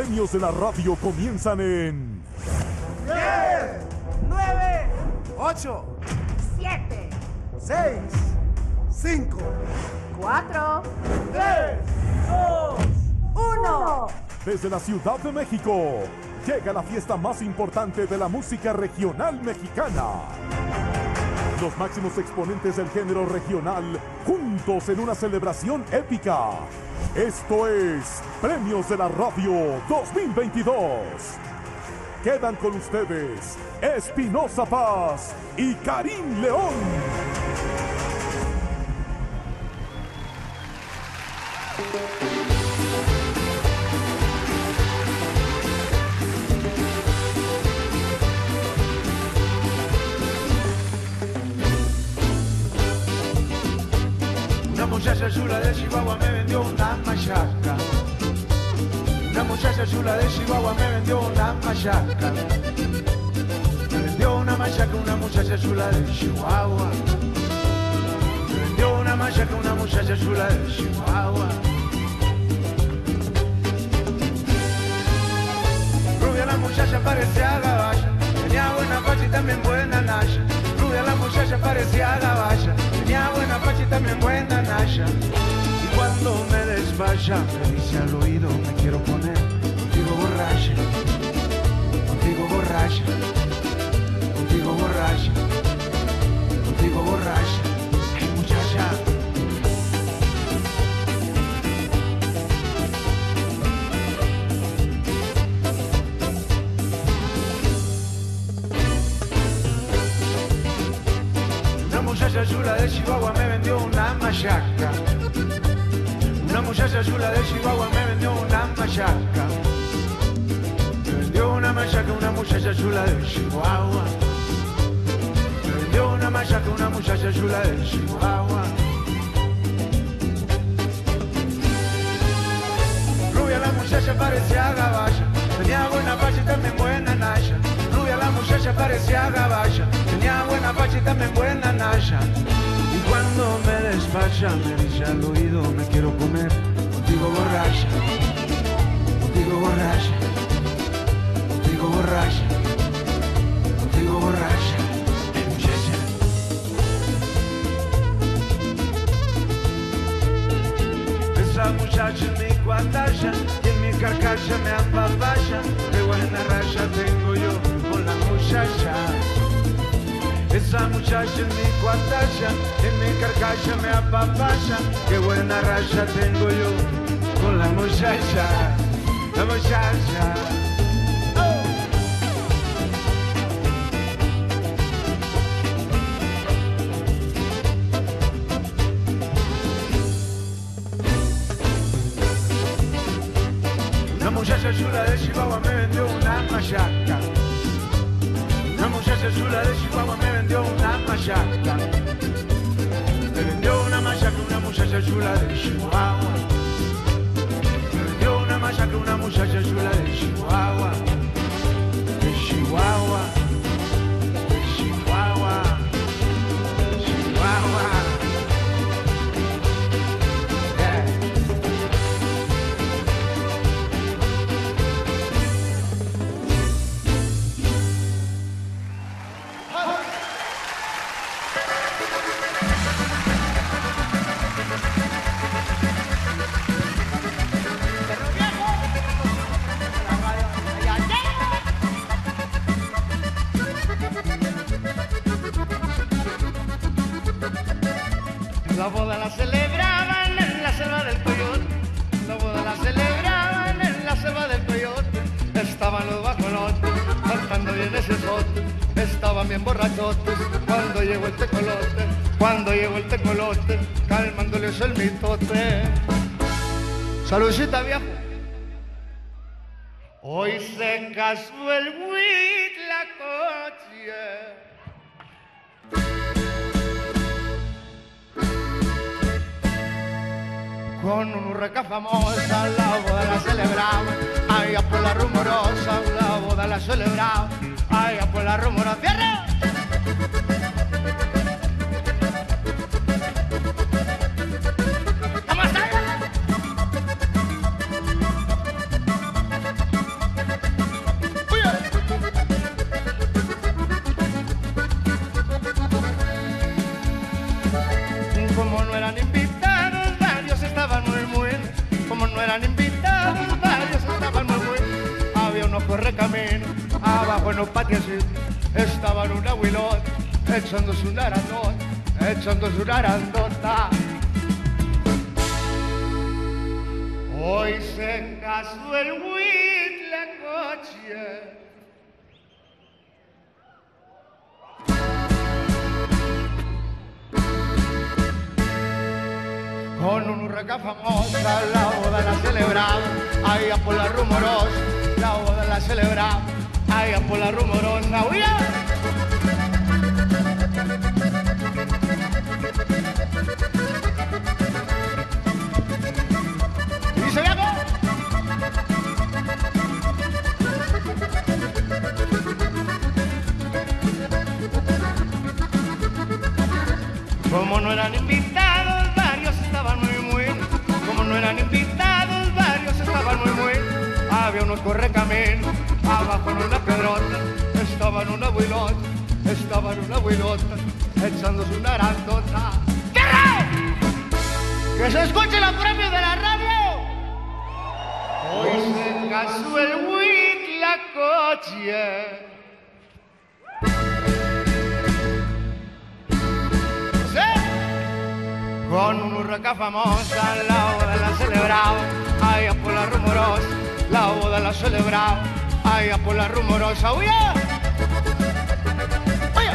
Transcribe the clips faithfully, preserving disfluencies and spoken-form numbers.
premios de la radio comienzan en diez, nueve, ocho, siete, seis, cinco, cuatro, tres, dos, uno. Desde la Ciudad de México, llega la fiesta más importante de la música regional mexicana. Los máximos exponentes del género regional, juntos en una celebración épica. Esto es Premios de la Radio dos mil veintidós. Quedan con ustedes Espinosa Paz y Karim León. Una muchacha chula de Chihuahua me vendió una machaca. Una muchacha chula de Chihuahua me vendió una machaca. Me vendió una machaca una muchacha chula de Chihuahua. Me vendió una machaca una muchacha chula de Chihuahua. Rubia la muchacha parecía gabacha, tenía buena facha y también buena nasha. Rubia la muchacha parecía gabacha, tenía buena facha y también buena nasha. Y cuando me despacha me dice al oído, me quiero poner contigo borracha, contigo borracha, contigo borracha, contigo borracha. Ay, muchacha. Una muchacha chula de Chihuahua me vendió una machaca. Una muchacha chula de Chihuahua me vendió una machaca. Me vendió una machaca una muchacha chula de Chihuahua. Me vendió una machaca una muchacha chula de Chihuahua. Rubia la muchacha parecía gabacha, tenía buena facha y también buena nasha. Rubia la muchacha parecía gabacha, tenía buena facha y también buena nasha. Y cuando me despacha me dice al oído, me quiero comer contigo borracha, contigo borracha, contigo borracha, contigo borracha. Ay, muchacha. Esa muchacha en mi cuatacha y en mi carcacha me apapacha. Qué buena racha tengo yo con la muchacha. Esa muchacha en mi cuatacha, en mi carcacha me apapacha. Qué buena racha tengo yo con la muchacha, la muchacha. Oh. Una muchacha chula de Chihuahua me vendió una machaca. Una muchacha chula de Chihuahua me vendió una machaca. Me vendió una machaca una muchacha chula de Chihuahua. Me vendió una machaca una muchacha chula de Chihuahua. De Chihuahua. De Chihuahua. De Chihuahua. Yeah. La boda la celebraban en la selva del Coyote. La boda la celebraban en la selva del Coyote. Estaban los bacolotes cantando bien ese sote. Estaban bien borrachotes cuando llegó el tecolote. Cuando llegó el tecolote calmándoles el mitote. Saludcita, viejo. Hoy se casó el Huitlacoche. Con una urraca famosa la boda la celebraba, allá por la rumorosa la boda la celebraba, allá por la rumorosa. ¡Fierro! ¿Cómo está? correcaminos, abajo en los patios estaban un abuelot, echándose un arandón, echándose una arandota. Hoy se casó el Huitlacoche. Con una urraca famosa, la boda la celebraba, allá por la rumorosa, la boda la celebraba, allá por la rumorosa. ¡Huya! ¿Y se llama? Como no eran invitados, varios estaban muy muy. Como no eran invitados, varios estaban muy muy. Había unos correcaminos, abajo en una pedrota, estaban una abuelota, estaban una abuelota, echándose una arandota. ¡Qué raro! ¡Que se escuche los premios de la radio! Hoy se casó el Huitlacoche. Con una urraca famosa, la boda la celebraba, allá por la rumorosa, la boda la celebraba, allá por la rumorosa. ¡Oye! ¡Oye!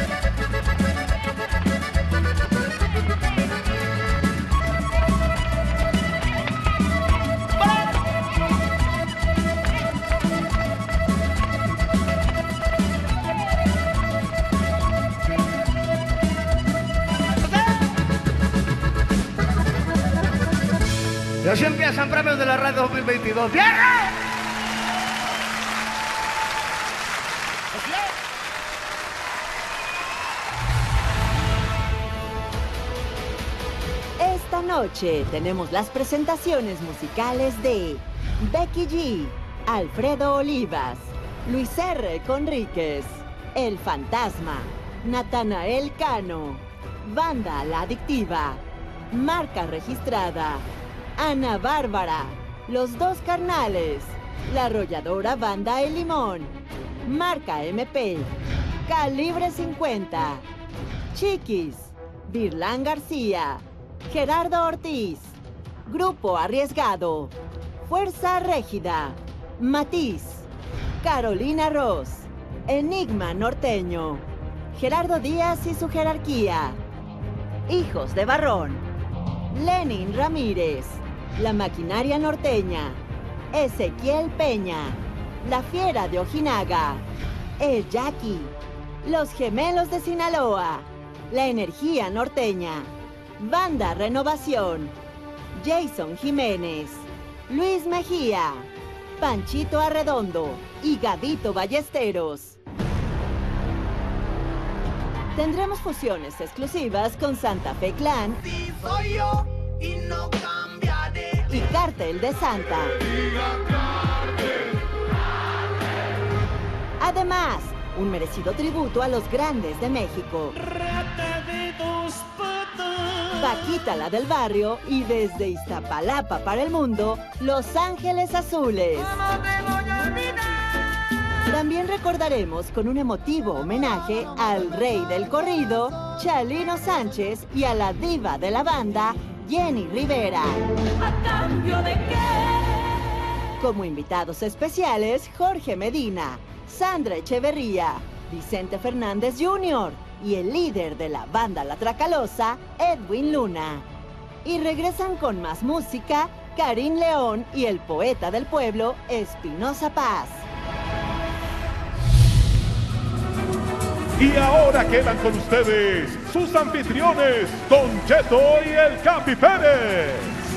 Y así empiezan premios de la radio dos mil veintidós. ¡Tierra! Esta noche tenemos las presentaciones musicales de Becky G, Alfredo Olivas, Luis R. Conríquez, El Fantasma, Natanael Cano, Banda La Adictiva, Marca Registrada, Ana Bárbara, Los Dos Carnales, La Arrolladora Banda El Limón, Marca M P, Calibre cincuenta, Chiquis, Virlán García, Gerardo Ortiz, Grupo Arriesgado, Fuerza Régida, Matiz, Carolina Ross, Enigma Norteño, Gerardo Díaz y su jerarquía, Hijos de Barrón, Lenin Ramírez, La Maquinaria Norteña, Ezequiel Peña, La Fiera de Ojinaga, El Jackie, Los Gemelos de Sinaloa, La Energía Norteña, Banda Renovación, Jason Jiménez, Luis Mejía, Panchito Arredondo y Gadito Ballesteros. Tendremos fusiones exclusivas con Santa Fe Clan Sí soy yo y no cambiaré. y Cártel de Santa. Además, un merecido tributo a los grandes de México. Paquita la del barrio y desde Iztapalapa para el mundo, Los Ángeles Azules. También recordaremos con un emotivo homenaje al rey del corrido, Chalino Sánchez, y a la diva de la banda, Jenny Rivera. ¿A cambio de qué? Como invitados especiales, Jorge Medina, Sandra Echeverría, Vicente Fernández junior y el líder de la banda La Tracalosa, Edwin Luna. Y regresan con más música, Karim León y el poeta del pueblo, Espinosa Paz. Y ahora quedan con ustedes sus anfitriones, Don Cheto y el Capi Pérez.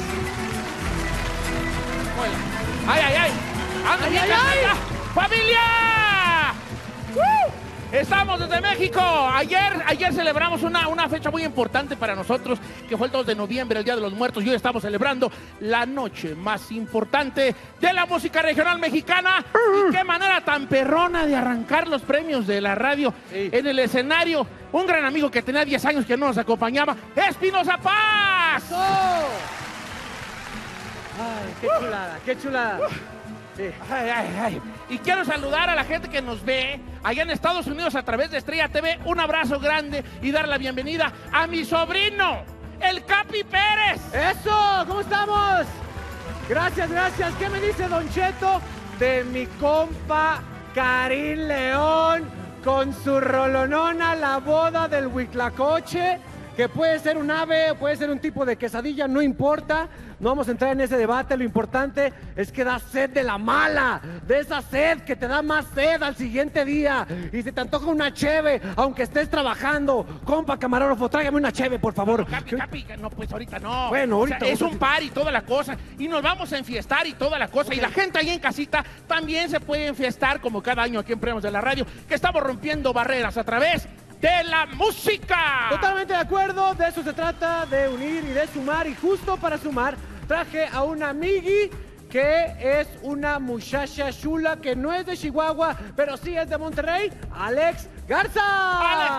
¡Ay, ay, ay! ¡Anda, ya, ya, ya! ¡Familia! ¡Uh! Estamos desde México. Ayer, ayer celebramos una, una fecha muy importante para nosotros, que fue el dos de noviembre, el Día de los Muertos, y hoy estamos celebrando la noche más importante de la música regional mexicana. Y qué manera tan perrona de arrancar los premios de la radio sí. En el escenario. Un gran amigo que tenía diez años que no nos acompañaba, Espinosa Paz. ¡Oh! ¡Ay, qué chulada, qué chulada! Sí. Ay, ay, ay. Y quiero saludar a la gente que nos ve allá en Estados Unidos a través de Estrella T V. Un abrazo grande y dar la bienvenida a mi sobrino, el Capi Pérez. ¡Eso! ¿Cómo estamos? Gracias, gracias. ¿Qué me dice Don Cheto de mi compa Karim León con su rolonona La Boda del Huitlacoche? Que puede ser un ave, puede ser un tipo de quesadilla, no importa. No vamos a entrar en ese debate, lo importante es que da sed de la mala, de esa sed que te da más sed al siguiente día. Y si te antoja una cheve, aunque estés trabajando, compa camarógrafo, tráigame una cheve, por favor. No, Capi, Capi, no, pues ahorita no. Bueno, ahorita. O sea, es ahorita. un par y toda la cosa, y nos vamos a enfiestar y toda la cosa. Okay. Y la gente ahí en casita también se puede enfiestar, como cada año aquí en Premios de la Radio, que estamos rompiendo barreras a través de la música. Totalmente de acuerdo, de eso se trata, de unir y de sumar. Y justo para sumar, traje a una amigui que es una muchacha chula que no es de Chihuahua, pero sí es de Monterrey, Alex Garza. ¡Alex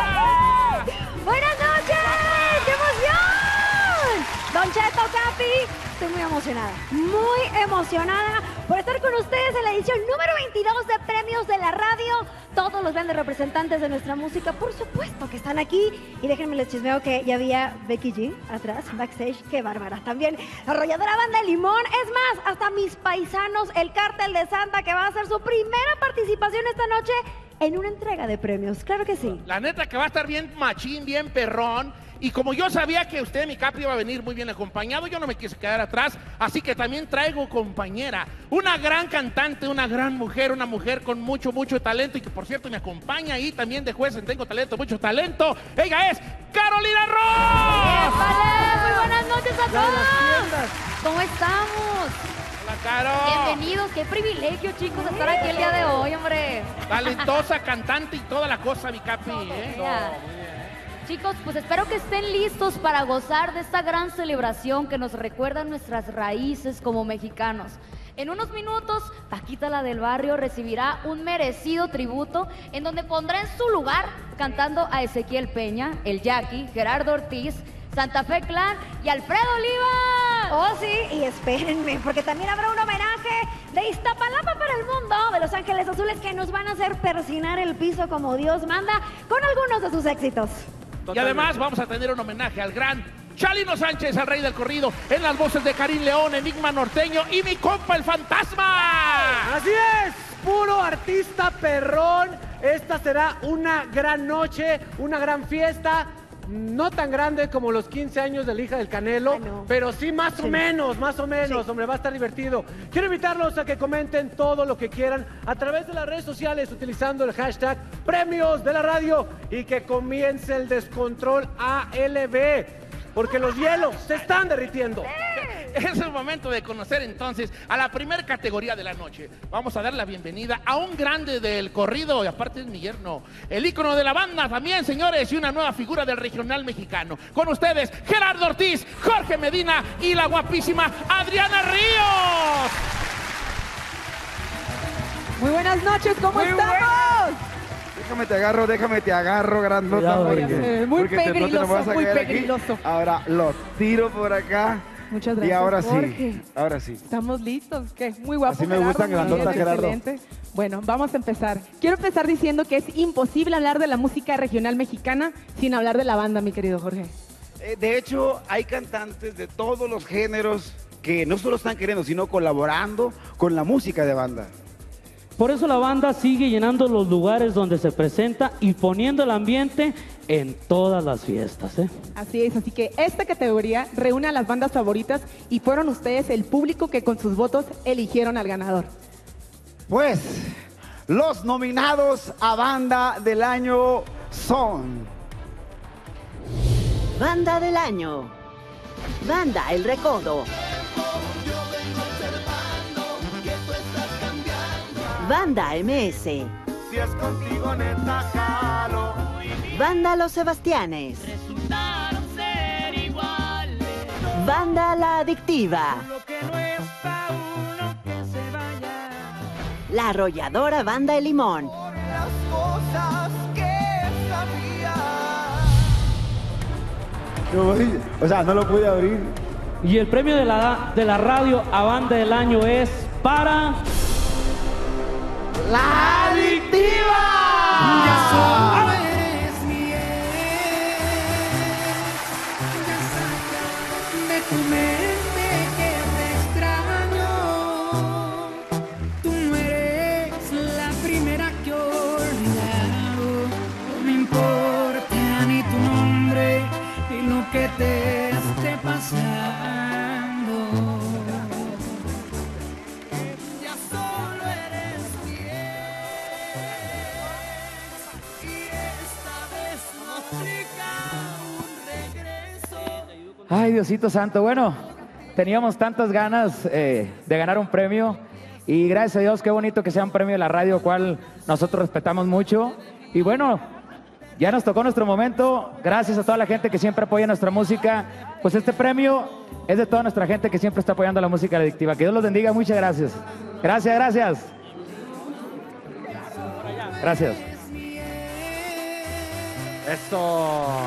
Garza! ¡Buenas noches! ¡Qué emoción! Don Cheto, Capi, estoy muy emocionada, muy emocionada por estar con ustedes en la edición número veintidós de Premios de la Radio. Todos los grandes representantes de nuestra música, por supuesto que están aquí. Y déjenme les chismeo que ya había Becky G atrás, backstage. ¡Qué bárbara! También la arrolladora Banda Limón. Es más, hasta mis paisanos, el Cártel de Santa, que va a hacer su primera participación esta noche en una entrega de premios. Claro que sí. La neta que va a estar bien machín, bien perrón. Y como yo sabía que usted, mi Capi, iba a venir muy bien acompañado, yo no me quise quedar atrás, así que también traigo compañera, una gran cantante, una gran mujer, una mujer con mucho, mucho talento, y que por cierto me acompaña ahí también de juez en Tengo Talento, Mucho Talento. Ella es Carolina Ross. ¡Vale! Muy buenas noches a todos. ¿Cómo estamos? Hola, Caro. Bienvenidos, qué privilegio, chicos, estar aquí el día de hoy, hombre. Talentosa, cantante y toda la cosa, mi Capi, ¿eh? No, chicos, pues espero que estén listos para gozar de esta gran celebración que nos recuerda nuestras raíces como mexicanos. En unos minutos, Paquita la del Barrio recibirá un merecido tributo en donde pondrá en su lugar cantando a Ezequiel Peña, el Jackie, Gerardo Ortiz, Santa Fe Clan y Alfredo Oliva. Oh, sí, y espérenme, porque también habrá un homenaje de Iztapalapa para el mundo, de Los Ángeles Azules, que nos van a hacer persinar el piso como Dios manda con algunos de sus éxitos. Y además vamos a tener un homenaje al gran Chalino Sánchez, al rey del corrido, en las voces de Karim León, Enigma Norteño y mi compa el Fantasma. Así es, puro artista perrón. Esta será una gran noche, una gran fiesta. No tan grande como los quince años de la hija del Canelo, no. Pero sí más sí. o menos, más o menos, sí. Hombre, va a estar divertido. Quiero invitarlos a que comenten todo lo que quieran a través de las redes sociales utilizando el hashtag Premios de la Radio y que comience el descontrol A L B, porque los hielos se están derritiendo. Es el momento de conocer entonces a la primera categoría de la noche. Vamos a dar la bienvenida a un grande del corrido, y aparte es mi yerno, el ícono de la banda también, señores, y una nueva figura del regional mexicano. Con ustedes, Gerardo Ortiz, Jorge Medina y la guapísima Adriana Ríos. Muy buenas noches, ¿cómo Muy estamos? Buenas. Déjame te agarro, déjame te agarro, grandota. Porque, muy porque pegriloso, te, no muy te pegriloso. Ahora lo tiro por acá. Muchas gracias, y ahora Jorge. sí, ahora sí. Estamos listos, ¿qué? Muy guapo. Así me gustan grandotas, Gerardo. Excelente. Bueno, vamos a empezar. Quiero empezar diciendo que es imposible hablar de la música regional mexicana sin hablar de la banda, mi querido Jorge. Eh, de hecho, hay cantantes de todos los géneros que no solo están queriendo, sino colaborando con la música de banda. Por eso la banda sigue llenando los lugares donde se presenta y poniendo el ambiente en todas las fiestas, ¿eh? Así es, así que esta categoría reúne a las bandas favoritas y fueron ustedes el público que con sus votos eligieron al ganador. Pues, los nominados a Banda del Año son... Banda del Año, Banda El Recodo, Banda M S, Si es contigo neta jalo. Banda Los Sebastianes, Resultaron ser iguales. Banda La Adictiva, Lo que no está uno que se vaya. la arrolladora Banda El Limón, Por las cosas que sabía. O sea, no lo pude abrir. Y el premio de la, de la radio a Banda del Año es para... Ay, Diosito Santo. Bueno, teníamos tantas ganas eh, de ganar un premio y gracias a Dios, qué bonito que sea un premio de la radio, cual nosotros respetamos mucho. Y bueno, ya nos tocó nuestro momento. Gracias a toda la gente que siempre apoya nuestra música. Pues este premio es de toda nuestra gente que siempre está apoyando la música adictiva. Que Dios los bendiga. Muchas gracias. Gracias, gracias. Gracias. Eso.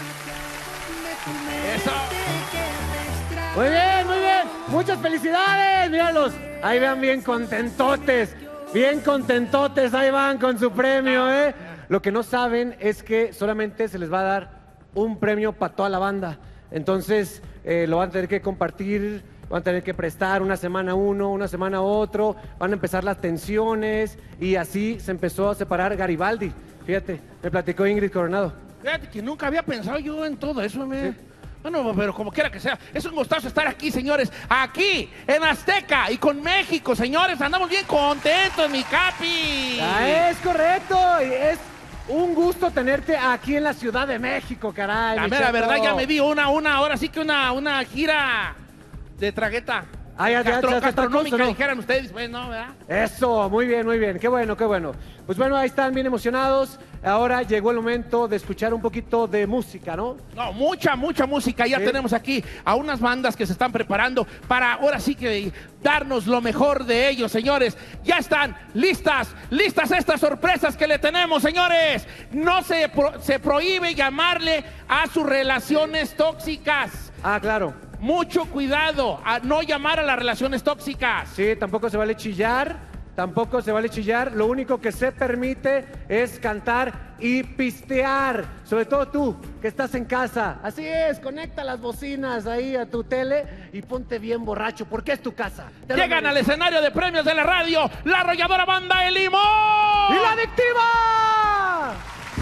Eso. Muy bien, muy bien. Muchas felicidades. Míralos. Ahí vean bien contentotes. Bien contentotes. Ahí van con su premio, ¿eh? Lo que no saben es que solamente se les va a dar un premio para toda la banda. Entonces, eh, lo van a tener que compartir, van a tener que prestar una semana uno, una semana otro, van a empezar las tensiones y así se empezó a separar Garibaldi. Fíjate, me platicó Ingrid Coronado. Fíjate que nunca había pensado yo en todo eso, me... Sí. Bueno, pero como quiera que sea, es un gustazo estar aquí, señores, aquí, en Azteca y con México, señores, andamos bien contentos, mi Capi. Ah, es correcto, es un gusto tenerte aquí en la Ciudad de México, caray. La mera verdad, ya me di una, una, ahora sí que una, una gira de tragueta. Ah, ya, Gastro, ya, ya, gastronómica, ¿no? dijeran ustedes, pues, ¿no? ¿Verdad? Eso, muy bien, muy bien, qué bueno, qué bueno. Pues bueno, ahí están bien emocionados. Ahora llegó el momento de escuchar un poquito de música, ¿no? No, mucha, mucha música. Ya ¿Sí? Tenemos aquí a unas bandas que se están preparando para ahora sí que darnos lo mejor de ellos, señores. Ya están listas, listas estas sorpresas que le tenemos, señores. No se, pro, se prohíbe llamarle a sus relaciones tóxicas. Ah, claro. Mucho cuidado a no llamar a las relaciones tóxicas. Sí, tampoco se vale chillar, tampoco se vale chillar. Lo único que se permite es cantar y pistear. Sobre todo tú, que estás en casa. Así es, conecta las bocinas ahí a tu tele y ponte bien borracho, porque es tu casa. Te Llegan al escenario de premios de la radio, la arrolladora banda El Limón. ¡Y la adictiva!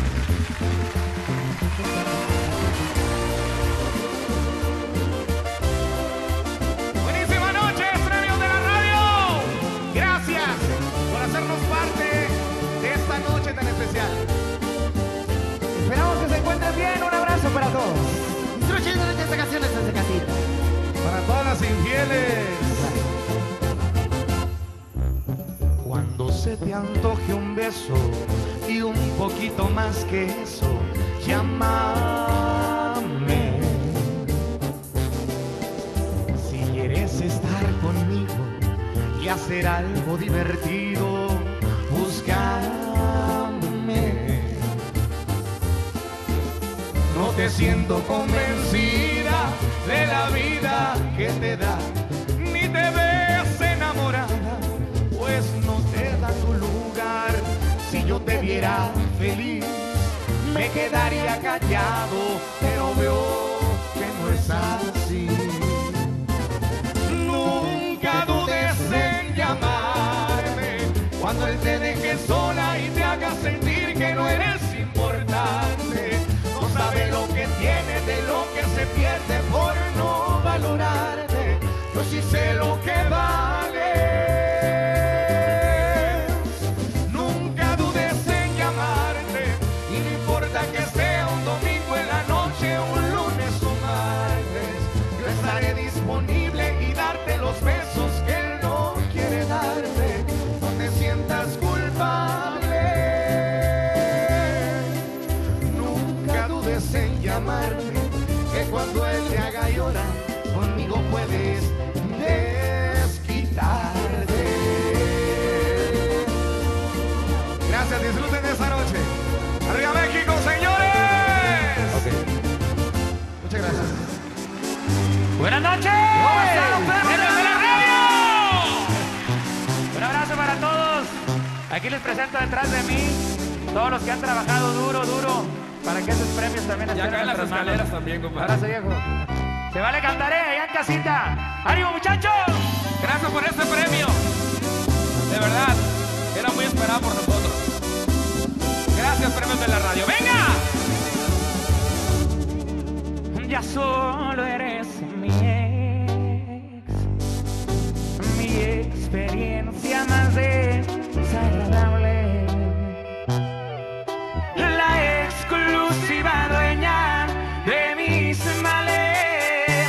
Esperamos que se encuentren bien. Un abrazo para todos. Disfruten de estas canciones desde casita. Para todas las infieles. Cuando se te antoje un beso y un poquito más que eso, llámame. Si quieres estar conmigo y hacer algo divertido, búscame. No te siento convencida de la vida que te da, ni te ves enamorada, pues no te da tu lugar. Si yo te viera feliz, me quedaría callado, pero veo que no es así. Nunca dudes en llamarme cuando él te deje sola y te haga sentir que no eres importante. No sabe lo que tiene, de lo que se pierde por no valorarte. Yo sí sé lo que vales. Nunca dudes en llamarte, y no importa que sea un domingo en la noche, un lunes o martes. Yo estaré disponible y darte los besos que él no quiere darte. No te sientas culpable. En llamarme, que cuando él te haga llorar, conmigo puedes desquitarte. Gracias, disfruten de esta noche. ¡Arriba México, señores! Okay. Muchas gracias. Buenas noches. ¿Cómo están, perros de la radio? Un abrazo para todos. Aquí les presento detrás de mí todos los que han trabajado duro, duro, para que esos premios también estén en nuestras manos. escaleras también, compadre. Abrazo, viejo. Se vale cantar, eh, allá en casita. ¡Ánimo, muchachos! Gracias por este premio. De verdad, era muy esperado por nosotros. Gracias, premios de la radio. ¡Venga! Ya solo eres mi ex, mi experiencia más desagradable. La exclusiva dueña de mis males.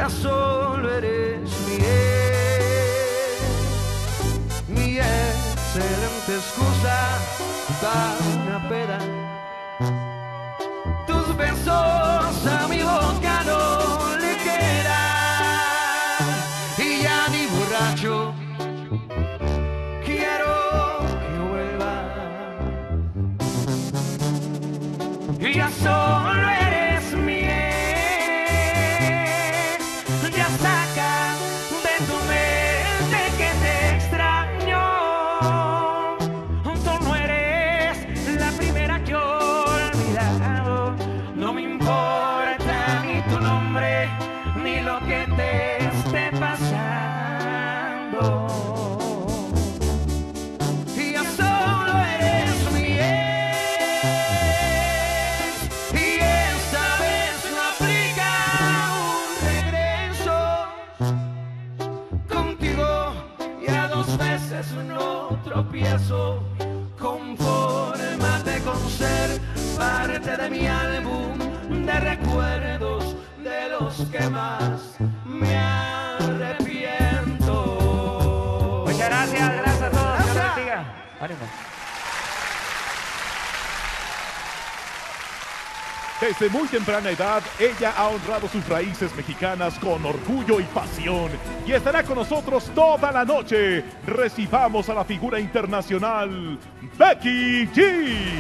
ya solo eres mi ex, mi excelente excusa para una peda. Tus besos a mi boca no le quedan y ya ni borracho quiero que vuelva. Y ya solo eres mi ex, ya saca de tu mente que te extraño. Tú no eres la primera que he olvidado. No me importa ni tu nombre ni lo que te esté pasando. Y ya solo eres mi ex, y esta vez no aplica un regreso. Contigo ya dos veces no tropiezo. Confórmate con ser parte de mi álbum de recuerdos de los que más me arrepiento. Muchas gracias, gracias a todos. Dios los bendiga. Ánimo. Desde muy temprana edad, ella ha honrado sus raíces mexicanas con orgullo y pasión y estará con nosotros toda la noche. Recibamos a la figura internacional, Becky G.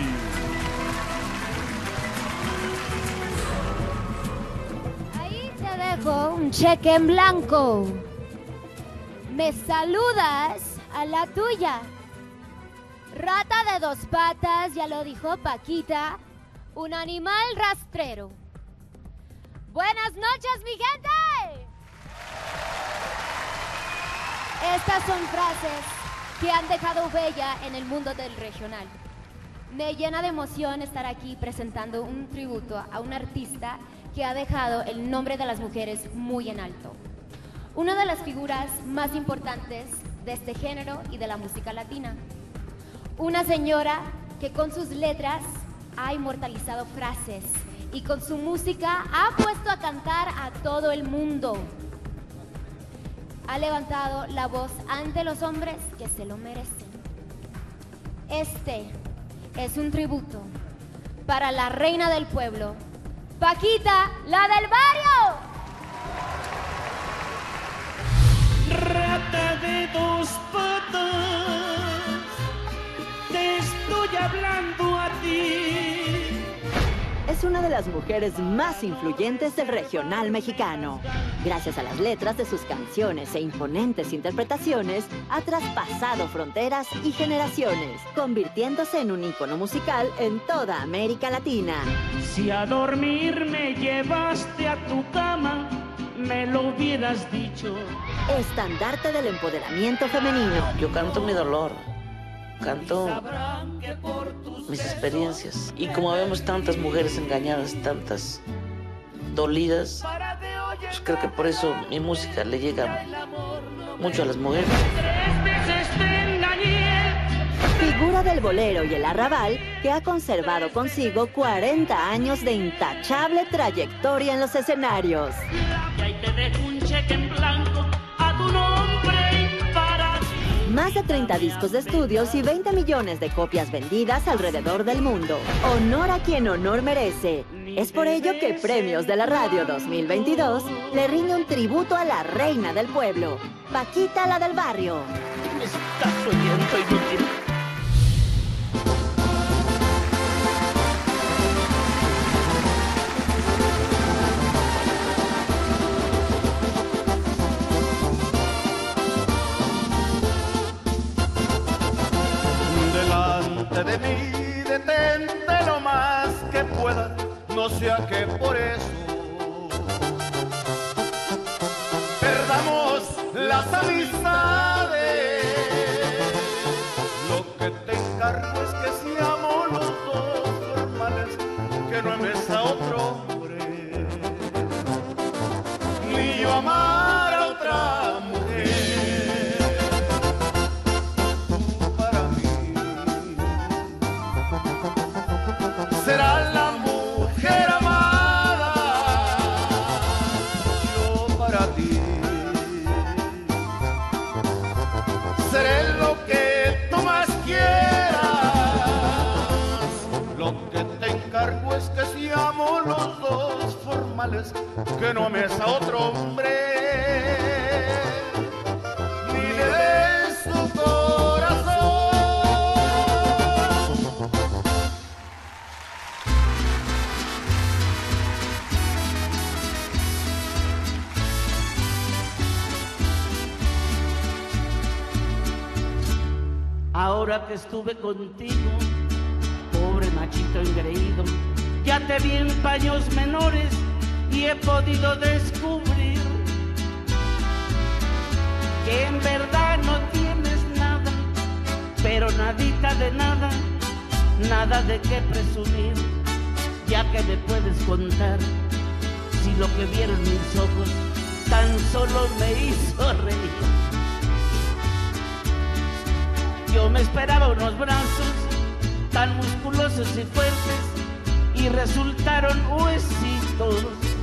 Ahí te dejo un cheque en blanco. Me saludas a la tuya. Rata de dos patas, ya lo dijo Paquita. Un animal rastrero. Buenas noches, mi gente. Estas son frases que han dejado huella en el mundo del regional. Me llena de emoción estar aquí presentando un tributo a un artista que ha dejado el nombre de las mujeres muy en alto. Una de las figuras más importantes de este género y de la música latina. Una señora que con sus letras ha inmortalizado frases y con su música ha puesto a cantar a todo el mundo. Ha levantado la voz ante los hombres que se lo merecen. Este es un tributo para la reina del pueblo, Paquita, la del barrio. Rata de dos patas, te estoy hablando a ti. Es una de las mujeres más influyentes del regional mexicano. Gracias a las letras de sus canciones e imponentes interpretaciones, ha traspasado fronteras y generaciones, convirtiéndose en un ícono musical en toda América Latina. Si a dormir me llevaste a tu cama, me lo hubieras dicho. Estandarte del empoderamiento femenino. Yo canto mi dolor, canto mis experiencias. Y como vemos tantas mujeres engañadas, tantas dolidas, pues creo que por eso mi música le llega mucho a las mujeres. Figura del bolero y el arrabal que ha conservado consigo cuarenta años de intachable trayectoria en los escenarios. Y ahí te dejo un cheque en blanco a tu nombre y para ti. Más de treinta discos de estudios y veinte millones de copias vendidas alrededor del mundo. Honor a quien honor merece. Es por ello que Premios de la Radio dos mil veintidós le rinde un tributo a la reina del pueblo, Paquita, la del barrio. Me estás oyendo, inútil. Delante de mí, detente lo más que pueda, no sea que por eso perdamos las amistades. Lo que te encargo es que seamos los dos formales, que no ames a otro hombre, ni yo amar a otra mujer. Será la mujer amada, yo para males, que no ames a otro hombre, ni le des tu corazón. Ahora que estuve contigo, pobre machito engreído, ya te vi en paños menores y he podido descubrir que en verdad no tienes nada, pero nadita de nada, nada de qué presumir, ya que me puedes contar si lo que vieron mis ojos tan solo me hizo reír. Yo me esperaba unos brazos tan musculosos y fuertes y resultaron huesitos.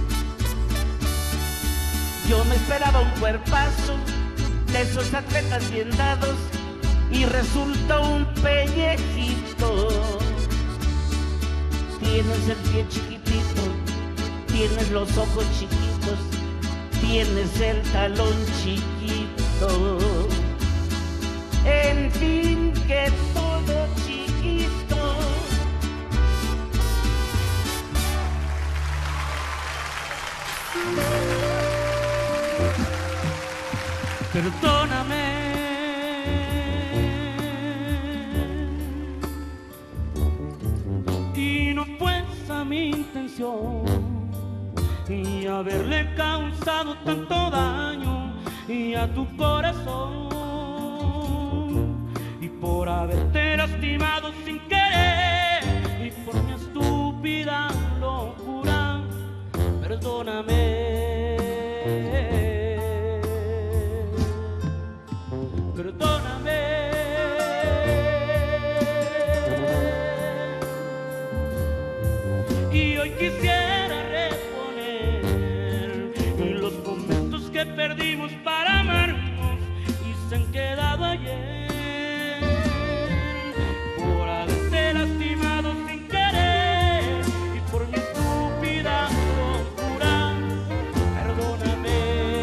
Yo me esperaba un cuerpazo de esos atletas bien dados y resultó un pellejito. Tienes el pie chiquitito, tienes los ojos chiquitos, tienes el talón chiquito. En fin, que todo chiquito. Perdóname, y no fue esa mi intención, y haberle causado tanto daño y a tu corazón, y por haberte lastimado sin querer, y por mi estúpida locura, perdóname. Perdóname. Y hoy quisiera reponer los momentos que perdimos para amarnos y se han quedado ayer, por haberte lastimado sin querer y por mi estúpida locura. Perdóname.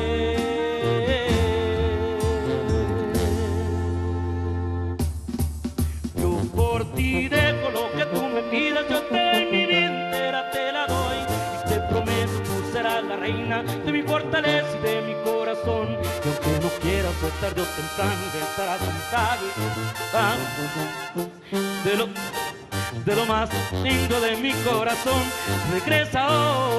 Por ti dejo lo que tú me pidas, yo te doy mi vida entera, te la doy y te prometo tú serás la reina de mi fortaleza y de mi corazón. Y aunque no quieras, pues tarde o temprano estarás cansado de lo, de lo más lindo de mi corazón. Regresa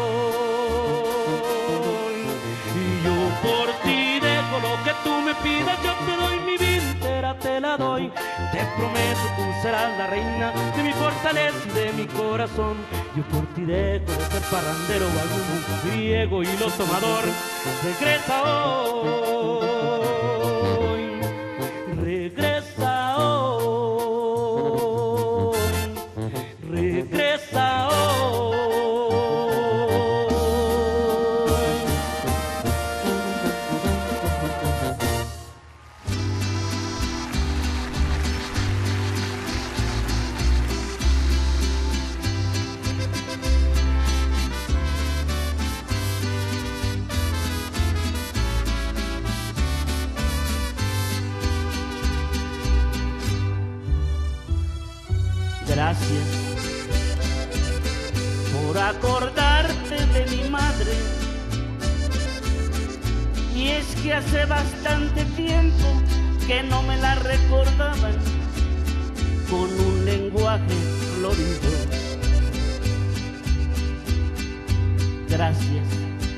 hoy y yo por ti dejo lo que tú me pidas, yo te doy mi vida entera, te la doy. Te prometo tú serás la reina de mi fortaleza y de mi corazón. Yo por ti dejo de ser parrandero o algún mujeriego y lo tomador. Regresa hoy, regresa hoy, regresa hoy. Gracias por acordarte de mi madre. Y es que hace bastante tiempo que no me la recordaban con un lenguaje florido. Gracias.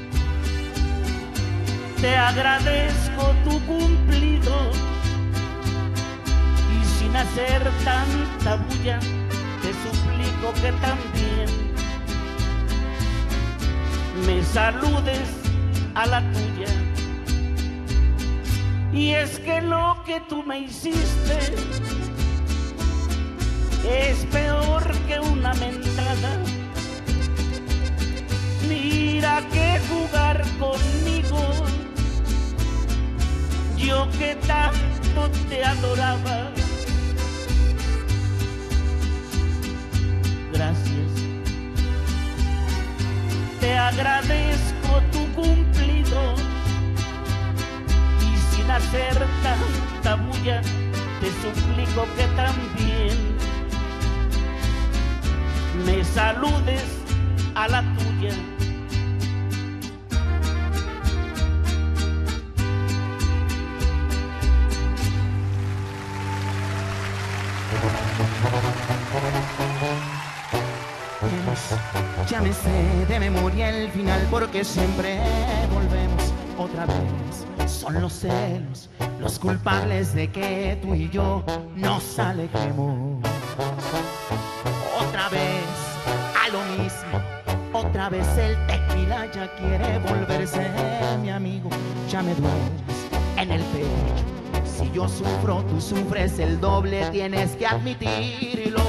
Te agradezco tu cumplido y sin hacer tanta bulla te suplico que también me saludes a la tuya. Y es que lo que tú me hiciste es peor que una mentada. Mira que jugar conmigo, yo que tanto te adoraba. Gracias. Te agradezco tu cumplido y sin hacer tanta bulla te suplico que también me saludes a la tuya. Ya me sé de memoria el final porque siempre volvemos otra vez. Son los celos los culpables de que tú y yo nos alejemos. Otra vez a lo mismo, otra vez el tequila ya quiere volverse mi amigo. Ya me dueles en el pecho, si yo sufro tú sufres el doble, tienes que admitirlo.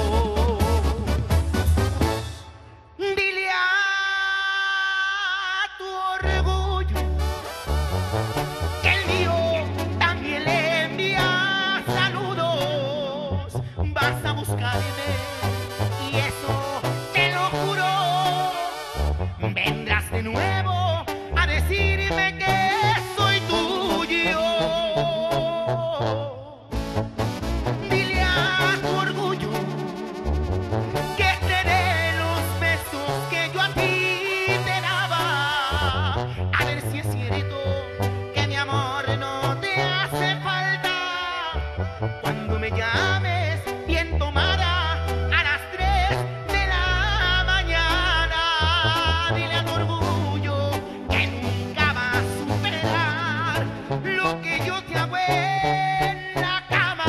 Y eso te lo juro, vendrás de nuevo a decirme que soy tuyo. Dile a tu orgullo que te dé los besos que yo a ti te daba, a ver si es cierto que mi amor no te hace falta. Cuando me llames bien tomada a las tres de la mañana, dile a tu orgullo que nunca va a superar lo que yo te hago en la cama.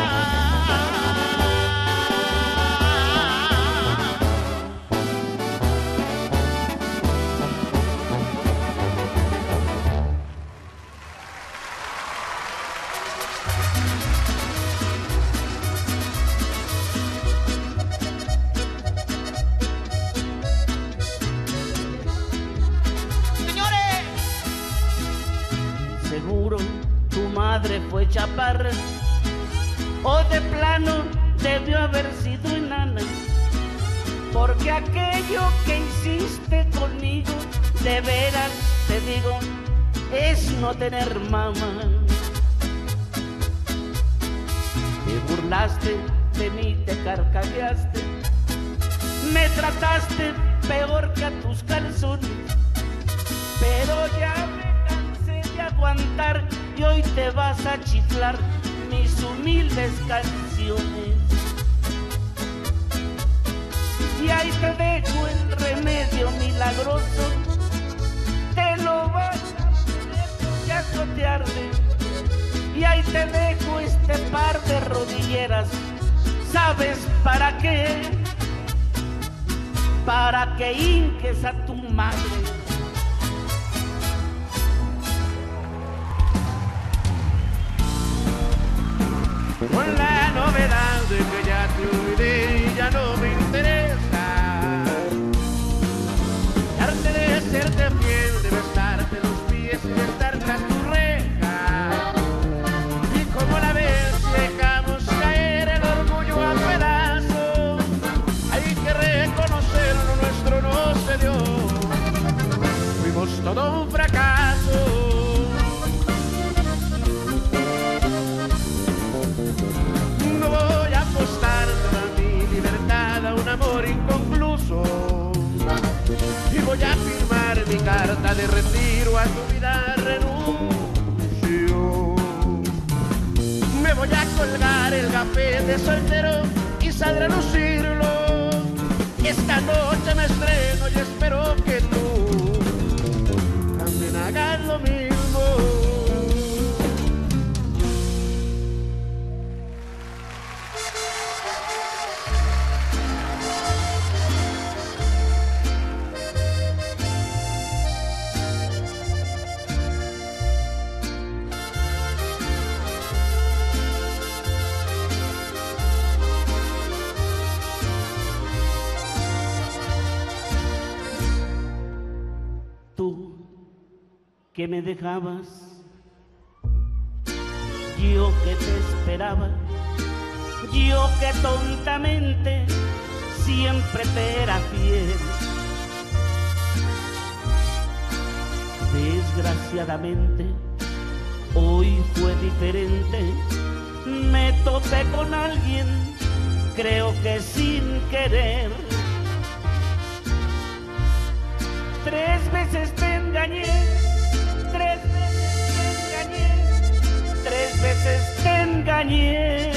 Seguro tu madre fue chaparra o de plano debió haber sido enana, porque aquello que hiciste conmigo, de veras te digo, es no tener mamá. Te burlaste de mí, te carcajeaste, me trataste peor que a tus calzones, pero ya me aguantar y hoy te vas a chiflar mis humildes canciones. Y ahí te dejo el remedio milagroso, te lo vas a poner porque eso te arde. Y ahí te dejo este par de rodilleras, ¿sabes para qué? Para que hinques a tu madre. Con la novedad de que ya te olvidé y ya no me interesa. Darte de serte fiel, de besarte los pies y besarte a tu reja. Y como la vez dejamos caer el orgullo a pedazos, hay que reconocer lo nuestro no se dio. Fuimos todo un fracaso. No voy a apostar toda mi libertad a un amor inconcluso, y voy a firmar mi carta de retiro, a tu vida renuncio. Me voy a colgar el café de soltero y saldré a lucirlo. Esta noche me estreno y espero que tú también hagas lo mismo. Tú que me dejabas, yo que te esperaba, yo que tontamente siempre te era fiel. desgraciadamente hoy fue diferente. Me topé con alguien, creo que sin querer. Tres veces te engañé, tres veces te engañé, tres veces te engañé.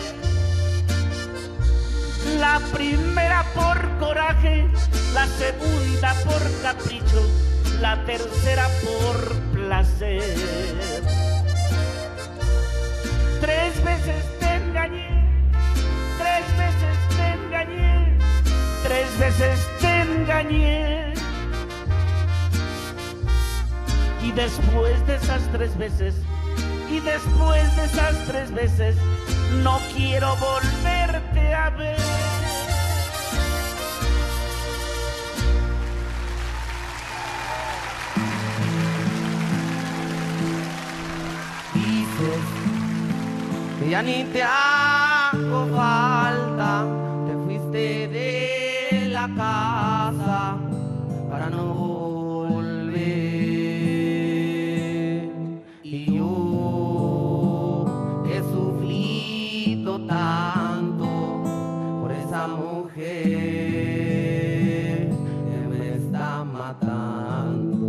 La primera por coraje, la segunda por capricho, la tercera por placer. Tres veces te engañé, tres veces te engañé, tres veces te engañé. Y después de esas tres veces, y después de esas tres veces, no quiero volverte a ver. Dices que ya ni te hago falta, te fuiste de la casa para no volver. Y yo he sufrido tanto por esa mujer que me está matando.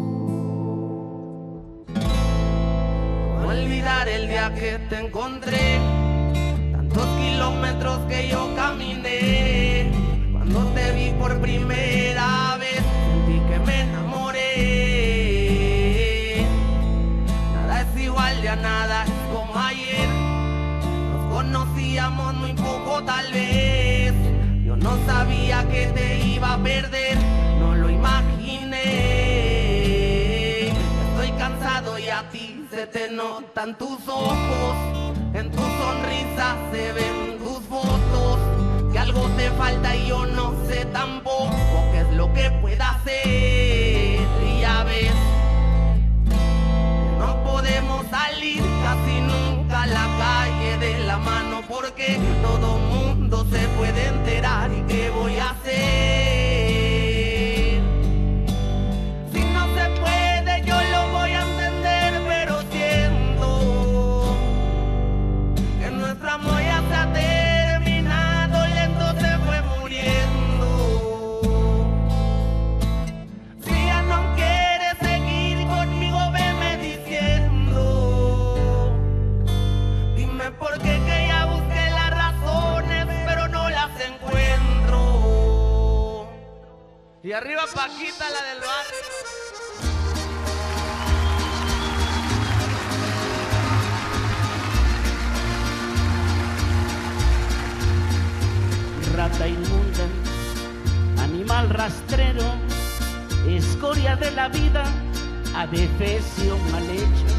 No olvidar el día que te encontré, tantos kilómetros que yo caminé. Cuando te vi por primera vez, sentí que me enamoré. Nada es igual, ya nada es como ayer. Nos conocíamos muy poco tal vez. Yo no sabía que te iba a perder, no lo imaginé. Estoy cansado y a ti se te notan tus ojos, en tu sonrisa se ven tus fotos. Que algo te falta y yo no sé tampoco qué es lo que pueda hacer. Y ya ves que no podemos salir casi nunca a la calle de la mano, porque todo mundo se puede enterar. ¿Y qué voy a hacer? Si no se puede yo lo voy a entender, pero siento que nuestro amor ya se ha terminado, lento se fue muriendo. Si ya no quieres seguir conmigo, veme diciendo. Dime por qué, que ya busqué las razones, pero no las encuentro. Y arriba Paquita, la del barrio. Rata inmunda, animal rastrero, escoria de la vida, adefesio mal hecho.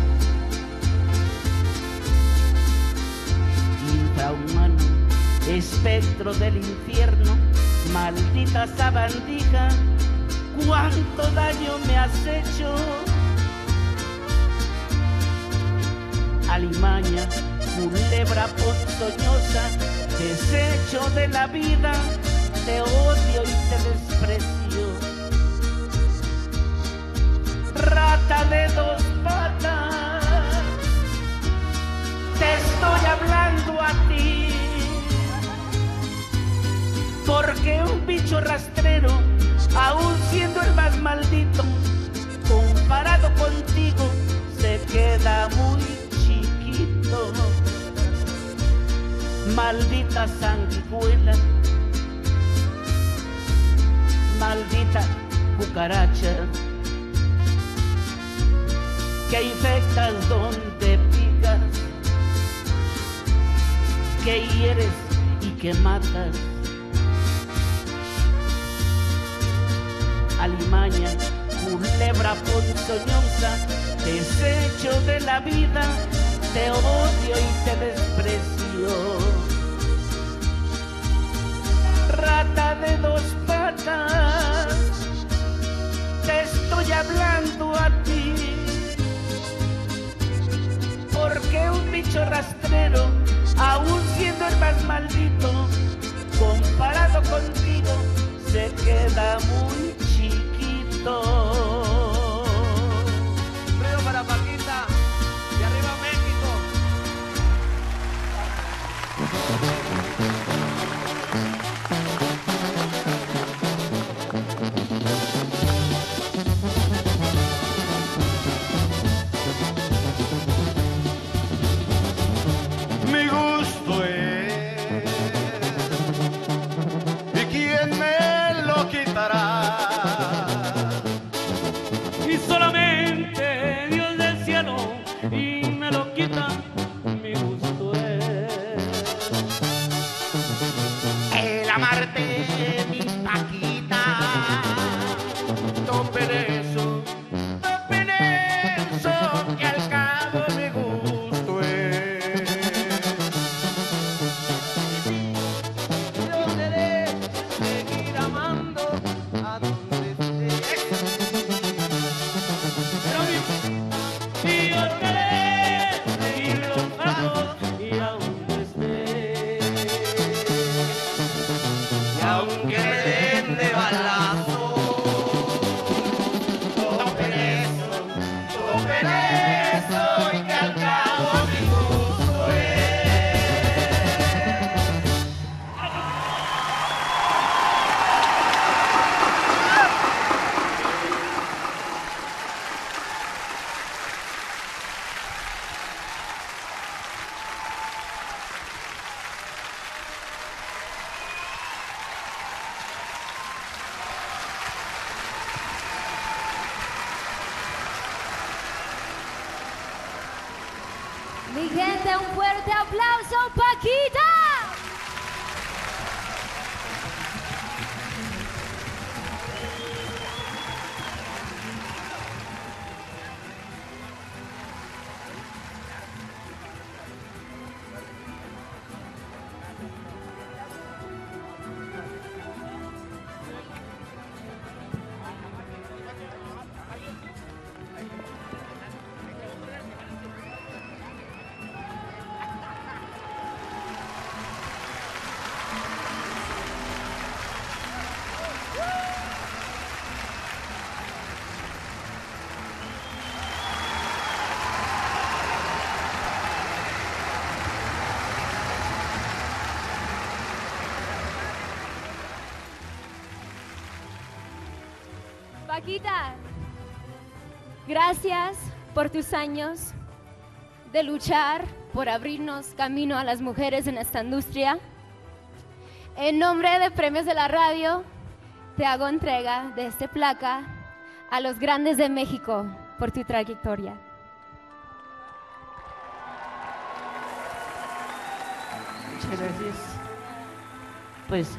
Infrahumano, espectro del infierno, maldita sabandija, cuánto daño me has hecho. Alimaña, culebra ponzoñosa, desecho de la vida, te odio y te desprecio. Rata de dos patas, te estoy hablando a ti, porque un bicho rastrero, aún siendo el más maldito, comparado contigo, se queda muy chiquito. Maldita sanguijuela, maldita cucaracha, que infectas donde picas, que hieres y que matas. Alimaña, culebra ponzoñosa, desecho de la vida, te odio y te desprecio. Rata de dos patas, te estoy hablando a ti, porque un bicho rastrero, aún siendo el más maldito, comparado contigo, se queda muy chiquito. perezo, no perezo, que al cabo mi gusto es. Yo seré seguir amando a donde estés. Y yo querré seguir los pasos y a donde esté. Y aunque me den de balazo, no perezo, no perezo, y que al cabo mi gusto es. Mi gente, un fuerte aplauso, Paquita. Paquita, gracias por tus años de luchar por abrirnos camino a las mujeres en esta industria. En nombre de Premios de la Radio, te hago entrega de esta placa a los grandes de México por tu trayectoria. Muchas gracias. Pues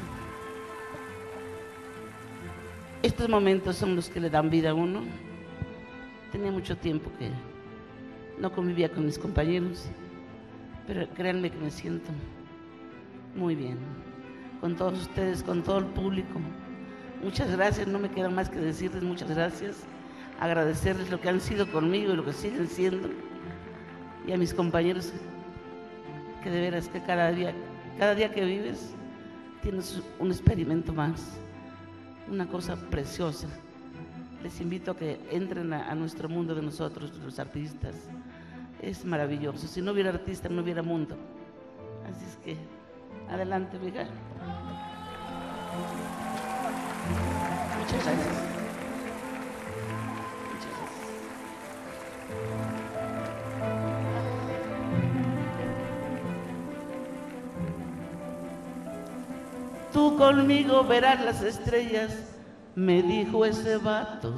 estos momentos son los que le dan vida a uno. Tenía mucho tiempo que no convivía con mis compañeros, pero créanme que me siento muy bien con todos ustedes, con todo el público. Muchas gracias, no me queda más que decirles muchas gracias, agradecerles lo que han sido conmigo y lo que siguen siendo, y a mis compañeros que de veras que cada día, cada día que vives tienes un experimento más, una cosa preciosa. Les invito a que entren a, a nuestro mundo de nosotros, los artistas. Es maravilloso. Si no hubiera artista, no hubiera mundo. Así es que, adelante, amiga. Muchas gracias. Muchas gracias. Tú conmigo verás las estrellas, me dijo ese vato.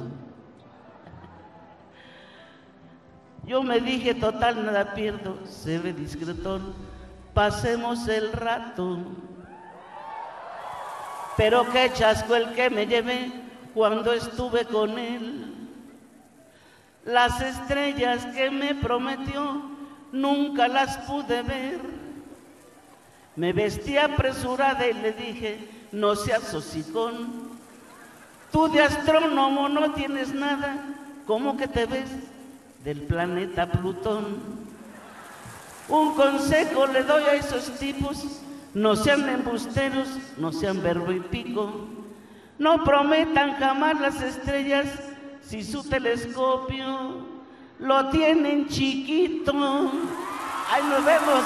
Yo me dije, total, nada pierdo, se ve discretón, pasemos el rato. Pero qué chasco el que me llevé cuando estuve con él. Las estrellas que me prometió nunca las pude ver. Me vestí apresurada y le dije, no seas hocicón. Tú de astrónomo no tienes nada, ¿cómo que te ves del planeta Plutón? Un consejo le doy a esos tipos, no sean embusteros, no sean verbo y pico. No prometan jamás las estrellas si su telescopio lo tienen chiquito. Ahí nos vemos.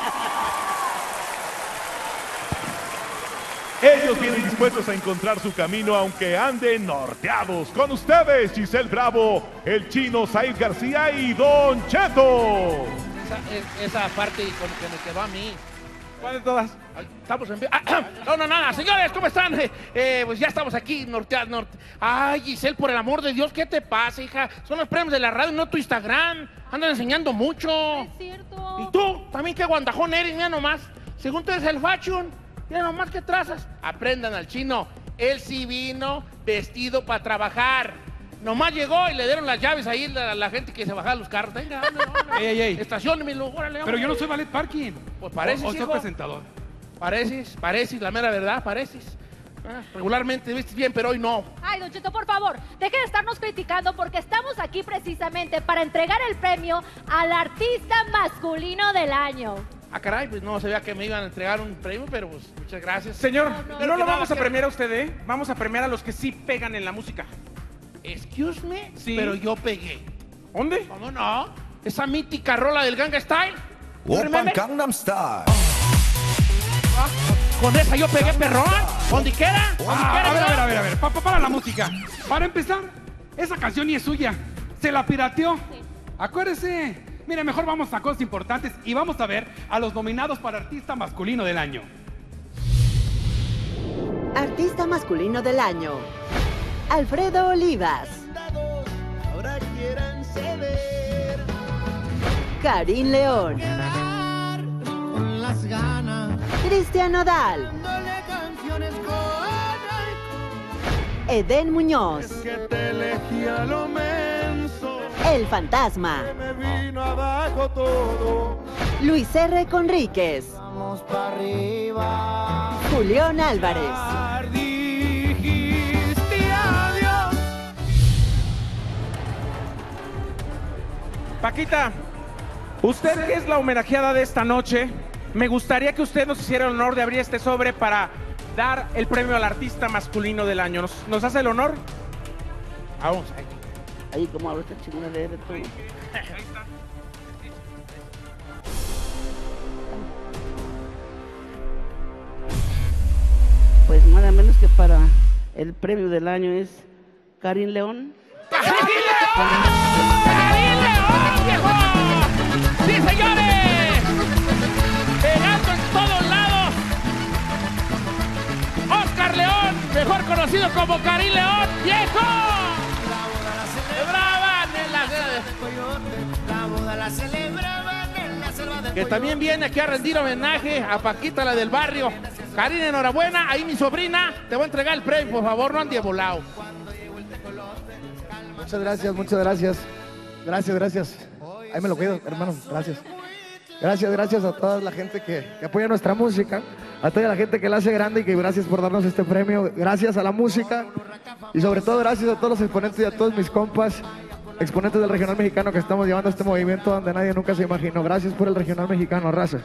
Ellos vienen dispuestos a encontrar su camino aunque anden norteados. Con ustedes, Giselle Bravo, el Chino Said García y Don Cheto. Esa, esa parte como que me quedó a mí. ¿Cuál de todas? Estamos en... No, no, nada. Señores, ¿cómo están? Eh, eh, pues ya estamos aquí, norteados. Norte... Ay, Giselle, por el amor de Dios, ¿qué te pasa, hija? Son los premios de la radio, no tu Instagram. Andan enseñando mucho. Es cierto. ¿Y tú? También qué guandajón eres, mira nomás. Según tú eres el fashion. Mira nomás que trazas. Aprendan al Chino. Él sí vino vestido para trabajar. Nomás llegó y le dieron las llaves ahí a la gente que se bajaba los carros. Venga, hombre, hombre. Ey, ey, ey. Estaciónemelo, órale, hombre. Pero yo no soy ballet parking. Pues pareces, O, o soy hijo. presentador. Pareces, pareces, la mera verdad, pareces. Ah, regularmente vistes bien, pero hoy no. Ay, Don Cheto, por favor, deje de estarnos criticando porque estamos aquí precisamente para entregar el premio al artista masculino del año. Ah, caray, pues no sabía que me iban a entregar un premio, pero pues muchas gracias. Señor, no, no, no, no no, lo vamos a que- premiar a usted, ¿eh? Vamos a premiar a los que sí pegan en la música. Excuse me, Sí. pero yo pegué. ¿Dónde? ¿Cómo no? Esa mítica rola del Gangnam Style. ¿You Open remember? Gangnam Style. Ah, con esa yo pegué perrón. ¿Dónde quiera? ¿Dónde Ah, quiera? a ver, a ¿no? ver, a ver, a ver. Pa- pa- para la música. Para empezar, esa canción ni es suya. Se la pirateó. Acuérdese. Mire, mejor vamos a cosas importantes y vamos a ver a los nominados para Artista Masculino del Año. Artista masculino del año. Alfredo Olivas. Ahora quieran ceder. Karim León. Con las ganas. Cristian Nodal. Dale canciones con Edén Muñoz. que te elegí a lo menso. El Fantasma. Me vino abajo todo. Luis R. Conríquez. Vamos para arriba. Julián Álvarez. Dijiste adiós. Paquita, usted que es la homenajeada de esta noche, me gustaría que usted nos hiciera el honor de abrir este sobre para dar el premio al artista masculino del año. ¿Nos, nos hace el honor? Vamos. Ahí como habla esta chingadera de todo. Pues nada menos que para el premio del año es Karim León. ¡Karim León, viejo! ¡Sí, señores! Pegando en todos lados. Oscar León, mejor conocido como Karim León, viejo. Celebraban en la... La boda la celebraban en la selva del Que también viene aquí a rendir homenaje a Paquita, la del barrio. Karim, enhorabuena. Ahí mi sobrina, te voy a entregar el premio, por favor, no ande volado. Muchas gracias, muchas gracias. Gracias, gracias. Ahí me lo cuido, hermano. Gracias. Gracias, gracias a toda la gente que, que apoya nuestra música, a toda la gente que la hace grande y que gracias por darnos este premio. Gracias a la música y sobre todo gracias a todos los exponentes y a todos mis compas, exponentes del regional mexicano que estamos llevando este movimiento donde nadie nunca se imaginó. Gracias por el regional mexicano, raza.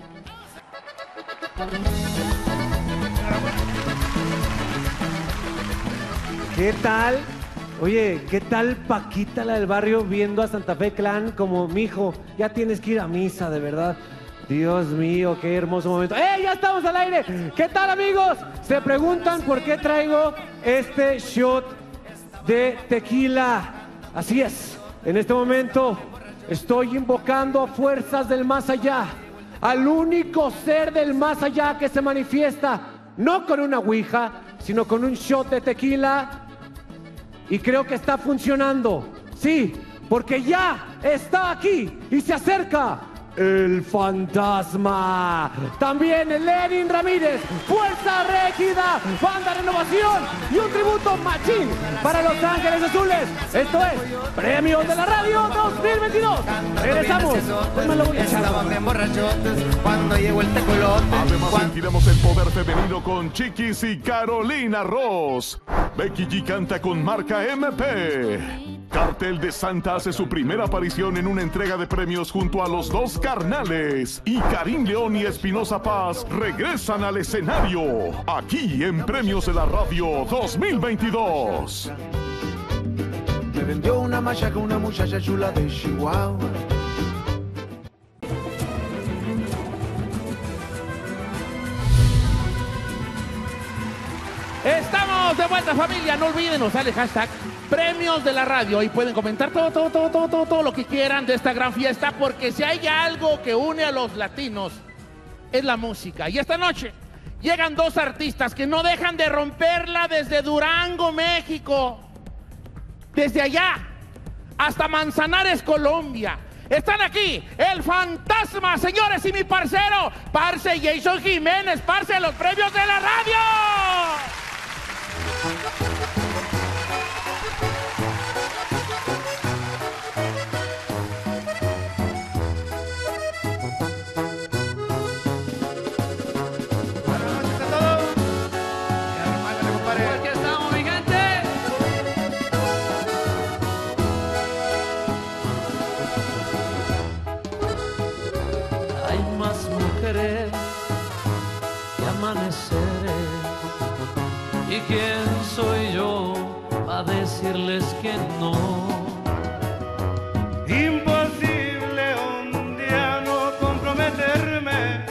¿Qué tal? Oye, ¿qué tal Paquita, la del barrio, viendo a Santa Fe Clan como, mijo, ya tienes que ir a misa, de verdad? Dios mío, qué hermoso momento. ¡Eh, ya estamos al aire! ¿Qué tal, amigos? Se preguntan por qué traigo este shot de tequila. Así es, en este momento estoy invocando a fuerzas del más allá, al único ser del más allá que se manifiesta, no con una ouija, sino con un shot de tequila. Y creo que está funcionando. Sí, porque ya está aquí y se acerca el Fantasma. También el Lenin Ramírez, Fuerza Régida, Banda Renovación y un tributo machín para Los Ángeles Azules. Esto es Premios de la Radio dos mil veintidós. Regresamos. Pues me lo voy a echar. Estaban bien borrachotes cuando llegó el tecolote. Además sentiremos el poder femenino con Chiquis y Carolina Ross. Becky G canta con marca M P. Cartel de Santa hace su primera aparición en una entrega de premios junto a los dos carnales. Y Karim León y Espinosa Paz regresan al escenario. Aquí en Premios de la Radio dos mil veintidós. Me vendió una machaca una muchacha chula de Chihuahua. Estamos de vuelta, familia. No olviden usar el hashtag Premios de la Radio y pueden comentar todo, todo, todo, todo, todo, todo lo que quieran de esta gran fiesta, porque si hay algo que une a los latinos es la música. Y esta noche llegan dos artistas que no dejan de romperla desde Durango, México, desde allá hasta Manzanares, Colombia. Están aquí, el Fantasma, señores, y mi parcero, parce Jason Jiménez, parce de los Premios de la Radio. atardeceres y amaneceres. ¿Y quién soy yo para decirles que no? Imposible un día no comprometerme.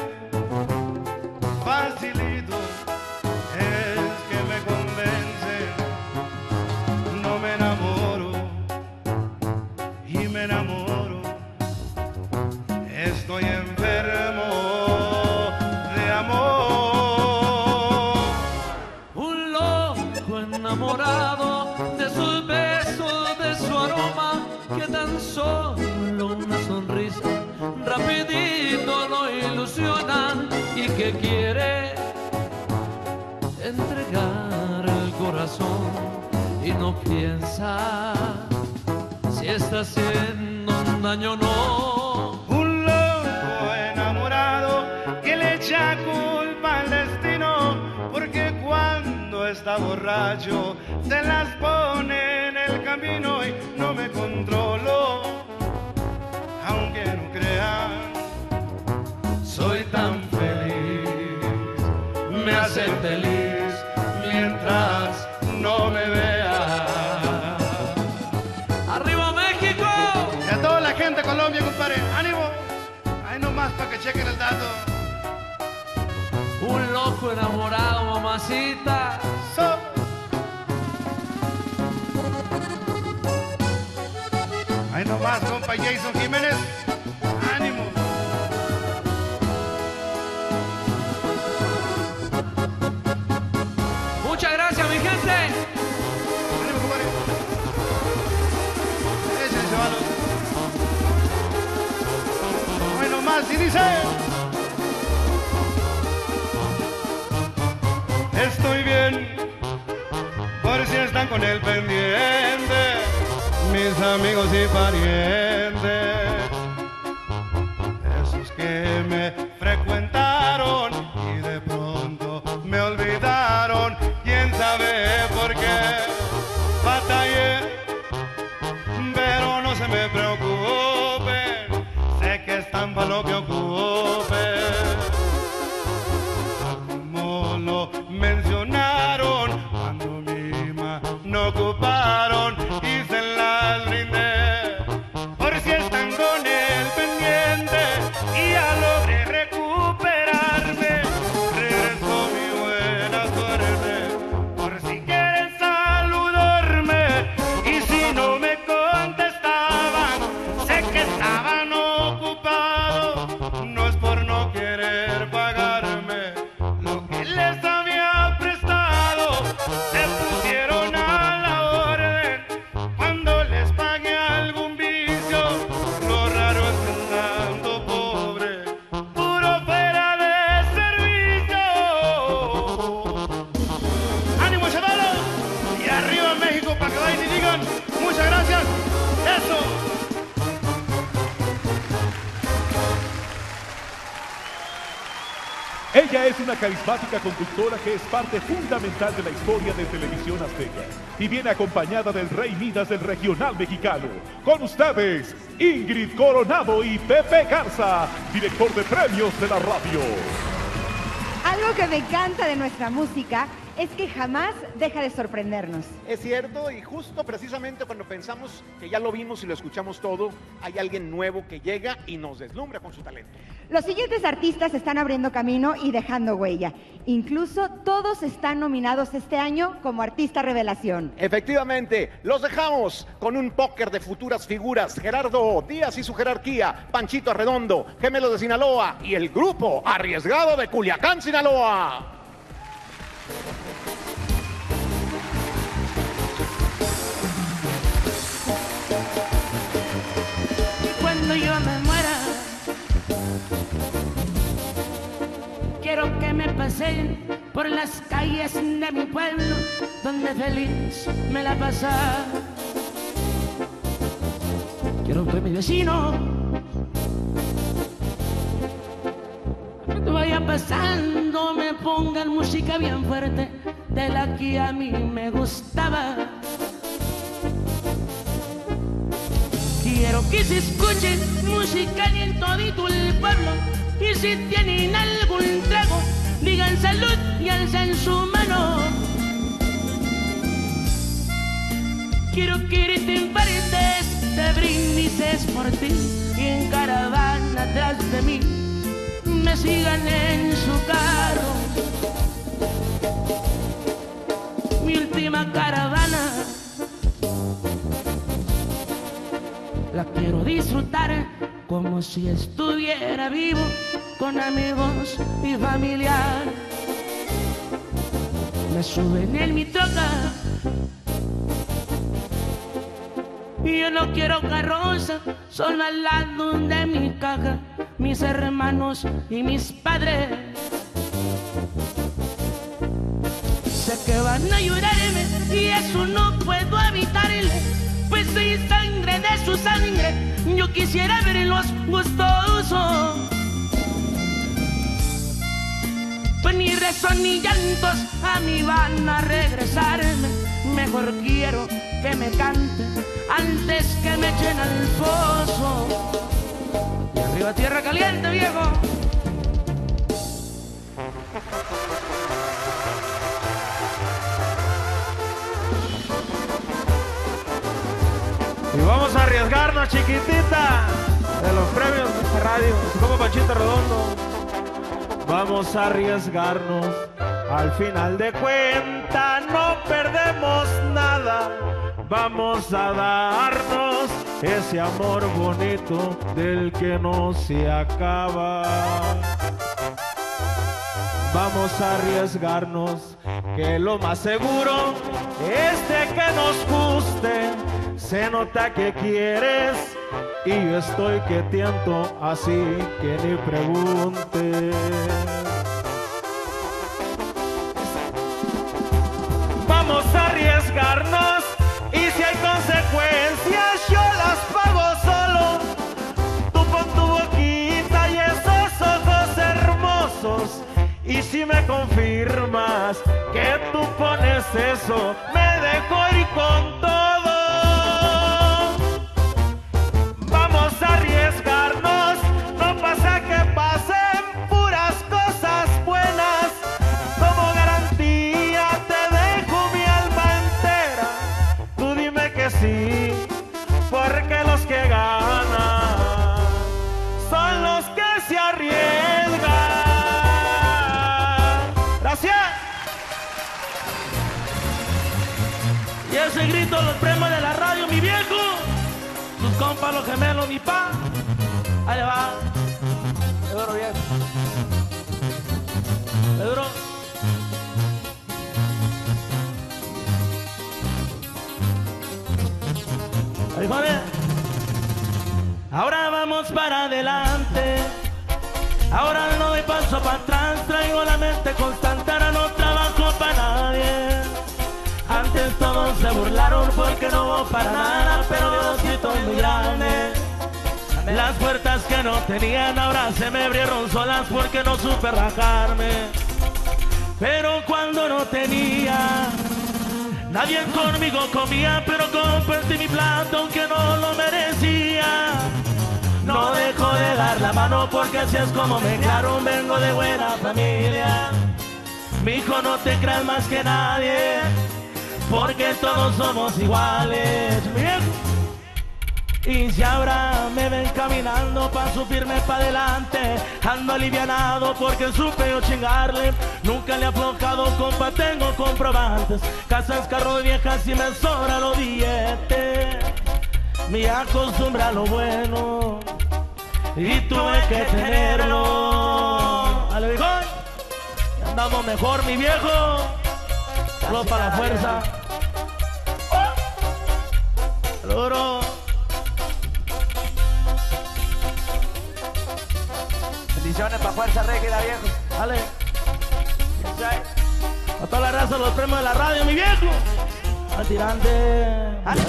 Facilito es que me convence. No me enamoro y me enamoro. Estoy enfermo de amor. Un loco enamorado de sus besos, de su aroma, que tan solo una sonrisa rapidito lo ilusiona y que quiere entregar el corazón y no piensa si está haciendo un daño o no. Un loco enamorado que le echa culpa al destino, porque cuando está borracho se las pone en el camino y no me controlo, aunque no crean, soy tan feliz, me hace feliz mientras no me vea. ¡Arriba México! Y a toda la gente de Colombia, compadre, ánimo, ahí nomás para que chequen el dato. Un loco enamorado, mamacita. So. Ahí nomás, compa Jason Jiménez. Ánimo. Muchas gracias, mi gente. Ánimo, compadre. Échense, chavales. Ahí nomás, y dice. Estoy bien, por si están con el pendiente, mis amigos y parientes, esos que me frecuentaron y de pronto me olvidaron. Quién sabe por qué batallé, pero no se me preocupen, sé que están para lo que ocupen. Como lo mencionaron cuando mi mano ocuparon y se las brindé, por si están con el pendiente y ya logré recuperarme. Regresó mi buena suerte, por si quieren saludarme, y si no me contestaban, sé que estaban ocupados, no es por no querer pagarme lo que les había prestado, se pusieron a la orden cuando les pagué algún vicio. Lo raro es que andando pobre, puro fuera de servicio. ¡Ánimo, chavalos! Y arriba México para que vayan y digan muchas gracias. ¡Eso! Ella es una carismática conductora que es parte fundamental de la historia de Televisión Azteca y viene acompañada del Rey Midas del regional mexicano. Con ustedes, Ingrid Coronado y Pepe Garza, director de premios de la radio. Algo que me encanta de nuestra música es que jamás deja de sorprendernos. Es cierto, y justo precisamente cuando pensamos que ya lo vimos y lo escuchamos todo, hay alguien nuevo que llega y nos deslumbra con su talento. Los siguientes artistas están abriendo camino y dejando huella. Incluso todos están nominados este año como Artista Revelación. Efectivamente, los dejamos con un póker de futuras figuras: Gerardo Díaz y su jerarquía, Panchito Arredondo, Gemelos de Sinaloa y el grupo Arriesgado de Culiacán, Sinaloa. Cuando yo me muera, quiero que me paseen por las calles de mi pueblo, donde feliz me la pasa. Quiero que mi vecino cuando vaya pasando me pongan música bien fuerte, de la que a mí me gustaba. Quiero que se escuche música en todito el pueblo, Y si tienen algún trago, digan salud y alcen su mano. Quiero que griten paredes de brindis por ti, y en caravana atrás de mí me sigan en su carro. Mi última caravana la quiero disfrutar como si estuviera vivo, con amigos y familiar. Me suben en mi troca y yo no quiero carroza, solo al lado de mi caja, mis hermanos y mis padres. Sé que van a llorarme y eso no puedo evitarle, pues soy sangre de su sangre, yo quisiera verlos gustosos. Pues ni rezo ni llantos a mí van a regresarme, mejor quiero que me canten antes que me echen al pozo. Y arriba tierra caliente, viejo. Y vamos a arriesgarnos, chiquitita, de los premios de radio, como Panchito Redondo. Vamos a arriesgarnos, al final de cuentas no perdemos nada. Vamos a darnos ese amor bonito del que no se acaba. Vamos a arriesgarnos, que lo más seguro es de que nos guste. Se nota que quieres y yo estoy que tiento, así que ni pregunte. Vamos a arriesgarnos y si hay consecuencias yo las pago solo. Tú pon tu boquita y esos ojos hermosos, y si me confirmas que tú pones eso, me dejo ir con todo. Ese grito los premios de la radio, mi viejo, tus compas, los gemelos, mi pa. Ahí va. Pedro, viejo. Pedro. Ahí va, bien. Ahora vamos para adelante. Ahora no doy paso para atrás. Traigo la mente constante, ahora no trabajo para nadie. Antes todos se burlaron porque no hubo para nada, pero Diosito es muy grande. Las puertas que no tenían ahora se me abrieron solas porque no supe rajarme. Pero cuando no tenía, nadie conmigo comía, pero compartí mi plato aunque no lo merecía. No dejo de dar la mano porque así es como me criaron, vengo de buena familia. Mi hijo, no te creas más que nadie, porque todos somos iguales. Y si ahora me ven caminando, paso firme para adelante, ando alivianado porque supe yo chingarle. Nunca le he aflojado, compa, tengo comprobantes. Casas, carros viejas y me sobra los billetes. Me acostumbra a lo bueno y tuve que tenerlo. Ale, viejo, andamos mejor, mi viejo. Solo para la fuerza. Duro. Bendiciones para Fuerza Rígida, viejo. Dale. A toda la raza, los premios de la radio, mi viejo. Al tirante. Dale.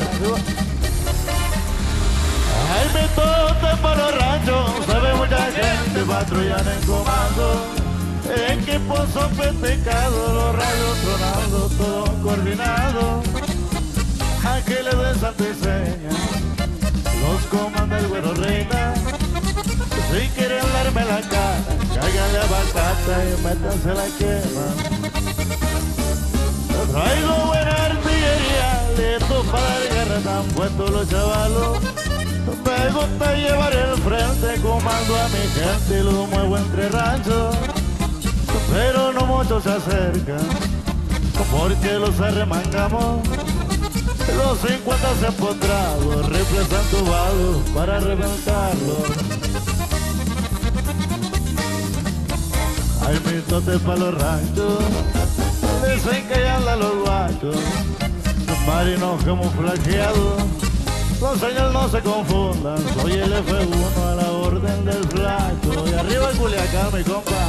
Ay, me toca por los ranchos, sabe mucha gente patrullando en comando. Equipos son petecados, los rayos sonando, todo coordinado. Ángeles de Santa Iseña, los comanda el güero reina. Si quieren darme la cara, métanse la quema. Traigo buena artillería, listo para dar guerra, están puestos los chavalos. Me gusta llevar el frente, comando a mi gente y lo muevo entre ranchos. Pero no muchos se acercan, porque los arremangamos. Los cincuenta se empotrados, rifles entubados para reventarlos. Hay mitotes para los ranchos, dicen que ya andan los guachos, marinos camuflajeados. Los señores no se confundan, soy el F uno a la orden del flaco. Y arriba el Culiacán, mi compa.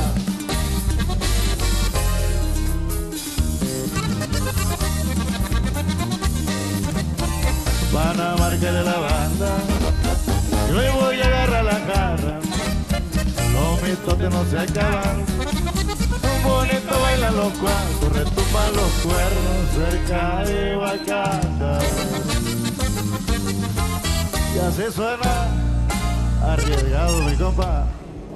Van a marcarle la banda, yo hoy voy a agarrar la jarra. Los mitotes no se acaban, un bonito bailan los cuatro, retumban los cuernos cerca de Bacata. Y así suena, arriesgado mi compa.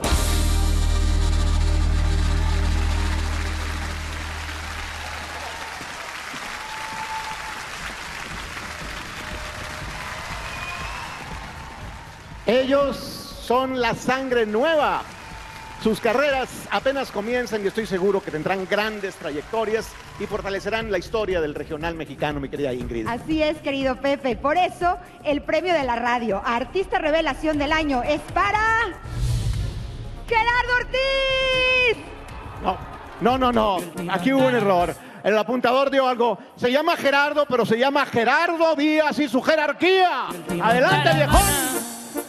Ellos son la sangre nueva. Sus carreras apenas comienzan y estoy seguro que tendrán grandes trayectorias y fortalecerán la historia del regional mexicano, mi querida Ingrid. Así es, querido Pepe. Por eso, el premio de la radio a Artista Revelación del Año es para... ¡Gerardo Ortiz! No, no, no, no. Aquí hubo un error. El apuntador dio algo. Se llama Gerardo, pero se llama Gerardo Díaz y su jerarquía. Adelante, viejón.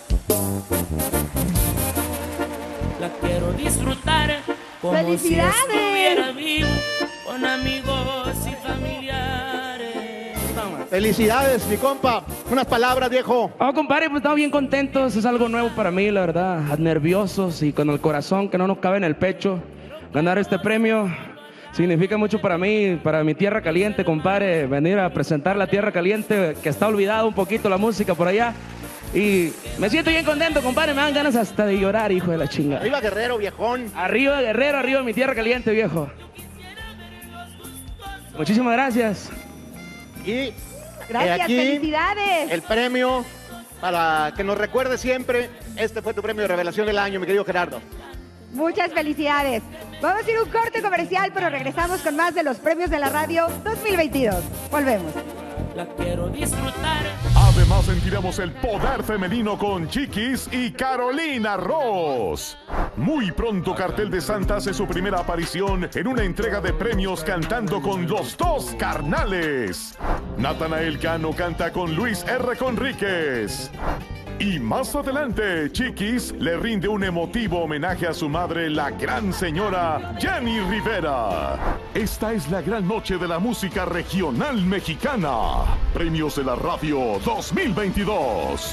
La quiero disfrutar como ¡felicidades! si estuviera vivo con amigos y familiares. Felicidades, mi compa. Unas palabras, viejo. Oh, compadre, pues estamos bien contentos. Es algo nuevo para mí, la verdad. Nerviosos y con el corazón que no nos cabe en el pecho. Ganar este premio significa mucho para mí, para mi tierra caliente, compadre. Venir a presentar la tierra caliente, que está olvidado un poquito la música por allá. Y me siento bien contento, compadre. Me dan ganas hasta de llorar, hijo de la chingada. Arriba Guerrero, viejón. Arriba Guerrero, arriba mi tierra caliente, viejo. Muchísimas gracias. Y Gracias, aquí, felicidades. el premio para que nos recuerde siempre. Este fue tu premio de revelación del año, mi querido Gerardo. Muchas felicidades. Vamos a ir a un corte comercial, pero regresamos con más de los premios de la radio dos mil veintidós. Volvemos. La quiero disfrutar. Además sentiremos el poder femenino con Chiquis y Carolina Ross. Muy pronto Cartel de Santa hace su primera aparición en una entrega de premios cantando con los dos carnales. Natanael Cano canta con Luis R. Conríquez. Y más adelante, Chiquis le rinde un emotivo homenaje a su madre, la gran señora Jenny Rivera. Esta es la gran noche de la música regional mexicana. Premios de la Radio dos mil veintidós.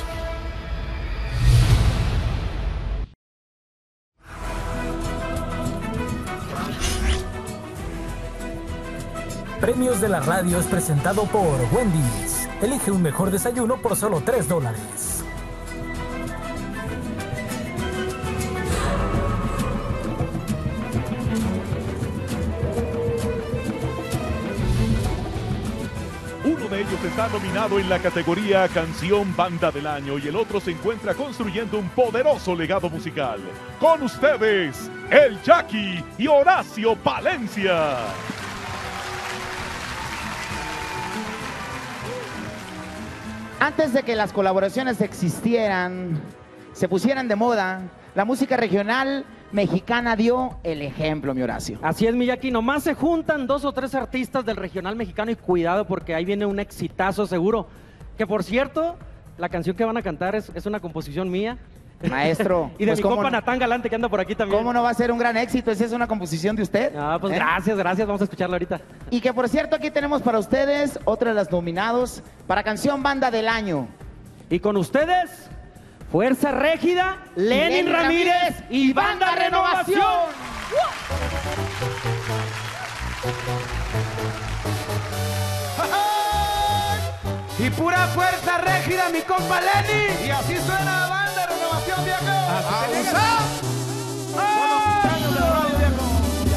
Premios de la Radio es presentado por Wendy's. Elige un mejor desayuno por solo tres dólares. Uno de ellos está nominado en la categoría Canción Banda del Año y el otro se encuentra construyendo un poderoso legado musical. Con ustedes, el Jackie y Horacio Palencia. Antes de que las colaboraciones existieran, se pusieran de moda, la música regional mexicana dio el ejemplo, mi Horacio. Así es, mi Jackie. Nomás se juntan dos o tres artistas del regional mexicano y cuidado porque ahí viene un exitazo seguro. Que por cierto, la canción que van a cantar es, es una composición mía. Maestro. Y de pues mi compa no, Natán Galante que anda por aquí también. ¿Cómo no va a ser un gran éxito? ¿Esa es una composición de usted? Ah, pues ¿Eh? gracias, gracias. Vamos a escucharla ahorita. Y que por cierto, aquí tenemos para ustedes otra de las nominados para Canción Banda del Año. Y con ustedes, Fuerza Régida, Lenin, Lenin Ramírez, Ramírez y Banda, Banda Renovación. Y pura Fuerza Régida, mi compa Lenin. Y así suena Banda Renovación, viejo. ¡Pausa!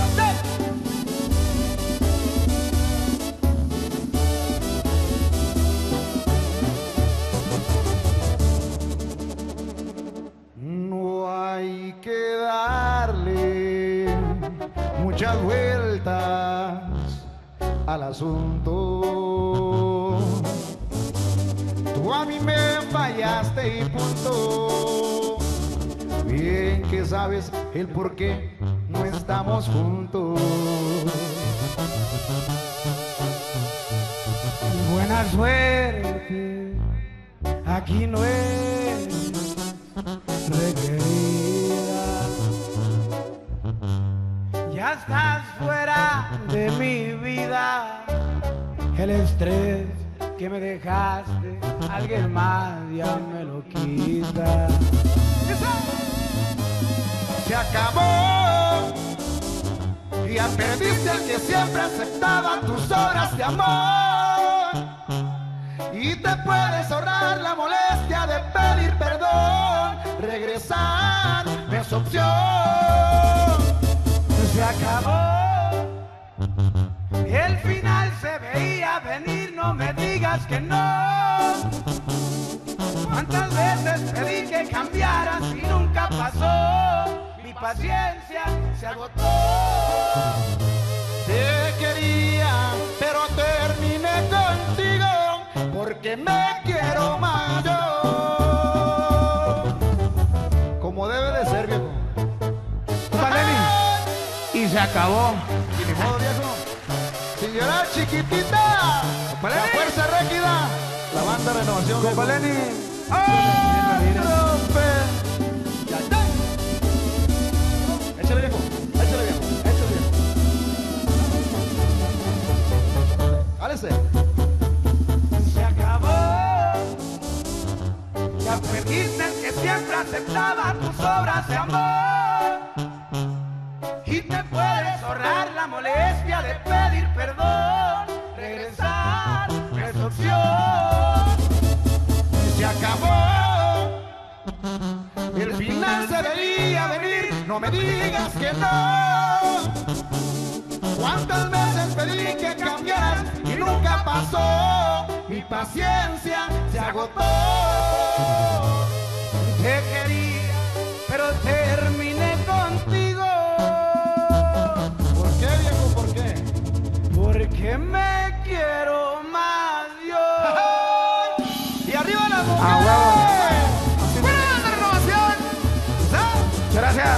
muchas vueltas al asunto. Tú a mí me fallaste y punto. Bien que sabes el por qué no estamos juntos. Buena suerte, aquí no es requerida. Ya estás fuera de mi vida. El estrés que me dejaste, alguien más ya me lo quita. Se acabó. Ya perdiste al que siempre aceptaba tus horas de amor. Y te puedes ahorrar la molestia de pedir perdón. Regresar no es opción. Se acabó. El final se veía venir, no me digas que no. ¿Cuántas veces pedí que cambiaras y nunca pasó? Mi paciencia se agotó. Te quería, pero terminé contigo porque me quiero más yo. Como debe de ser, viejo. Y se acabó. Y ni modo, viejo. Señora chiquitita, la fuerza rígida, la banda Renovación. Compa Lenny. ¡Ah! Ya está. Échale, viejo. Échale, viejo. Échale, viejo. Álese. Se acabó. Ya perdiste el que siempre aceptaba tus obras de amor. Y te puedes ahorrar la molestia de pedir perdón. Regresar no es opción. Se acabó. El final se veía venir. No me digas que no. ¿Cuántas veces pedí que cambiaras y nunca pasó? Mi paciencia se agotó. Te quería, pero terminé contigo. Porque me quiero más yo. Y arriba la mujer. Ah, wow. ¡Buena banda Renovación! Gracias.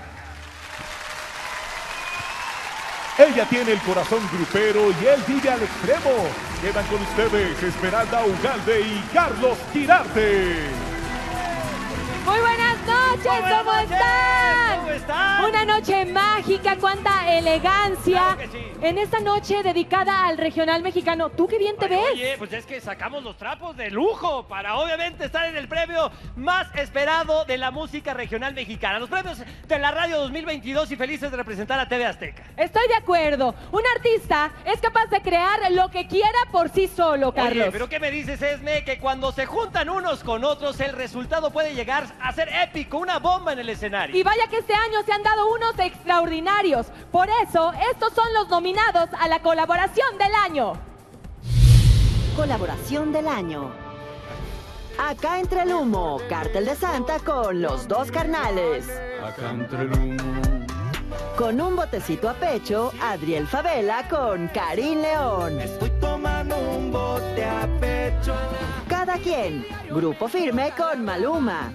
Ella tiene el corazón grupero y él vive al extremo. Quedan con ustedes Esmeralda Ugalde y Carlos Girarte. Muy buenas noches, Muy buenas ¿cómo, noches. están? ¿Cómo están? Una noche mágica, cuánta elegancia. Claro que sí. En esta noche dedicada al regional mexicano. ¿Tú qué bien te Oye, ves? Oye, pues es que sacamos los trapos de lujo para obviamente estar en el premio más esperado de la música regional mexicana. Los premios de la radio dos mil veintidós y felices de representar a T V Azteca. Estoy de acuerdo. Un artista es capaz de crear lo que quiera por sí solo, Carlos. Oye, pero ¿qué me dices, Esme? Que cuando se juntan unos con otros, el resultado puede llegar a ser épico, una bomba en el escenario. Y vaya que este año se han dado unos extraordinarios. Por eso, estos son los nominados a la colaboración del año. Colaboración del año. Acá entre el humo, Cártel de Santa con Los Dos Carnales. Acá entre el humo. Con un botecito a pecho, Adriel Favela con Karim León. Estoy tomando un bote a pecho. Cada quien, Grupo Firme con Maluma.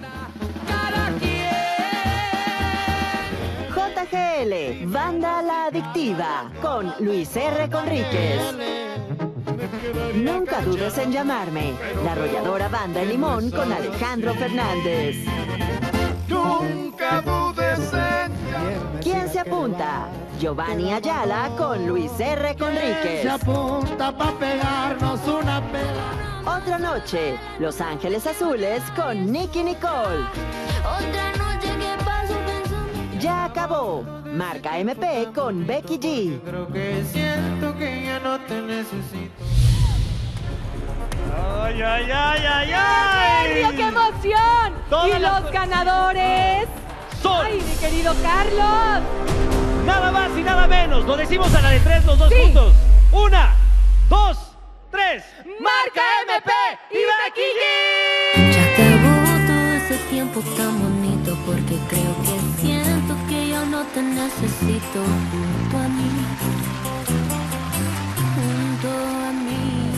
J G L, Banda La Adictiva, con Luis R. Conríquez. Nunca dudes en llamarme, la arrolladora Banda El Limón con Alejandro Fernández. Nunca dudes en llamarme. ¿Quién se apunta? Giovanni Ayala con Luis R. Conríquez. Se apunta pa' pegarnos una pela. Otra noche, Los Ángeles Azules con Nicky Nicole. Otra noche que paso pensando. Ya acabó. Marca M P con Becky G. Creo que siento que ya no te necesito. ¡Ay, ay, ay, ay, ay! ¡Qué nervio, qué emoción! Todas y las los ganadores son... ¡Ay, mi querido Carlos! Nada más y nada menos. Lo decimos a la de tres, los dos Sí. juntos. Una, dos, tres. ¡Marca M P y Becky G! Ya acabó todo ese tiempo tan bonito porque creo que siento que yo no te necesito junto a mí, junto a mí.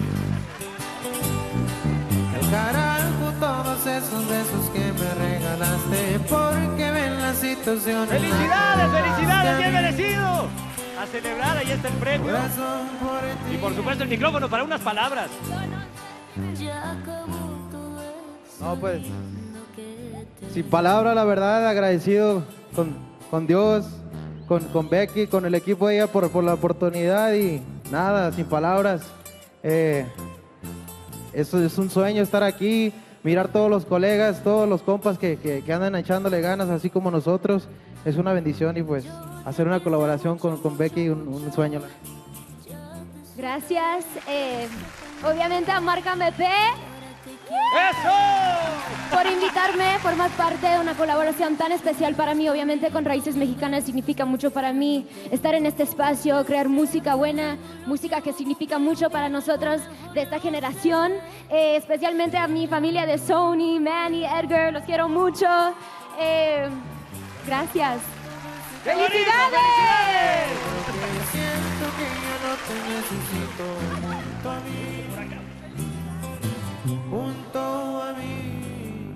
El carajo todos esos besos que me regalaste porque ven la situación. ¡Felicidades, felicidades! ¡Bien merecido! A celebrar, ahí está el premio. Y por supuesto el micrófono para unas palabras. No, pues, sin palabras, la verdad, agradecido con, con Dios, con, con Becky, con el equipo de ella por, por la oportunidad y nada, sin palabras. Eh, eso es un sueño estar aquí, mirar todos los colegas, todos los compas que, que, que andan echándole ganas, así como nosotros. Es una bendición y pues hacer una colaboración con, con Becky, un, un sueño. Gracias. Eh, obviamente a Marca M P. ¡Eso! Por invitarme, formar parte de una colaboración tan especial para mí. Obviamente con Raíces Mexicanas significa mucho para mí estar en este espacio, crear música buena, música que significa mucho para nosotros de esta generación. Eh, especialmente a mi familia de Sony, Manny, Edgar, los quiero mucho. Eh, gracias. ¡Felicidades! Siento que yo no te necesito junto a mí, junto a mí.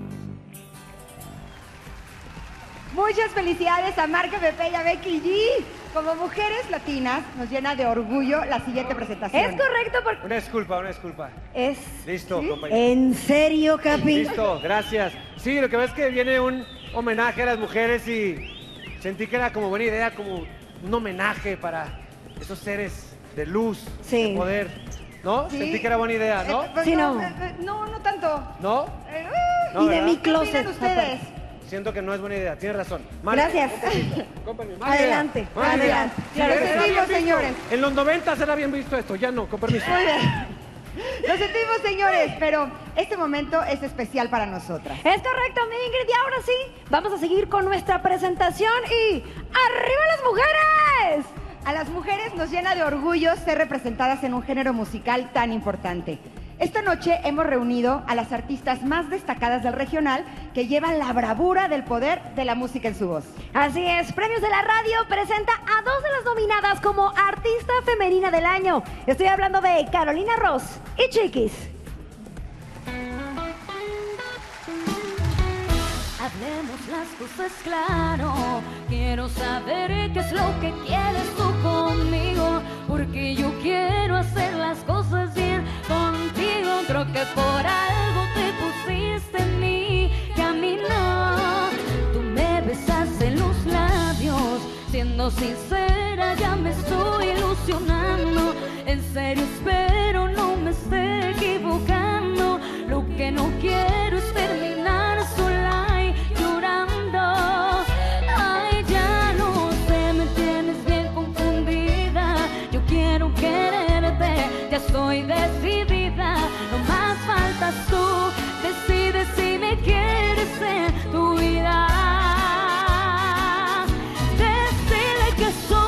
Muchas felicidades a Marca M P y a Becky G. Como mujeres latinas, nos llena de orgullo la siguiente presentación. Es correcto porque... Una disculpa, una disculpa. Es... Listo, ¿Sí? compañero. ¿En serio, Capi? Listo, gracias. Sí, lo que ves es que viene un homenaje a las mujeres y sentí que era como buena idea, como un homenaje para esos seres de luz, Sí. de poder. ¿No? Sí. Sentí que era buena idea, ¿no? Eh, pues Sí, no. no. eh, eh, No, no tanto. ¿No? Eh, No, y de ¿verdad? mi ¿Qué closet. opinan ustedes? Siento que no es buena idea, tienes razón. Gracias. Adelante, Buena idea. adelante. Claro, Era lo sentimos, bien visto. señores. En los noventas era bien visto esto, ya no, con permiso. Muy bien. Lo sentimos, señores, pero este momento es especial para nosotras. Es correcto, mi Ingrid, y ahora sí, vamos a seguir con nuestra presentación y ¡arriba las mujeres! A las mujeres nos llena de orgullo ser representadas en un género musical tan importante. Esta noche hemos reunido a las artistas más destacadas del regional que llevan la bravura del poder de la música en su voz. Así es, Premios de la Radio presenta a dos de las nominadas como Artista Femenina del Año. Estoy hablando de Carolina Ross y Chiquis. Hablemos las cosas claro. Quiero saber qué es lo que quieres tú conmigo, porque yo quiero hacer las cosas bien contigo. Creo que por algo te pusiste en mi camino. Tú me besaste en los labios, siendo sincera ya me estoy ilusionando. En serio espero no me esté equivocando. Lo que no quiero es terminar sola y llorando. Ay, ya no sé, me tienes bien confundida. Yo quiero quererte, ya estoy decidida. No más faltas tú, decides si me quieres en tu vida. Decide que soy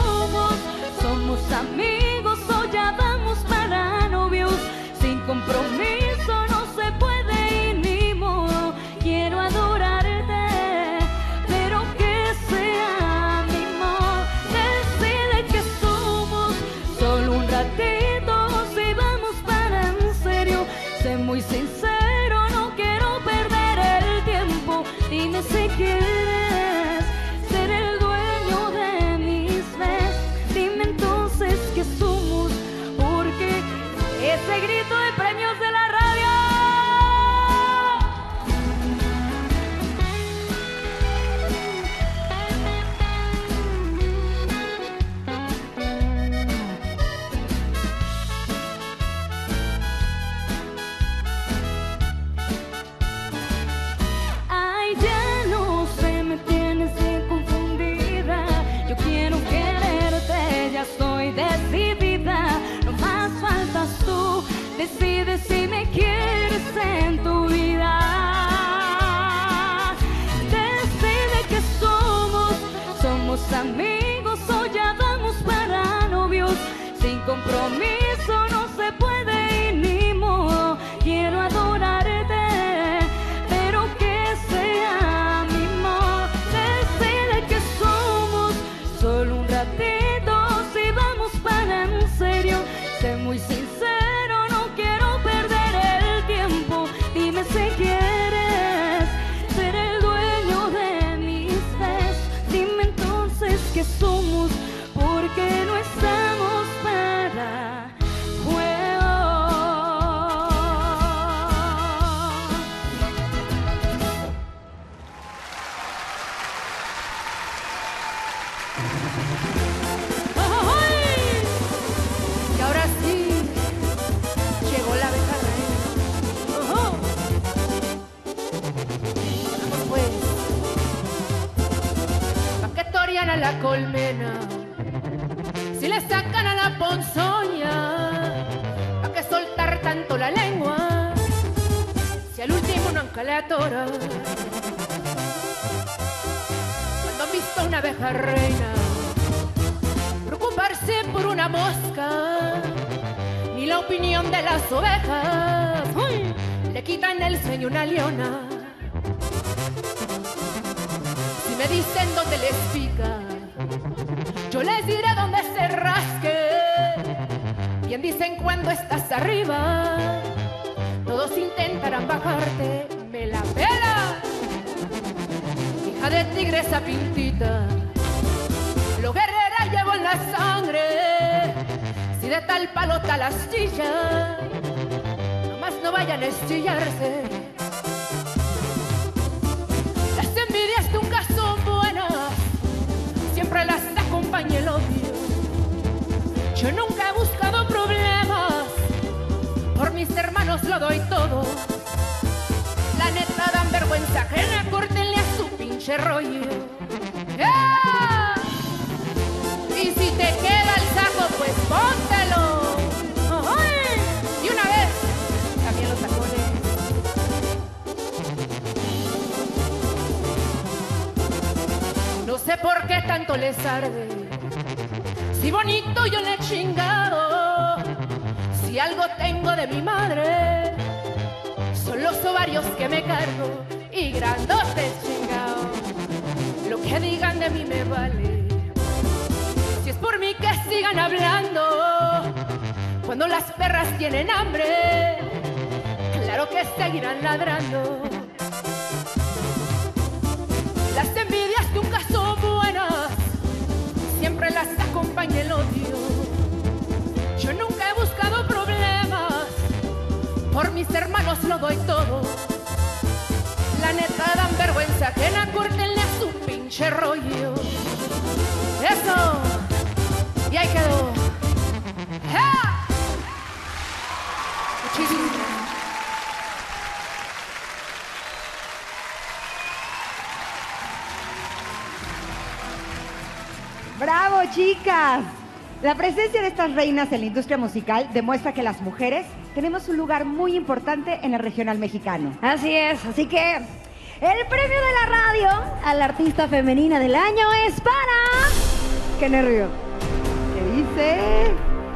la colmena, si le sacan a la ponzoña, ¿pa' qué soltar tanto la lengua? Si al último nunca le atora. Cuando han visto una abeja reina preocuparse por una mosca, ni la opinión de las ovejas, ¡uy!, le quitan el sueño a una leona. Si me dicen dónde les pica, yo les diré dónde se rasque. Bien dicen cuando estás arriba, todos intentarán bajarte. Me la pela, hija de tigresa pintita, lo guerrera llevo en la sangre. Si de tal palo tal astilla, nomás no vayan a estillarse. Las envidias nunca son buenas, siempre las acompaña el odio. Yo nunca he buscado problemas, por mis hermanos lo doy todo. La neta dan vergüenza ajena, córtenle a su pinche rollo. ¡Yeah! Y si te queda el saco, pues póntelo. ¡Ay! Y una vez, también los tacones. No sé por qué tanto les arde, si bonito yo le he chingado. Si algo tengo de mi madre, son los ovarios que me cargo y grandotes chingados. Lo que digan de mí me vale, si es por mí que sigan hablando. Cuando las perras tienen hambre, claro que seguirán ladrando. Las envidias nunca son buenas, siempre las acompaña el odio. Yo nunca he buscado problemas, por mis hermanos lo doy todo. La neta dan vergüenza ajena, córtenle a su pinche rollo. Eso, y ahí quedó. ¡Ja! Muchísimas gracias. ¡Bravo, chicas! La presencia de estas reinas en la industria musical demuestra que las mujeres tenemos un lugar muy importante en el regional mexicano. Así es, así que el premio de la radio a la artista femenina del año es para... ¡Qué nervio! ¿Qué dice?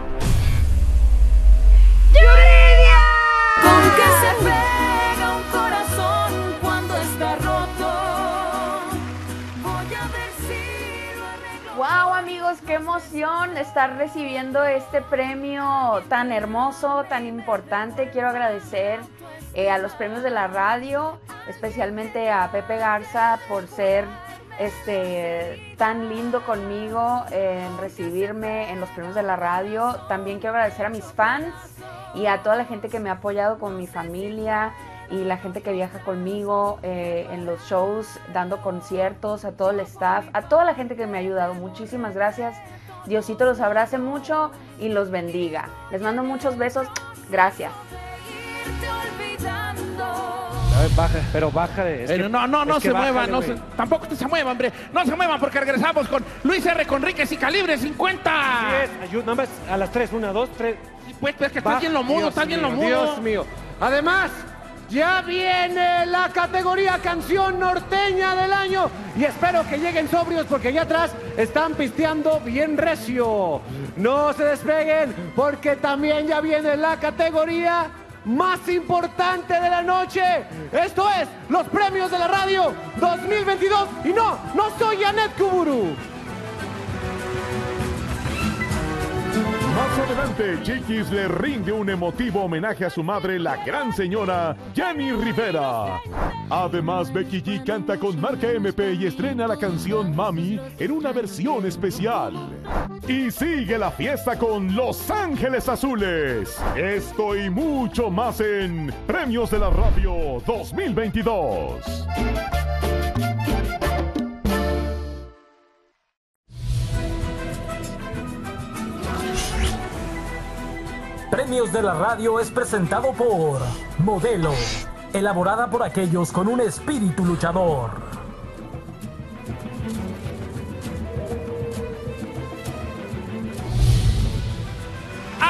¡Yuridia! ¿Con qué se pega un corazón cuando está roto? Voy a ver si lo arreglo. Wow, amigos, qué emoción estar recibiendo este premio tan hermoso, tan importante. Quiero agradecer eh, a los premios de la radio, especialmente a Pepe Garza por ser este, tan lindo conmigo en recibirme en los premios de la radio. También quiero agradecer a mis fans y a toda la gente que me ha apoyado, con mi familia y la gente que viaja conmigo eh, en los shows, dando conciertos, a todo el staff, a toda la gente que me ha ayudado. Muchísimas gracias. Diosito los abrace mucho y los bendiga. Les mando muchos besos. Gracias. A ver, baja, pero baja de... es Eh, que- no, no, no es que se muevan, bájale, no se, güey. tampoco se muevan, hombre. No se muevan porque regresamos con Luis R. Conríquez y Calibre cincuenta. Así es, ayuda, nada más a las tres, una, dos, tres. Pues, pues, que está Va. bien lo mudo, Dios está bien lo mío, mudo. Dios mío. Además, ya viene la categoría Canción Norteña del Año y espero que lleguen sobrios porque allá atrás están pisteando bien recio. No se despeguen porque también ya viene la categoría más importante de la noche. Esto es los premios de la radio dos mil veintidós y no, no soy Anet Kuburu. Más adelante, Chiquis le rinde un emotivo homenaje a su madre, la gran señora Jenny Rivera. Además, Becky G canta con Marca M P y estrena la canción Mami en una versión especial. Y sigue la fiesta con Los Ángeles Azules. Esto y mucho más en Premios de la Radio dos mil veintidós. Premios de la Radio es presentado por Modelo, elaborada por aquellos con un espíritu luchador.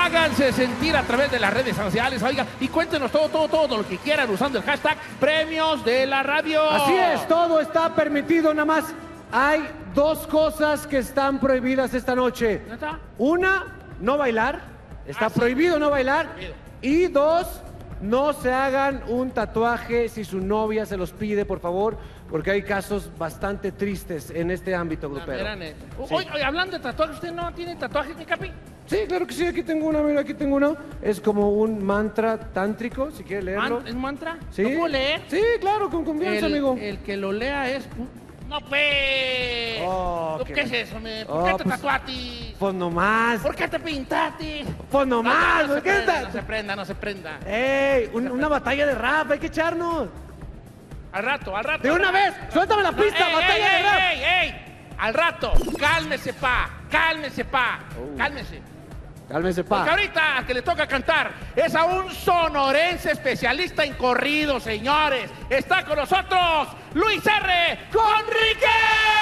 Háganse sentir a través de las redes sociales, oiga, y cuéntenos todo, todo, todo lo que quieran usando el hashtag Premios de la Radio. Así es, todo está permitido, nada más hay dos cosas que están prohibidas esta noche. Una, no bailar, está Ah, sí. prohibido no bailar. Prohibido. Y dos, no se hagan un tatuaje si su novia se los pide, por favor, porque hay casos bastante tristes en este ámbito grupero. Era neta. Sí. Oye, oye, hablando de tatuajes, ¿usted no tiene tatuajes, mi capi? Sí, claro que sí, aquí tengo una, mira, aquí tengo uno. Es como un mantra tántrico, si quiere leerlo. Man- ¿Es mantra? ¿Sí? ¿Lo puedo leer? Sí, claro, con confianza, el, amigo. El que lo lea es... ¡No, pues! Oh, ¿Qué qué- es eso, me? ¿Por Oh, qué te pues- tatuaste? Pues nomás. ¿Por qué te pintaste? Pues nomás, no, no, ¿por se qué prenda, está- no se prenda, no se prenda. ¡Ey! un- una batalla de rap, hay que echarnos. Al rato, al rato. De una vez, suéltame la No, pista, ey, batalla ey, de rap. ey, ey, ey. Al rato, cálmese, pa, cálmese, pa, cálmese. Cálmese, pa. Porque ahorita al que le toca cantar es a un sonorense especialista en corridos, señores. Está con nosotros Luis R. Conríquez.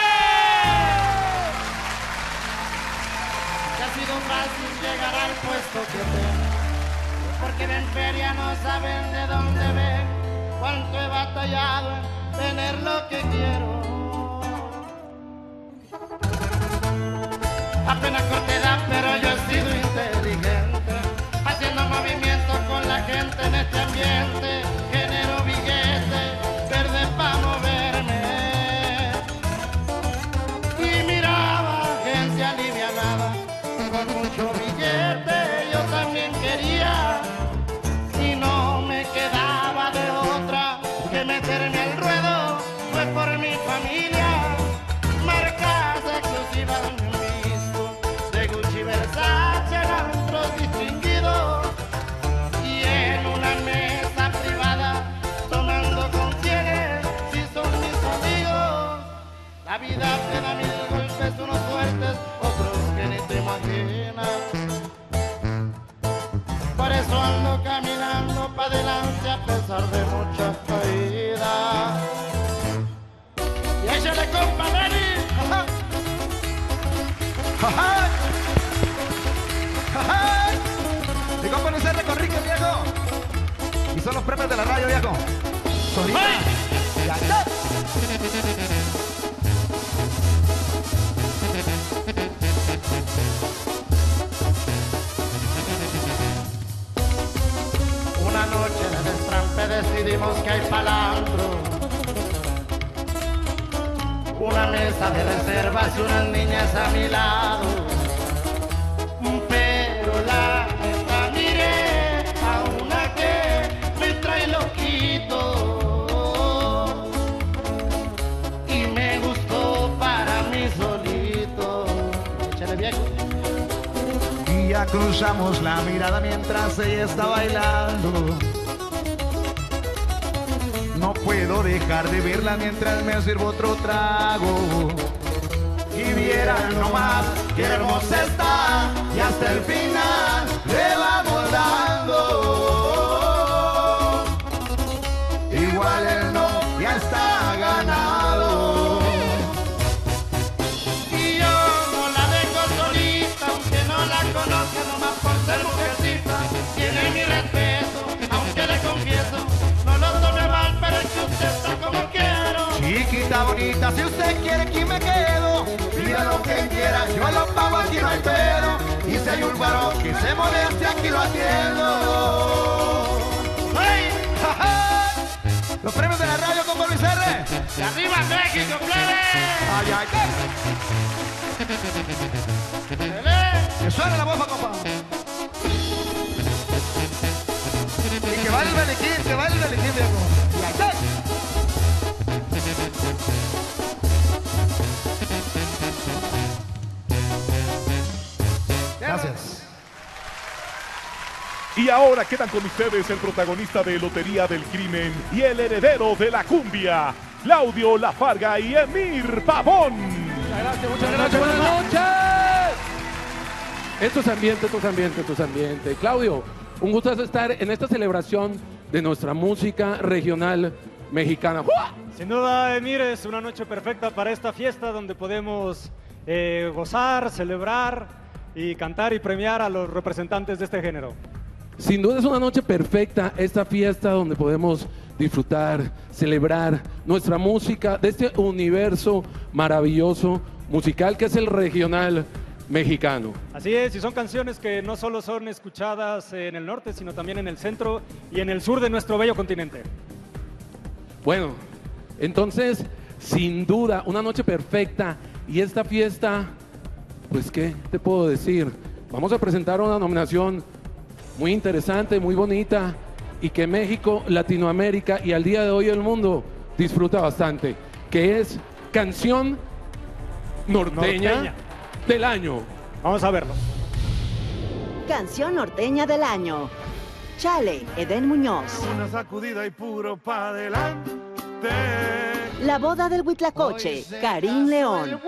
Que ha sido fácil llegar al puesto que tengo, porque en feria no saben de dónde ven, cuánto he batallado en tener lo que quiero. Apenas corta edad, pero yo he sido inteligente, haciendo movimientos con la gente en este ambiente, genero billete, verde pa' moverme. Y miraba gente alivianada, con mucho billete, yo también quería, y no me quedaba de otra que meterme al ruedo, fue por mi familia, marcas exclusivas me han visto, de Gucci, Versace, en antros distinguidos, y en una mesa privada, tomando con quienes, si son mis amigos, la vida te da mil golpes, unos fuertes, otros que ni te imaginas. Por eso ando caminando para adelante a pesar de muchas caídas. Y échale compa, Benny. Ajá. ¡Ajá! ¡Ajá! Y compa Luis R. Conríquez, viejo. Y son los premios de la radio, viejo. Solita. Ya está. Una noche en el destrampe decidimos que hay palantro, una mesa de reservas y unas niñas a mi lado, pero la neta miré a una que me trae loquito y me gustó para mí solito. Échale, viejo. Y ya cruzamos la mirada mientras ella está bailando. No puedo dejar de verla mientras me sirvo otro trago. Y vieran nomás qué hermosa está, y hasta el final le vamos dando. Igual el no ya está ganado. Y yo no la dejo solita, aunque no la conozca, nomás por ser mujercita. Tiene mi respeto, aunque le confieso, no lo tome mal, pero es que usted está como quiero. Chiquita bonita, si usted quiere aquí me quedo. Pida lo que quiera, yo lo pago, aquí no hay pedo. Y si hay un varón que se moleste, aquí lo atiendo. ¡Hey! ¡Ja, ja! Los premios de la radio con Luis R. ¡Y arriba México, plebe! ¡Ay, ay, ay! ¡Que suene la voz, compa! Y que va el beliquín, que va el beliquín, viejo. ¡Y ay, ay! Gracias. Y ahora quedan con ustedes el protagonista de Lotería del Crimen y el heredero de la cumbia, Claudio Lafarga y Emir Pavón. Muchas gracias, muchas gracias, buenas noches. Esto es ambiente, esto es ambiente, esto es ambiente. Claudio, un gusto estar en esta celebración de nuestra música regional mexicana. ¡Uah! Sin duda, Emir, es una noche perfecta para esta fiesta donde podemos eh, gozar, celebrar y cantar y premiar a los representantes de este género. Sin duda es una noche perfecta, esta fiesta donde podemos disfrutar, celebrar nuestra música de este universo maravilloso musical que es el regional mexicano. Así es, y son canciones que no solo son escuchadas en el norte, sino también en el centro y en el sur de nuestro bello continente. Bueno, entonces, sin duda, una noche perfecta y esta fiesta, pues, ¿qué te puedo decir? Vamos a presentar una nominación muy interesante, muy bonita y que México, Latinoamérica y al día de hoy el mundo disfruta bastante, que es Canción Norteña, Norteña. del Año. Vamos a verlo. Canción Norteña del Año. Chale, Edén Muñoz. Una sacudida y puro pa' adelante. La boda del Huitlacoche, Karim León.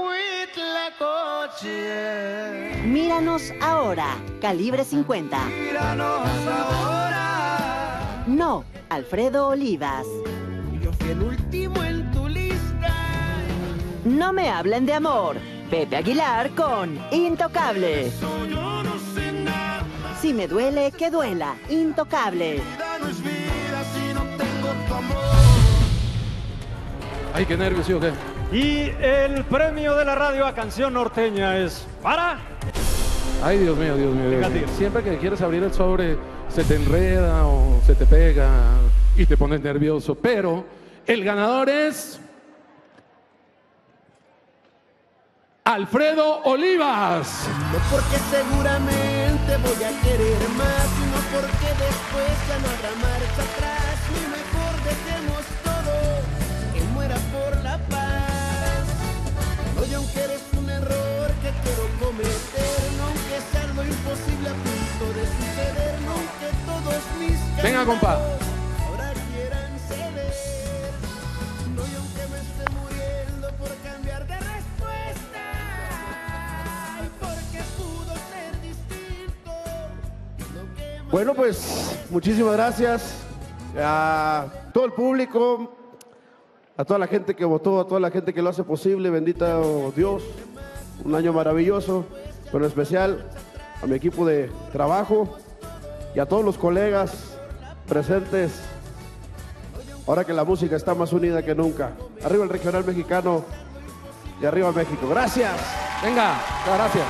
Míranos ahora, Calibre cincuenta. Míranos ahora. No, Alfredo Olivas. Yo fui el último en tu lista. No me hablen de amor, Pepe Aguilar con Intocable. Yo no sé nada. Si me duele, que duela, Intocable. No es vida si no tengo tu amor. Ay, qué nervios, ¿sí o qué? Y el premio de la radio a Canción Norteña es para... Ay, Dios mío, Dios mío, Dios mío. Negativo. Siempre que quieres abrir el sobre, se te enreda o se te pega y te pones nervioso. Pero el ganador es... Alfredo Olivas. No porque seguramente voy a querer más, sino porque después ya no habrá marcha atrás. Y mejor dejemos todo, que muera por la paz. Oye, aunque eres un error que quiero cometer, no aunque sea algo imposible a punto de suceder, no aunque todos mis Venga, compa. ahora quieran ceder. No, y aunque me esté muriendo por cambiar de respuesta, ay, porque pudo ser distinto. Lo que más Bueno, pues muchísimas gracias a todo el público, a toda la gente que votó, a toda la gente que lo hace posible. Bendito Dios, un año maravilloso, pero en especial a mi equipo de trabajo y a todos los colegas presentes. Ahora que la música está más unida que nunca. Arriba el regional mexicano y arriba México. Gracias. Venga, gracias.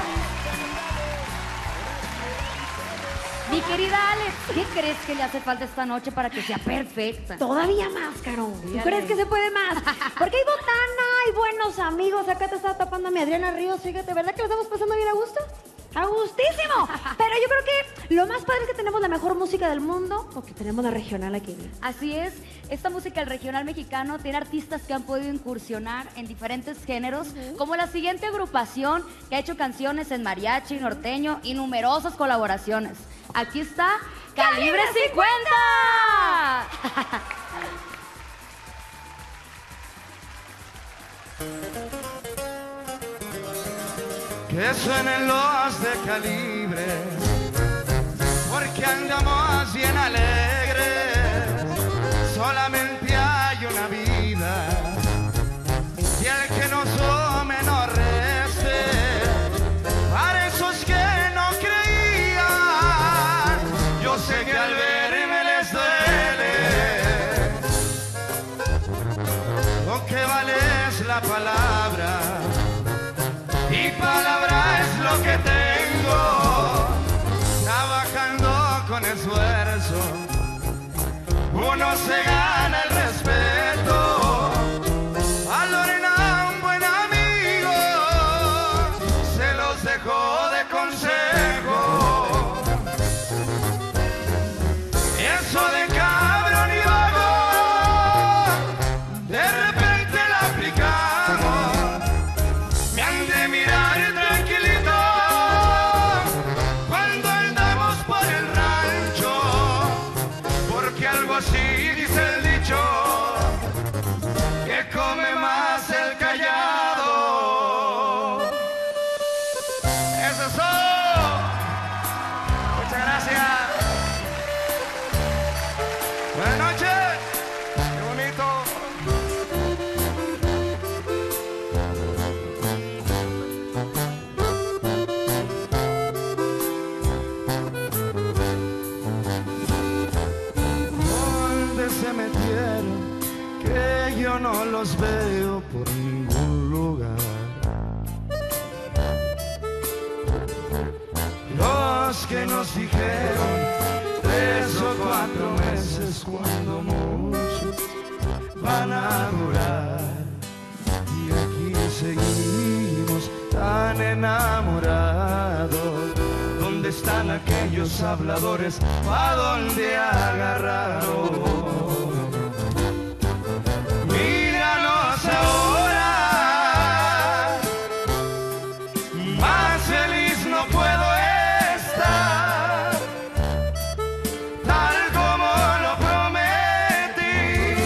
Mi querida Alex, ¿qué crees que le hace falta esta noche para que sea perfecta? Todavía más, Caro. ¿Tú Ya crees le- que se puede más? Porque hay botana, hay buenos amigos. Acá te está tapando mi Adriana Ríos. Fíjate, ¿verdad que lo estamos pasando bien a gusto? ¡A gustísimo! Pero yo creo que lo más padre es que tenemos la mejor música del mundo, porque tenemos la regional aquí. Así es, esta música del regional mexicano tiene artistas que han podido incursionar en diferentes géneros, como la siguiente agrupación que ha hecho canciones en mariachi, norteño y numerosas colaboraciones. Aquí está Calibre cincuenta. Que suenen los de Calibre, porque andamos bien alegres. Solamente hay una vida, y el que nos tome no reste. Para esos que no creían, yo sé que al verme les duele. Lo que vale es la palabra, y palabra es lo que tengo. Trabajando con esfuerzo, uno se gana el respeto. Valoren un buen amigo, se los dejo de consejo. Eso de cabrón y vago, de repente la aplicamos. Me han de mirar tranquilito cuando andamos por el rancho, porque algo así dice el dicho. yo no los veo por ningún lugar. Los que nos dijeron tres o cuatro meses cuando mucho van a durar, y aquí seguimos tan enamorados. ¿Dónde están aquellos habladores? ¿A dónde agarraron? Míranos ahora, más feliz no puedo estar, tal como lo prometí.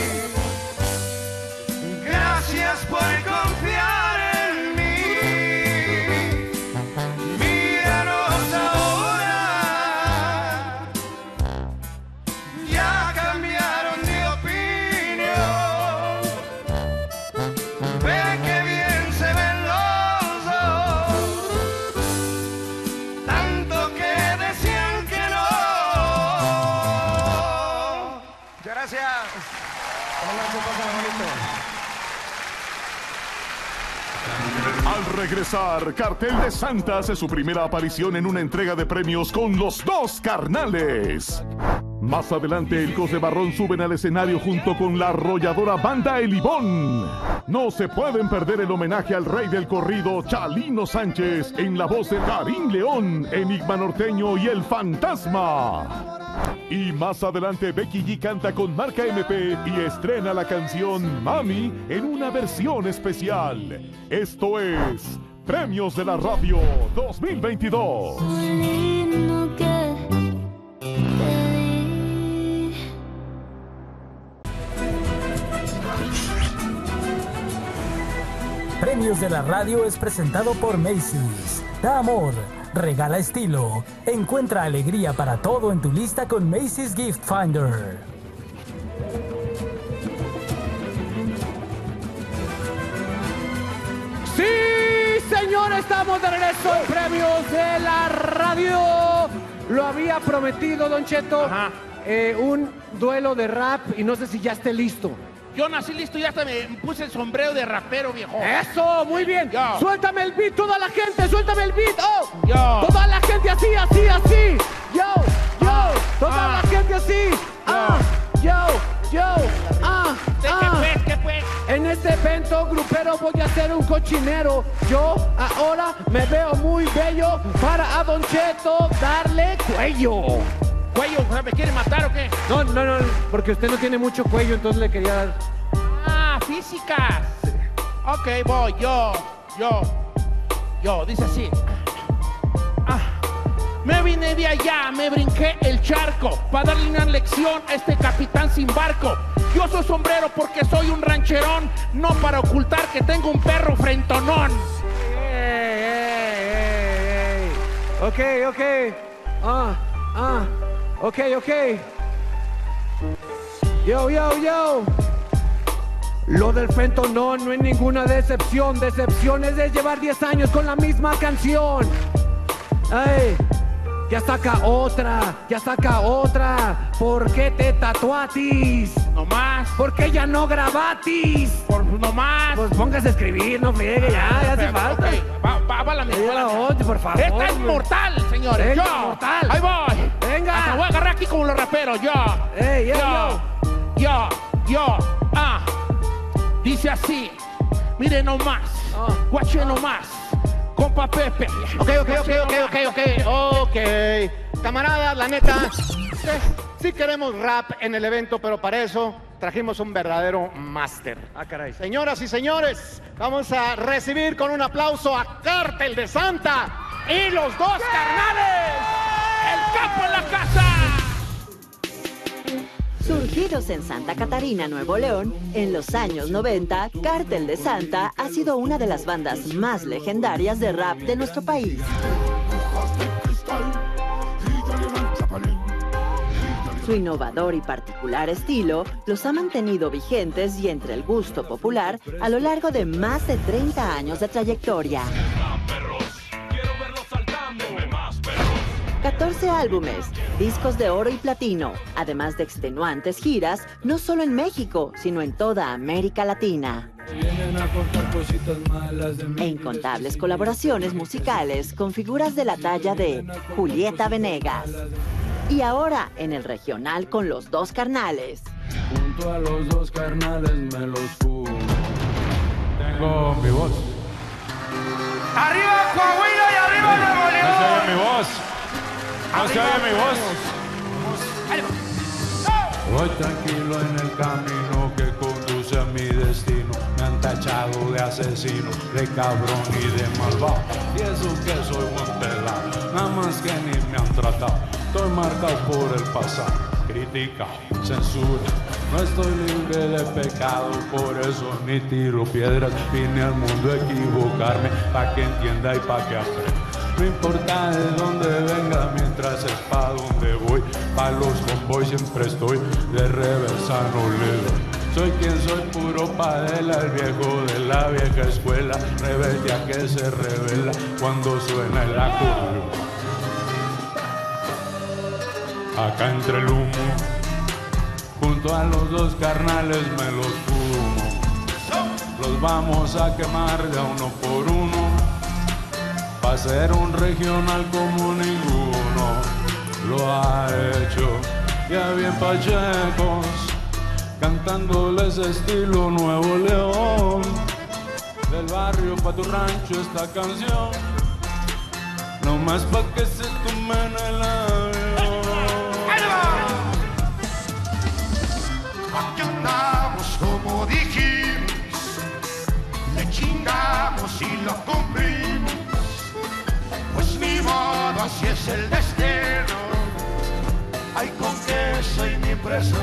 Gracias por confiar en mí. Míranos ahora, ya cambiaron de opinión. Ve que bien se ven los dos, tanto que decían que no. Muchas gracias. Al regresar, Cartel de Santa hace su primera aparición en una entrega de premios con los dos carnales. Más adelante, el Cos de Barrón suben al escenario junto con la arrolladora banda El Ibón. No se pueden perder el homenaje al rey del corrido, Chalino Sánchez, en la voz de Karim León, Enigma Norteño y El Fantasma. Y más adelante, Becky G canta con Marca M P y estrena la canción Mami en una versión especial. Esto es Premios de la Radio dos mil veintidós. Premios de la Radio es presentado por Macy's. Da amor, regala estilo. Encuentra alegría para todo en tu lista con Macy's Gift Finder. Sí, señor, estamos de regreso en Premios de la Radio. Lo había prometido, Don Cheto. Eh, un duelo de rap y no sé si ya esté listo. Yo nací listo y hasta me puse el sombrero de rapero, viejo. ¡Eso! ¡Muy bien! Yo. ¡Suéltame el beat, toda la gente! ¡Suéltame el beat! ¡Oh! Yo. ¡Toda la gente así, así, así! ¡Yo! ¡Yo! Ah. ¡Toda Ah. la gente así! ¡Ah! ¡Yo! ¡Yo! ¡Ah! ¿De ah. qué pues? ¿Qué pues? En este evento grupero voy a hacer un cochinero. Yo ahora me veo muy bello para a Don Cheto darle cuello. ¿Cuello? ¿Me quiere matar o qué? No, no, no, porque usted no tiene mucho cuello, entonces le quería dar... Ah, físicas. Ok, voy, yo, yo, yo, dice así. Ah, me vine de allá, me brinqué el charco para darle una lección a este capitán sin barco. Yo soy sombrero porque soy un rancherón, no para ocultar que tengo un perro frentonón. ¡Ey, ey, ey, ey! Ok, ok. Ah, ah. Ok, ok. Yo, yo, yo. Lo del fentonón no es ninguna decepción. Decepción es de llevar diez años con la misma canción. Ay, ya saca otra, ya saca otra. ¿Por qué te tatuatis? No más. ¿Por qué ya no grabatis? Por no más. Pues póngase a escribir, no friegue, ya, ya hace falta. Okay. Va, va, va la Ya misma. la otra, por favor. Esta es mortal, señores. Venga, yo. mortal. Ahí voy. Venga. Hasta voy a agarrar aquí como los raperos. Yo. Ey, ey, yo. Yo. Yo. Ah. Dice así. Mire nomás. Oh. Guache nomás. Compa Pepe. Ok, ok, ok, ok, ok, ok, ok. Camaradas, la neta, sí queremos rap en el evento, pero para eso trajimos un verdadero máster. Ah, caray. Señoras y señores, vamos a recibir con un aplauso a Cartel de Santa y los dos carnales. El capo en la casa. Surgidos en Santa Catarina, Nuevo León, en los años noventa, Cartel de Santa ha sido una de las bandas más legendarias de rap de nuestro país. Su innovador y particular estilo los ha mantenido vigentes y entre el gusto popular a lo largo de más de treinta años de trayectoria. catorce álbumes, discos de oro y platino, además de extenuantes giras, no solo en México, sino en toda América Latina. E incontables colaboraciones musicales con figuras de la talla de Julieta Venegas. Y ahora en el regional con los dos carnales. Junto a los dos carnales me los fumo. Tengo mi voz. ¡Arriba Coahuila y arriba Nuevo León! No se oye mi voz. No se oye mi voz. Voy tranquilo en el camino que conduce a mi destino. Me han tachado de asesino, de cabrón y de malvado. Y eso que soy buen pelado, nada más que ni me han tratado. Estoy marcado por el pasado, crítica, censura. No estoy libre de pecado, por eso ni tiro piedras. Vine al mundo a equivocarme, pa' que entienda y pa' que aprenda. No importa de dónde venga, mientras es pa' donde voy. Pa' los convoys siempre estoy, de reversa no le doy. Soy quien soy, puro padela, el viejo de la vieja escuela. Rebeldia que se revela cuando suena el acordeón. Acá entre el humo, junto a los dos carnales me los fumo. Los vamos a quemar de a uno por uno, pa' ser un regional como ninguno lo ha hecho. Ya bien pachecos, cantándoles estilo Nuevo León. Del barrio pa' tu rancho esta canción, no más pa' que se tomen el avión. Aquí andamos como dijimos, le chingamos y lo cumplimos, pues ni modo, así es el destino. Ay, con queso y ni presumimos,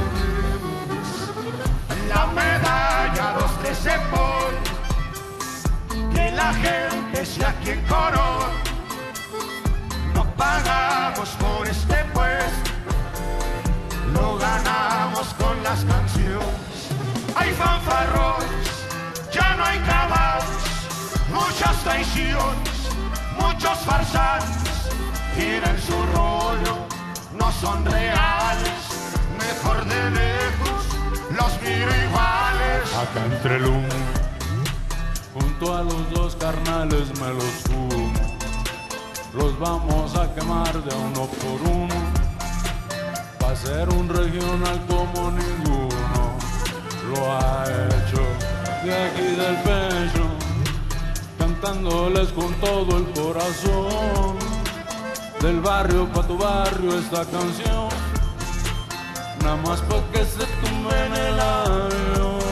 la medalla dos tres se pone, que la gente sea quien corona. No pagamos por este puesto, lo ganamos con las canciones. Hay fanfarrones, ya no hay caballos, muchas traiciones, muchos farsantes. Tienen su rollo, no son reales, mejor de lejos los miro iguales. Acá entre el humo, junto a los dos carnales me los fumo. Los vamos a quemar de uno por uno, pa' ser un regional como ninguno lo ha hecho. De aquí del pecho, cantándoles con todo el corazón. Del barrio pa' tu barrio esta canción, nada más pa' que se tumbe en el avión.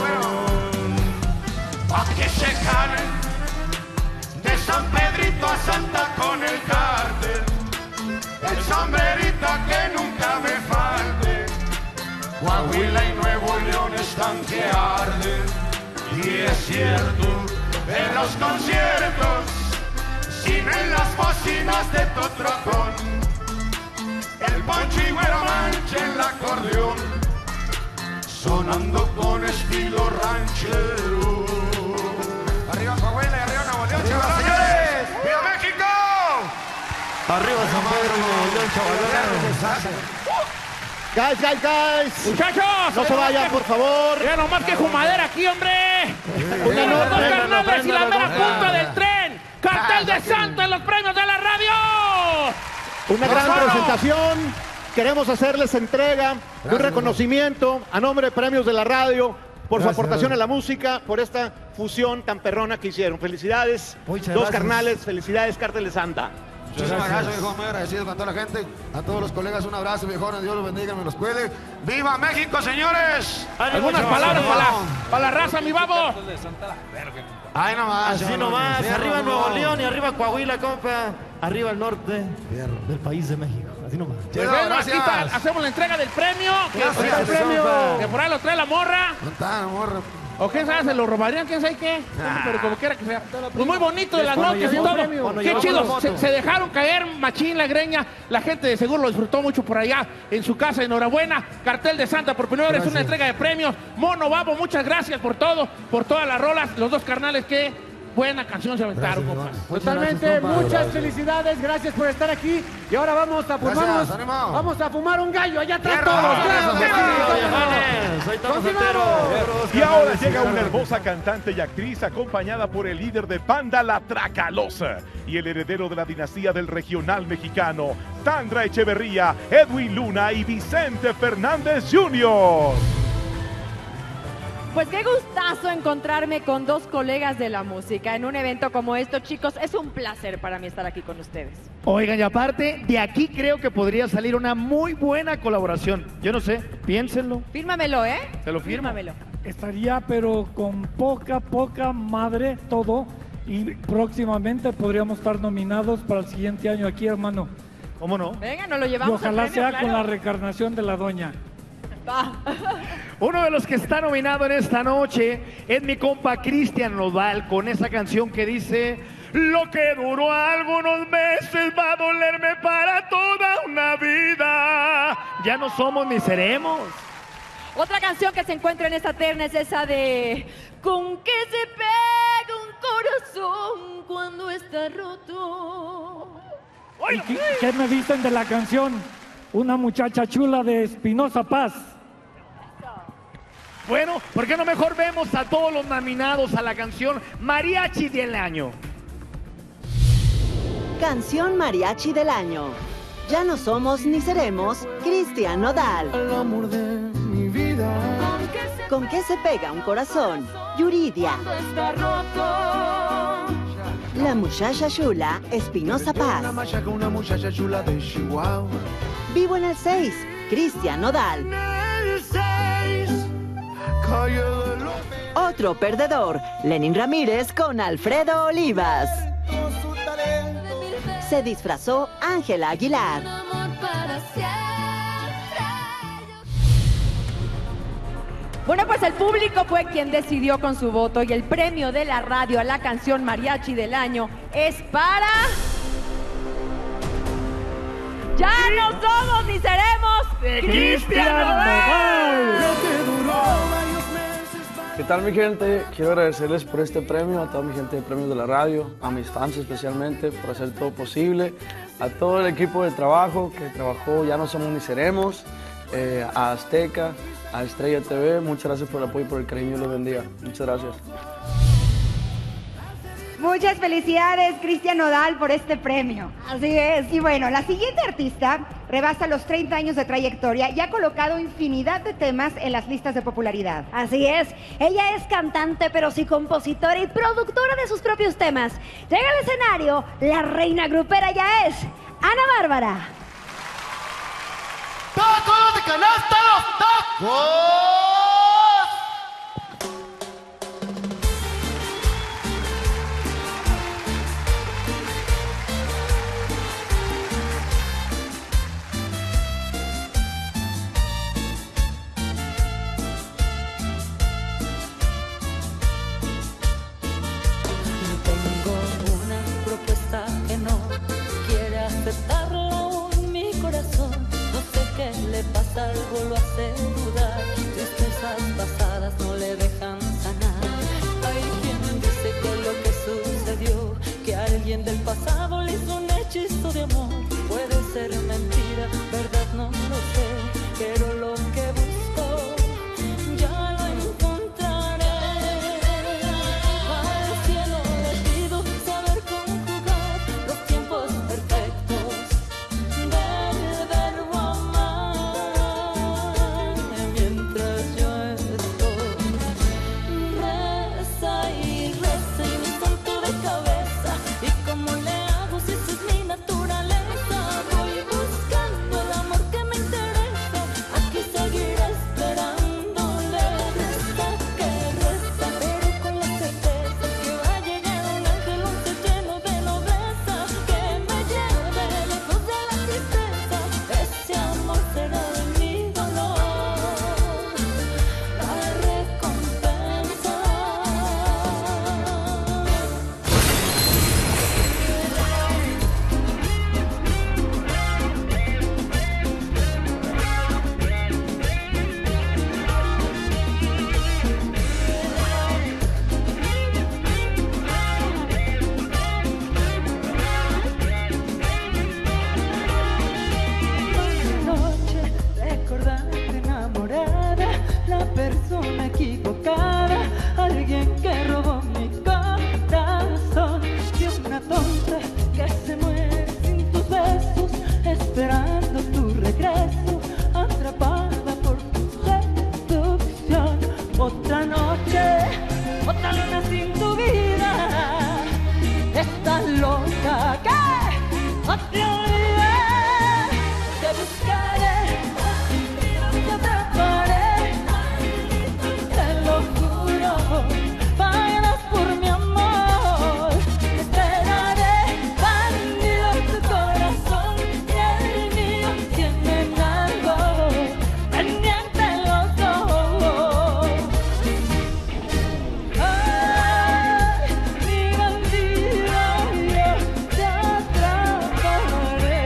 Pa' que se canen de San Pedrito a Santa con el cártel, el sombrerito que nunca me falte. Coahuila y Nuevo León están que arden, y es cierto, en los conciertos, sin en las bocinas de tu trocón, el poncho y güero mancha el acordeón, sonando con estilo ranchero. Arriba Coahuila y arriba Nuevo León, chavalones. Señores, ¡viva México! Arriba San Pedro y Nuevo León, chavalones. Guys, guys, guys. Muchachos, no se vayan, por favor. Ya nomás que fumadera aquí, hombre. Una Los dos nota. carnales y la mera punta del tren. Cartel de Santa en los premios de la radio. Una gran Hermano. presentación. Queremos hacerles entrega de un reconocimiento a nombre de Premios de la Radio por su Gracias. aportación a la música, por esta fusión tan perrona que hicieron. Felicidades, Muchas dos gracias. carnales, felicidades, Cártel de Santa. Muchísimas gracias, viejo. Muy agradecido con toda la gente. A todos los colegas, un abrazo, viejones. Dios los bendiga, me los cuide. ¡Viva México, señores! Algunas palabras para la, para la raza, mi babo. Ay, nomás. Así chavalones. nomás, Fierro, arriba no. Nuevo León y arriba Coahuila, compa. Arriba el norte del país de México. Así nomás. Pues bueno, aquí está, hacemos la entrega del premio. Que, Gracias, por ahí- premio. que por ahí lo trae la morra. ¿Dónde está la morra? O quién sabe, se lo robarían, quién sabe qué. Pero como quiera que sea. Pues muy bonito de las Cuando notas y llegó todo. el premio. Cuando Qué llegó chido. la moto. Se, se dejaron caer machín la greña. La gente de seguro lo disfrutó mucho por allá en su casa. Enhorabuena. Cartel de Santa por primera vez una entrega de premios. Mono Babo, muchas gracias por todo, por todas las rolas. Los dos carnales que buena canción se aventaron, compa. Totalmente, muchas felicidades, gracias por estar aquí. Y ahora vamos a fumarnos, vamos a fumar un gallo allá atrás todos. Claro, Y ahora llega una hermosa cantante y actriz acompañada por el líder de Banda La Tracalosa y el heredero de la dinastía del regional mexicano, Sandra Echeverría, Edwin Luna y Vicente Fernández junior Pues qué gustazo encontrarme con dos colegas de la música en un evento como esto, chicos. Es un placer para mí estar aquí con ustedes. Oigan, y aparte, de aquí creo que podría salir una muy buena colaboración. Yo no sé, piénsenlo. Fírmamelo, ¿eh? Te lo firmo. Fírmamelo. Estaría, pero con poca, poca madre todo. Y próximamente podríamos estar nominados para el siguiente año aquí, hermano. ¿Cómo no? Venga, nos lo Y llevamos al ojalá premio, sea claro. con la reencarnación de la doña. Va. Uno de los que está nominado en esta noche es mi compa Cristian Nodal con esa canción que dice: lo que duró algunos meses va a dolerme para toda una vida. Ya no somos ni seremos. Otra canción que se encuentra en esta terna es esa de ¿con qué se pega un corazón cuando está roto? ¿Y qué, qué me dicen de la canción? Una muchacha chula de Espinosa Paz. Bueno, ¿por qué no mejor vemos a todos los nominados a la canción Mariachi del Año? Canción Mariachi del Año. Ya no somos ni seremos, Cristian Nodal. El amor de mi vida. ¿Con qué se pega un corazón? Yuridia. Está roto. La muchacha chula, Espinosa Paz. Una machaca, una muchacha chula de Chihuahua. Vivo en el seis, Cristian Nodal. El seis, calle de los... Otro perdedor, Lenin Ramírez con Alfredo Olivas. Se disfrazó Ángela Aguilar. Bueno, pues el público fue quien decidió con su voto y el premio de la radio a la canción Mariachi del Año es para... ¡Ya no somos ni seremos! ¡De Cristian Nodal! ¿Qué tal, mi gente? Quiero agradecerles por este premio, a toda mi gente de Premios de la Radio, a mis fans especialmente por hacer todo posible, a todo el equipo de trabajo que trabajó Ya no somos ni seremos, eh, a Azteca, a Estrella T V, muchas gracias por el apoyo y por el cariño, los bendiga. Muchas gracias. Muchas felicidades, Cristian Nodal, por este premio. Así es. Y bueno, la siguiente artista rebasa los treinta años de trayectoria y ha colocado infinidad de temas en las listas de popularidad. Así es, ella es cantante, pero sí compositora y productora de sus propios temas. Llega al escenario, la reina grupera ya es Ana Bárbara. ¡Tacos de canasta, los tacos! Que no quiere aceptarlo aún mi corazón. No sé qué le pasa, algo lo hace dudar. Tristezas pasadas no le dejan sanar. Hay quien dice que lo que sucedió, que alguien del pasado le hizo un hechizo de amor. Puede ser mentira, verdad no lo sé, pero lo que busco ya lo encontraré. Al cielo le pido saber conjugar los tiempos perfectos del verbo amar. Mientras yo estoy otra luna sin tu vida. Estás loca, ¿qué? No te olvides, te buscaré, te atraparé, te lo juro, pagarás por mi amor. Te esperaré, bandido, tu corazón y el mío tienen algo pendiente los dos. Ay, mi bandido, yo te atraparé.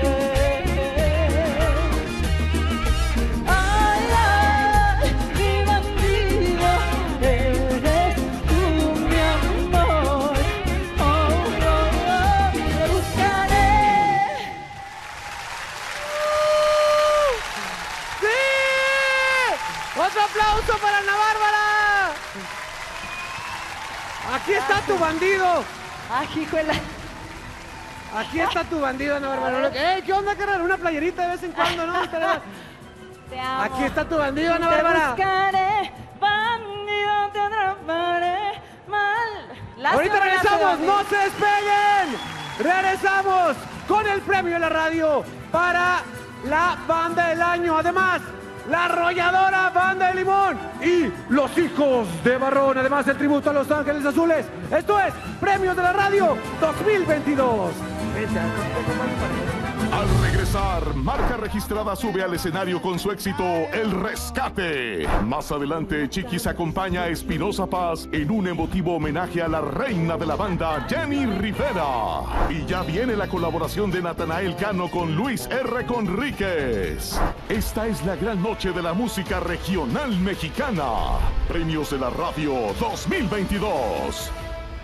Ay, ay, mi bandido, eres tú mi amor. Oh, oh, oh, te buscaré. ¡Sí! ¡Otro aplauso para Ana Bárbara! Aquí está tu bandido. Ay, hijuela. Aquí está tu bandido, Ana Bárbara. ¡Ey, qué onda, carnal! Una playerita de vez en cuando, ¿no? Te amo. Aquí está tu bandido, Ana Te Bárbara. buscaré, bandido, te atraparé mal. Lástima Ahorita que no regresamos, se no se despeguen. Regresamos con el premio de la radio para la banda del año. Además, la arrolladora Banda de Limón y los hijos de Barrón. Además, el tributo a Los Ángeles Azules. Esto es Premios de la Radio dos mil veintidós. Al regresar, Marca Registrada sube al escenario con su éxito El Rescate. Más adelante, Chiquis acompaña a Espinosa Paz en un emotivo homenaje a la reina de la banda, Jenny Rivera. Y ya viene la colaboración de Natanael Cano con Luis R. Conríquez. Esta es la gran noche de la música regional mexicana. Premios de la Radio dos mil veintidós.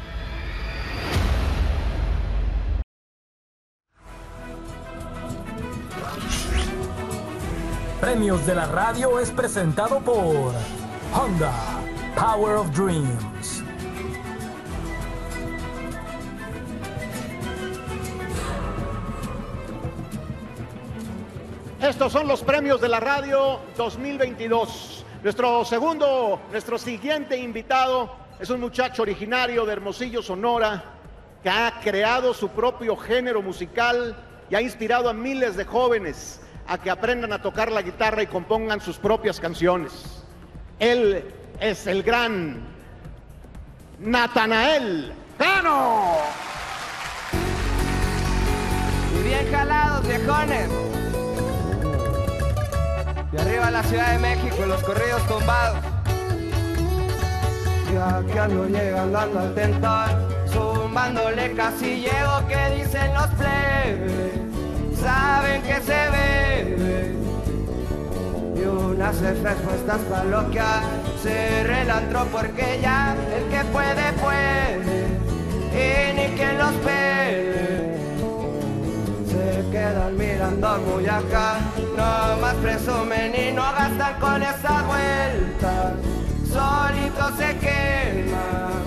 Premios de la Radio es presentado por Honda, Power of Dreams. Estos son los premios de la radio dos mil veintidós. Nuestro segundo, nuestro siguiente invitado es un muchacho originario de Hermosillo, Sonora, que ha creado su propio género musical y ha inspirado a miles de jóvenes a que aprendan a tocar la guitarra y compongan sus propias canciones. Él es el gran Natanael Cano. Y bien jalados, viejones. De arriba a la Ciudad de México, los corridos tumbados. Ya que ando llegando ando al tentar, zumbándole casi llego, que dicen los plebes. Saben que se bebe y unas respuestas para lo que se relató, porque ya el que puede puede y ni quien los pele. Se quedan mirando muy acá, no más presumen y no gastan con esas vueltas, solitos se queman.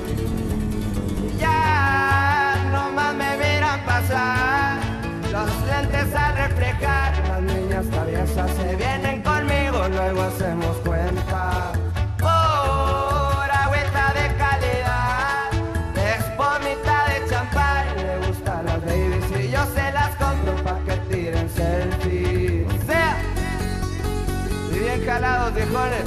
Ya no más me miran pasar, los lentes al reflejar, las niñas traviesas se vienen conmigo, luego hacemos cuenta. Por agüita de calidad, es pomita de champán, le gustan las babies y yo se las compro pa' que tiren selfies. O sea, y bien jalados, viejones.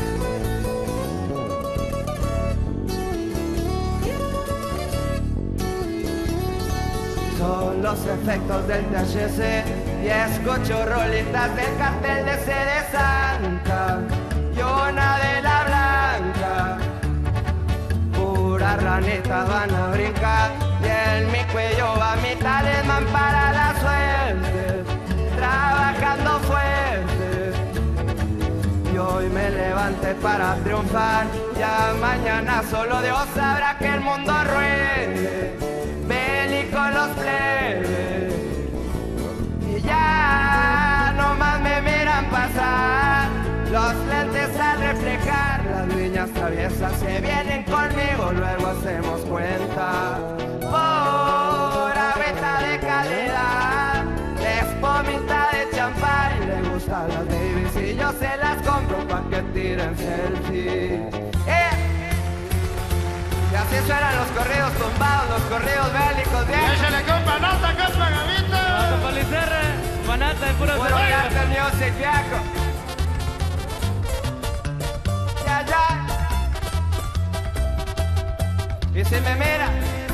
Son los efectos del T H C y escucho rolitas del cartel de C de Santa y una de la blanca. Puras ranitas van a brincar y en mi cuello va mi talismán para la suerte, trabajando fuerte. Y hoy me levanté para triunfar, ya mañana solo Dios sabrá que el mundo ruede. Bélico los plebes y ya no más me miran pasar, los lentes al reflejar, las niñas traviesas se vienen conmigo, luego hacemos cuenta. Por agüita de calidad, es pomita de champán, le gustan las babies y yo se las compro pa' que tiren selfies. Eh. Ya Así suenan los corridos tumbados, los corridos bélicos, bien. Échale, compa, nota, compa, Gavito. No, compa Licerre, manata y puro Puro arte music, viejo. Ya, ya. Y si me mira,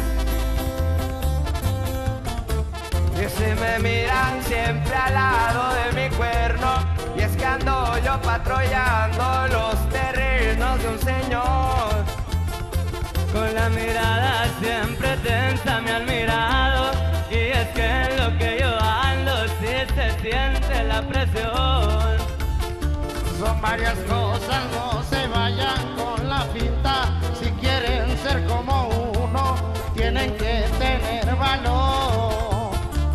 y si me miran siempre al lado de mi cuerno, y es que ando yo patrullando los terrenos de un señor. Con la mirada siempre tensa me han mirado, y es que en lo que yo ando sí se siente la presión. Son varias cosas, no se vayan con la finta. Si quieren ser como uno, tienen que tener valor.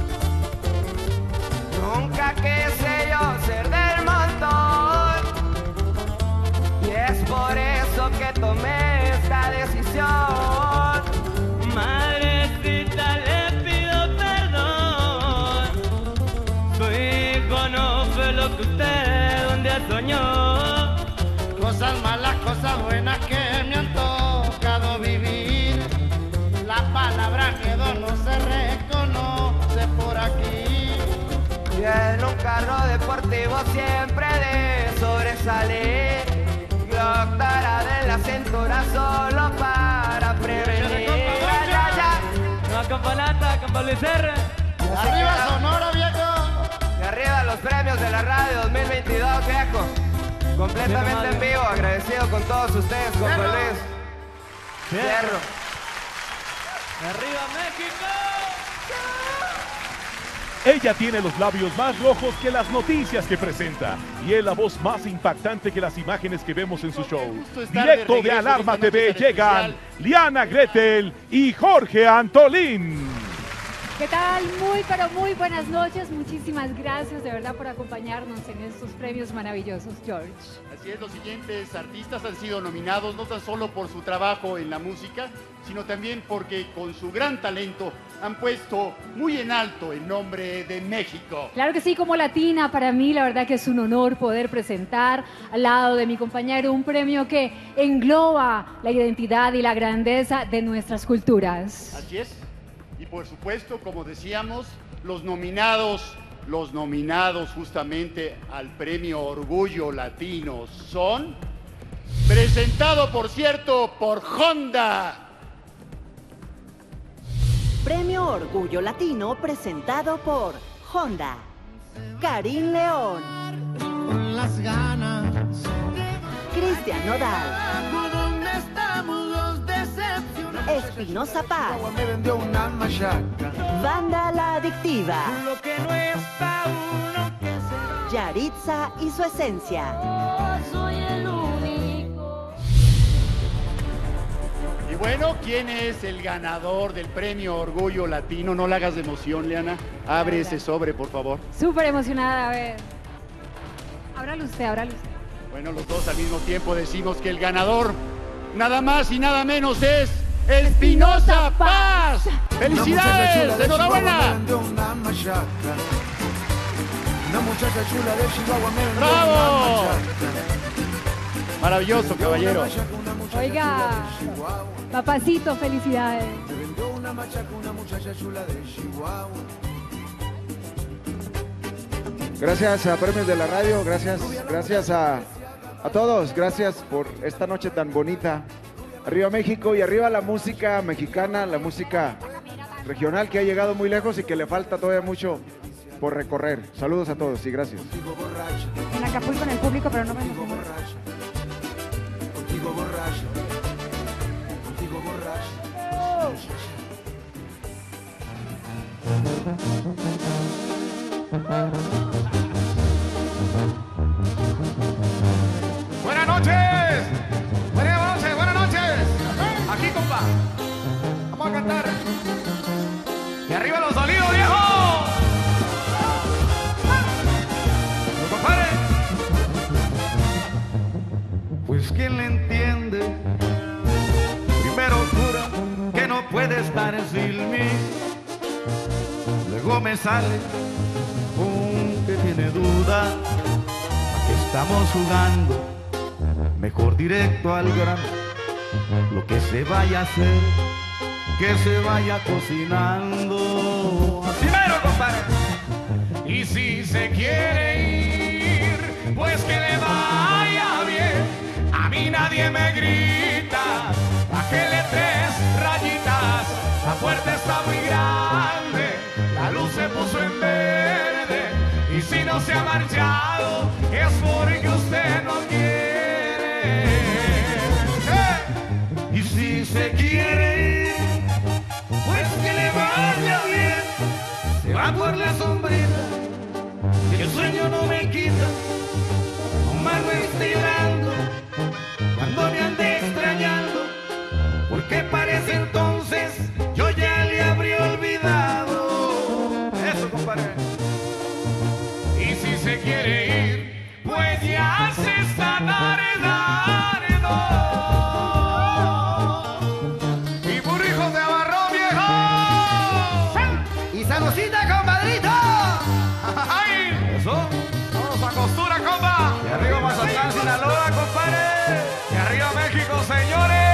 Nunca quise yo ser del montón, y es por eso que tomé esta decisión. Madrecita, le pido perdón. Su hijo no fue lo que usted un día soñó. Cosas malas, cosas buenas que me han tocado vivir. La palabra miedo no se reconoce por aquí. Y en un carro deportivo siempre de sobresalir, doctora de la cintura solo para prevenir. Ya, ya, ya. No, campanata, campalicerre. Arriba Sonora, viejo. Y arriba los premios de la radio dos mil veintidós, viejo. Completamente en vivo, agradecido con todos ustedes, con Luis. Fierro. Arriba México. Ella tiene los labios más rojos que las noticias que presenta y es la voz más impactante que las imágenes que vemos en su show. Directo de Alarma T V llegan Liana Gretel y Jorge Antolín. ¿Qué tal? Muy, pero muy buenas noches. Muchísimas gracias de verdad por acompañarnos en estos premios maravillosos, George. Así es, los siguientes artistas han sido nominados no tan solo por su trabajo en la música, sino también porque con su gran talento han puesto muy en alto el nombre de México. Claro que sí, como latina, para mí la verdad que es un honor poder presentar al lado de mi compañero un premio que engloba la identidad y la grandeza de nuestras culturas. Así es. Y por supuesto, como decíamos, los nominados, los nominados justamente al premio Orgullo Latino son, presentado por cierto por Honda. Premio Orgullo Latino presentado por Honda. Karim León. Con las ganas. Cristian Nodal. ¿Dónde estamos los decepcionados? Espinosa Paz. Me vendió una machaca. Banda La Adictiva. Lo que no está uno que se... Yaritza y su esencia. Soy el único. Y bueno, ¿quién es el ganador del premio Orgullo Latino? No la hagas de emoción, Liana. Abre ese sobre, por favor. Súper emocionada, a ver. Ábralo usted, ábralo usted. Bueno, los dos al mismo tiempo decimos que el ganador, nada más y nada menos, es Espinosa Paz. ¡Felicidades! ¡Enhorabuena! Una machaca. Una muchacha chula de Chihuahua me vendió ¡Bravo! una machaca. Maravilloso, caballero. Oiga, papacito, felicidades. Me vendió una machaca, una muchacha chula de Chihuahua. Gracias a Premios de la Radio, gracias, gracias a, a todos, gracias por esta noche tan bonita. Arriba México y arriba la música mexicana, la música regional que ha llegado muy lejos y que le falta todavía mucho por recorrer. Saludos a todos y gracias. En Acapulco en el público, pero no me Contigo borracho, contigo borracho, contigo borracho. Buenas noches, buenas noches, buenas noches. Aquí, compa. Vamos a cantar. Y arriba los sonidos, viejo. Los compadres. Pues quién le entiende. Primero jura que no puede estar sin mí. Luego me sale un que tiene duda. ¿A qué estamos jugando? Mejor directo al grano, lo que se vaya a hacer, que se vaya cocinando. Así mero, compadre. Y si se quiere ir, pues que le vaya bien. A mí nadie me grita, bájele tres rayitas. La puerta está muy grande, la luz se puso en verde. Y si no se ha marchado, es porque usted no quiere. ¡Eh! Y si se quiere ir, pues que le vaya bien. Se va por la sombrita, que el sueño no me quita. Nomás me estoy llorando cuando me ande extrañando, porque parece entonces yo ya le habría olvidado. Eso, compadre. Y si se quiere ir, pues ya se está tardando. Y burrijos de abarrón, viejo. Y salucita, compadrito. ¡Ay! Eso. Vamos a costura, compa. Y arriba Mazatlán, Sinaloa, compadre. Y arriba México, señores.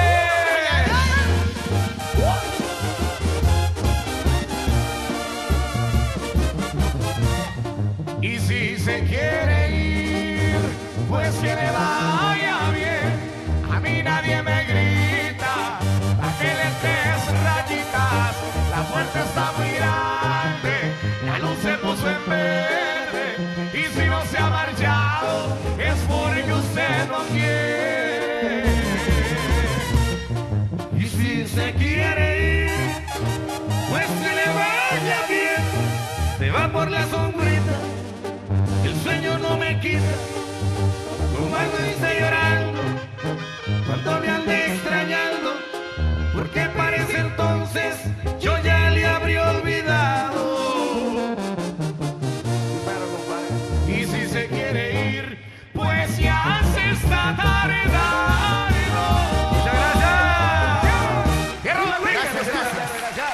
Y si se quiere ir, pues que le vaya bien. A mí nadie me grita, bájele tres rayitas. La puerta está muy grande, la luz se puso en verde. Y si no se ha marchado, es porque usted no quiere. Y si se quiere ir, pues que le vaya bien. Se va por la sombrita, el sueño no me quita. Nomás me está llorando cuando me ande extrañando, porque parece entonces yo ya le habría olvidado. Y si se quiere ir, pues ya se está tardando. Muchas gracias. Gracias, gracias.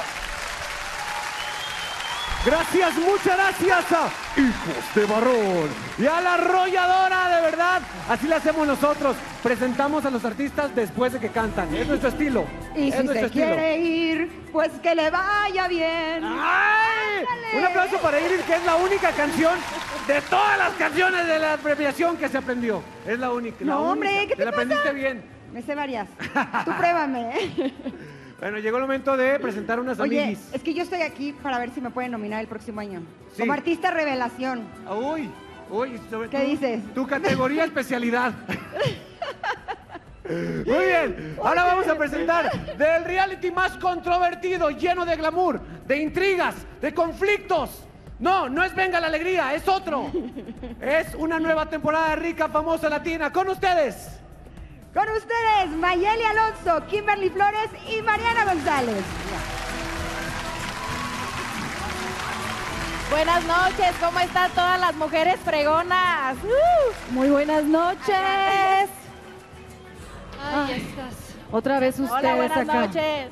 Gracias, muchas gracias a Hijos de Barrón y a La Arrolladora, de verdad. Así lo hacemos nosotros. Presentamos a los artistas después de que cantan. Es nuestro estilo. Y es si nuestro se estilo. quiere ir, pues que le vaya bien. ¡Ay! Un aplauso para Iris, que es la única canción de todas las canciones de la premiación que se aprendió. Es la única. la No, hombre, única. ¿qué te la pasa? aprendiste bien. Me sé varias. Tú pruébame. Bueno, llegó el momento de presentar unas Oye, amiguis. es que yo estoy aquí para ver si me pueden nominar el próximo año. Sí. Como artista revelación. Uy, uy. Sobre ¿Qué tu- dices? Tu categoría especialidad. Muy bien, ahora vamos a presentar del reality más controvertido, lleno de glamour, de intrigas, de conflictos. No, no es Venga la Alegría, es otro. Es una nueva temporada de Rica, Famosa, Latina. Con ustedes. Con ustedes, Mayeli Alonso, Kimberly Flores y Mariana González. Buenas noches, ¿cómo están todas las mujeres fregonas? Uh, muy buenas noches. Ay, ya estás. Otra vez ustedes Hola, buenas acá. noches.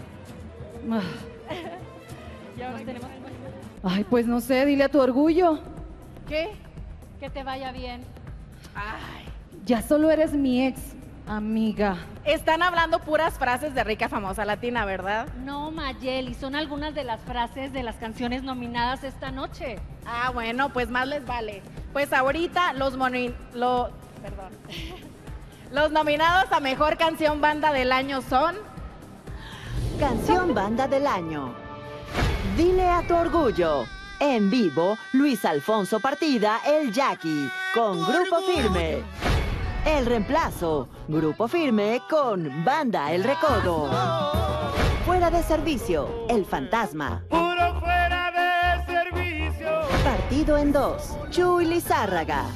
Y ahora tenemos... Ay, pues no sé, dile a tu orgullo. ¿Qué? Que te vaya bien. Ay, Ya solo eres mi ex, amiga. están hablando puras frases de Rica Famosa Latina, ¿verdad? No, Mayeli, son algunas de las frases de las canciones nominadas esta noche. Ah, bueno, pues más les vale. Pues ahorita los moni... Lo, perdón. Los nominados a Mejor Canción Banda del Año son... Canción Banda del Año. Dile a tu orgullo. En vivo, Luis Alfonso Partida, El Jackie, con Grupo Firme. El Reemplazo, Grupo Firme con Banda El Recodo. Fuera de servicio, El Fantasma. Puro fuera de servicio. Partido en dos, Chuy Lizárraga.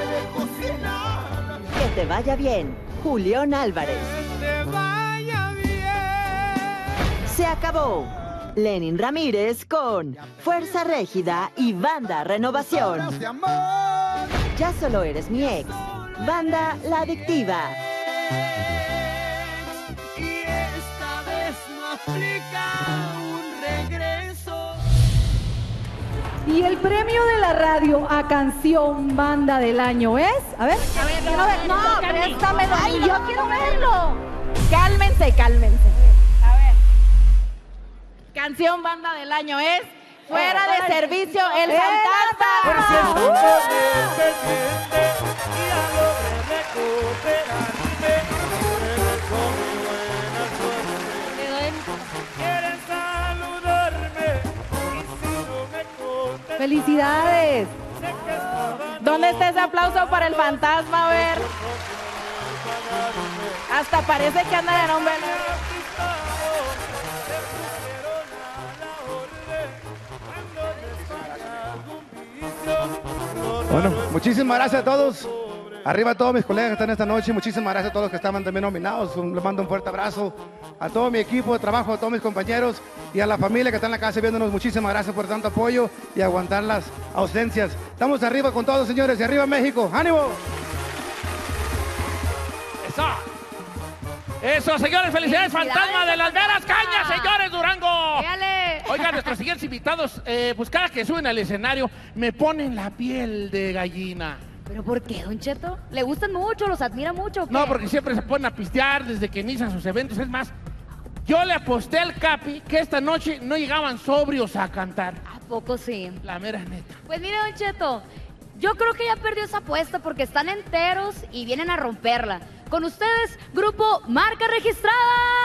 Que te vaya bien, Julián Álvarez. Te vaya bien. Se acabó. Lenin Ramírez con Fuerza Régida y Banda Renovación. Ya solo eres mi ex. Banda La Adictiva. Y esta vez no aplica un regreso. Y el premio de la radio a Canción Banda del Año es... A ver, A ver, quiero ver. no, préstamelo. Ay, yo quiero verlo. Cálmense, cálmense. A ver. Canción banda del año es Fuera de Servicio, El Fantasma. ¡Felicidades! ¿Dónde está ese aplauso para el fantasma? A ver. Hasta parece que andan en un velero. Bueno, muchísimas gracias a todos. Arriba a todos mis colegas que están esta noche. Muchísimas gracias a todos los que estaban también nominados. Un- Les mando un fuerte abrazo a todo mi equipo de trabajo, a todos mis compañeros y a la familia que está en la casa viéndonos. Muchísimas gracias por tanto apoyo y aguantar las ausencias. Estamos arriba con todos, señores. Y arriba México. ¡Ánimo! Eso. Eso, señores, felicidades, Fantasma de las Veras Cañas, señores, Durango. Véale. Oigan, nuestros siguientes invitados, eh, pues cada que suben al escenario, me ponen la piel de gallina. ¿Pero por qué, Don Cheto? ¿Le gustan mucho? ¿Los admira mucho? ¿o qué? No, porque siempre se ponen a pistear desde que inician sus eventos. Es más, yo le aposté al Capi que esta noche no llegaban sobrios a cantar. ¿A poco sí? La mera neta. Pues mire, Don Cheto, yo creo que ya perdió esa apuesta porque están enteros y vienen a romperla. Con ustedes, grupo Marca Registrada.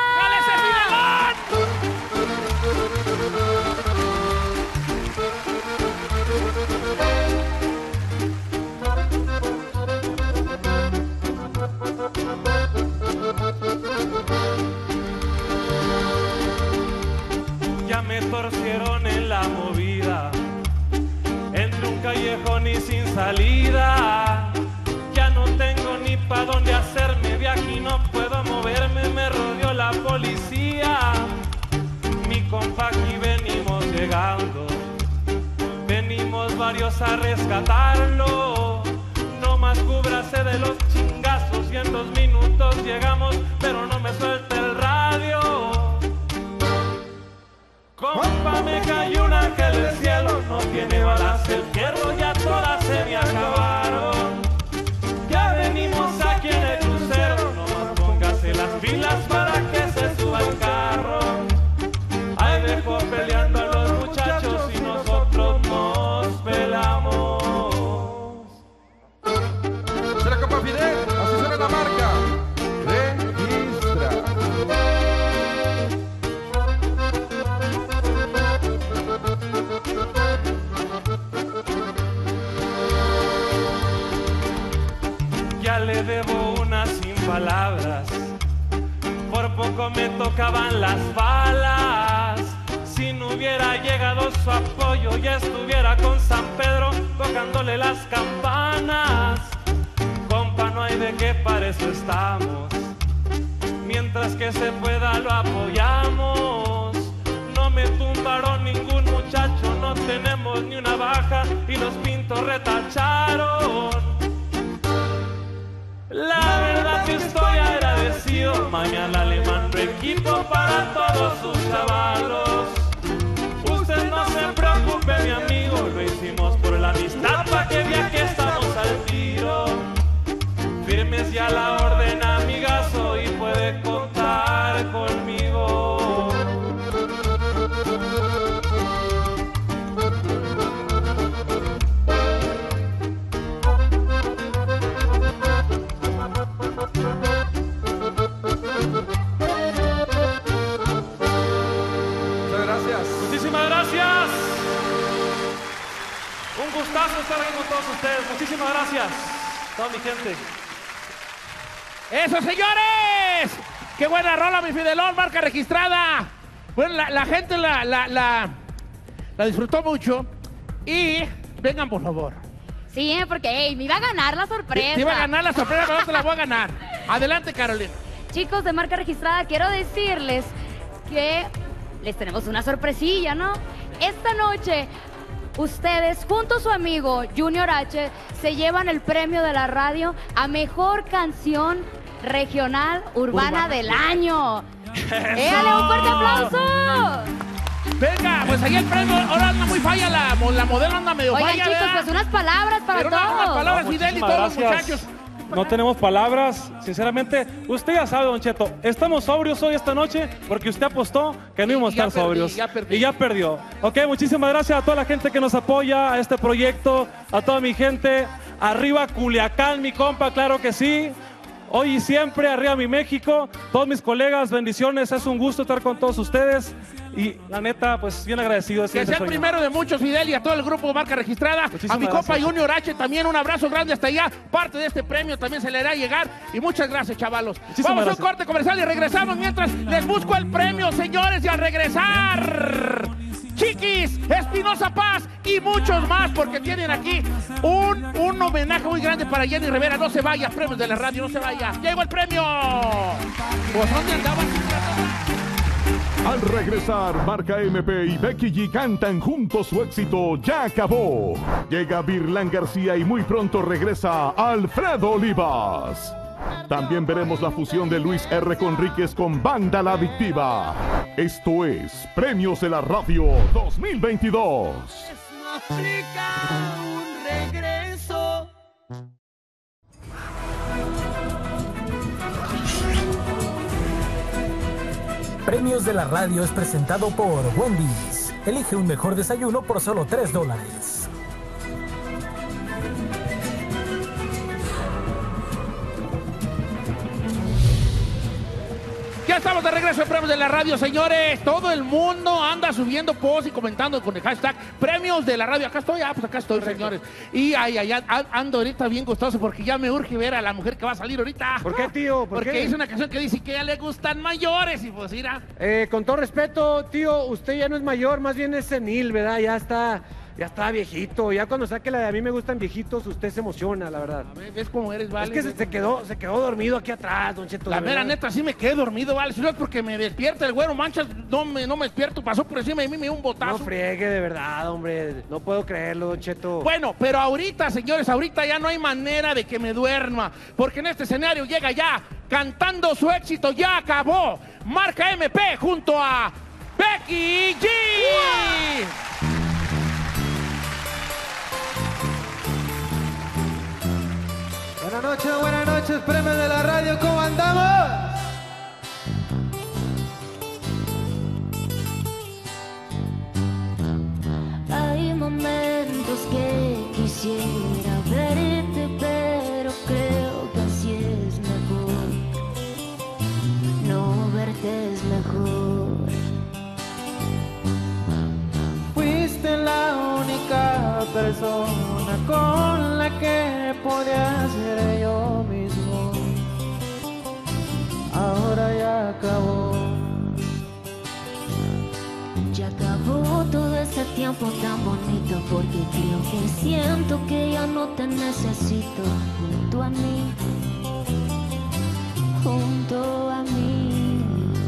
Ya me torcieron en la movida, entre un callejón y sin salida. Ya no tengo ni pa' dónde hacerme, de aquí no puedo moverme, me rodeó la policía. Mi compa, aquí venimos llegando, venimos varios a rescatarlo. No más cúbrase de los chingazos y en dos minutos llegamos, pero no me suelta el radio. Compa, me cayó un ángel del cielo, no tiene balas el fierro, ya todas se me acabaron. Ya venimos aquí en el crucero, nomás póngase las pilas para que se suba el carro. Ahí dejó peleando a los muchachos y nosotros nos pelamos. ¿Será compa Fidel? Así suena la marca. Registra. Ya le debo una sin palabras, por poco me tocaban las balas. Si no hubiera llegado su apoyo, ya estuviera con San Pedro tocándole las campanas. Compa, no hay de qué, para eso estamos. Mientras que se pueda lo apoyamos. No me tumbaron ningún muchacho, no tenemos ni una baja y los pintos retacharon. La verdad que estoy agradecido, mañana le mando equipo para todos sus chavalos. Usted no se preocupe, mi amigo, lo hicimos por la amistad, pa' que vea que estamos al tiro. Firmes ya la orden, amigazo, y puede contar conmigo. Muchas gracias. Muchísimas gracias. Un gustazo estar aquí con todos ustedes. Muchísimas gracias, toda mi gente. ¡Eso, señores! ¡Qué buena rola, mi Fidelón! Marca Registrada. Bueno, la, la gente la, la, la, la disfrutó mucho. Y vengan, por favor. Sí, porque hey, me iba a ganar la sorpresa. Te iba a ganar la sorpresa, pero no te la voy a ganar. Adelante, Carolina. Chicos de Marca Registrada, quiero decirles que les tenemos una sorpresilla, ¿no? Esta noche, ustedes, junto a su amigo Junior H, se llevan el premio de la radio a Mejor Canción Regional Urbana, Urbana. del Año. ¡Éale un fuerte aplauso! Venga, pues ahí el premio. Ahora anda muy falla la, mo- la modelo, anda medio Oigan, falla, chicos, ¿verdad? pues unas palabras para Pero todos. unas, unas palabras, No, Fidel y muchísimas todos los gracias. muchachos. no tenemos palabras, sinceramente. Usted ya sabe, Don Cheto, estamos sobrios hoy esta noche porque usted apostó que no íbamos a estar sobrios. ya perdí. Y ya perdió. Ok, muchísimas gracias a toda la gente que nos apoya a este proyecto, a toda mi gente. Arriba Culiacán, mi compa, claro que sí. Hoy y siempre, arriba mi México. Todos mis colegas, bendiciones. Es un gusto estar con todos ustedes. Y la neta, pues bien agradecido. Que sea el primero de muchos, Fidel, y a todo el grupo Marca Registrada. Muchísimas a mi compa gracias. Junior H también un abrazo grande hasta allá. Parte de este premio también se le hará llegar. Y muchas gracias, chavalos. Muchísimas Vamos a gracias. un corte comercial y regresamos mientras les busco el premio, señores. Y al regresar, Chiquis, Espinosa Paz y muchos más, porque tienen aquí un, un homenaje muy grande para Jenny Rivera. No se vaya, premios de la radio, no se vaya. Llegó el premio. ¿Pues dónde andaban? Al regresar, Marca M P y Becky G cantan juntos su éxito Ya Acabó. Llega Virlán García y muy pronto regresa Alfredo Olivas. También veremos la fusión de Luis R. Conríquez con Banda La Adictiva. Esto es Premios de la Radio dos mil veintidós. un regreso. Premios de la Radio es presentado por Wendy's. Elige un mejor desayuno por solo tres dólares. Ya estamos de regreso en Premios de la Radio, señores. Todo el mundo anda subiendo posts y comentando con el hashtag Premios de la Radio. Acá estoy, ah, pues acá estoy, señores. Y ay, ay, ay, ando ahorita bien gustoso porque ya me urge ver a la mujer que va a salir ahorita. ¿Por qué, tío? ¿Por porque qué? hizo una canción que dice que a ella le gustan mayores y pues mira. Eh, con todo respeto, tío, usted ya no es mayor, más bien es senil, ¿verdad? Ya está, ya está viejito. Ya cuando saque la de A mí me gustan viejitos, usted se emociona, la verdad. A ver, ¿ves cómo eres, vale? Es que se, se quedó, se quedó dormido aquí atrás, don Cheto. La de mera verdad. neta, sí me quedé dormido, vale. Si no es porque me despierta el güero Manchas, no me, no me despierto, pasó por encima de mí, me dio un botazo. No friegue, de verdad, hombre. No puedo creerlo, don Cheto. Bueno, pero ahorita, señores, ahorita ya no hay manera de que me duerma, porque en este escenario llega ya, cantando su éxito, Ya Acabó, Marca M P junto a Becky G. Buenas noches, buenas noches, Premios de la Radio, ¿cómo andamos? Hay momentos que quisiera verte, pero creo que así es mejor. No verte es mejor. Fuiste la única persona con la que podía ser yo mismo. Ahora ya acabó. Ya acabó todo ese tiempo tan bonito, porque creo que siento que ya no te necesito junto a mí, junto a mí.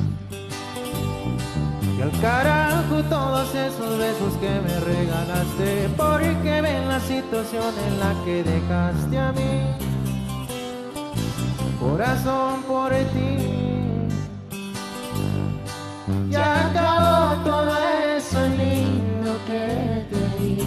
Y al carajo todos esos besos que me regalaste, porque ven la situación en la que dejaste a mi corazón por ti. Ya acabó todo eso lindo que te di.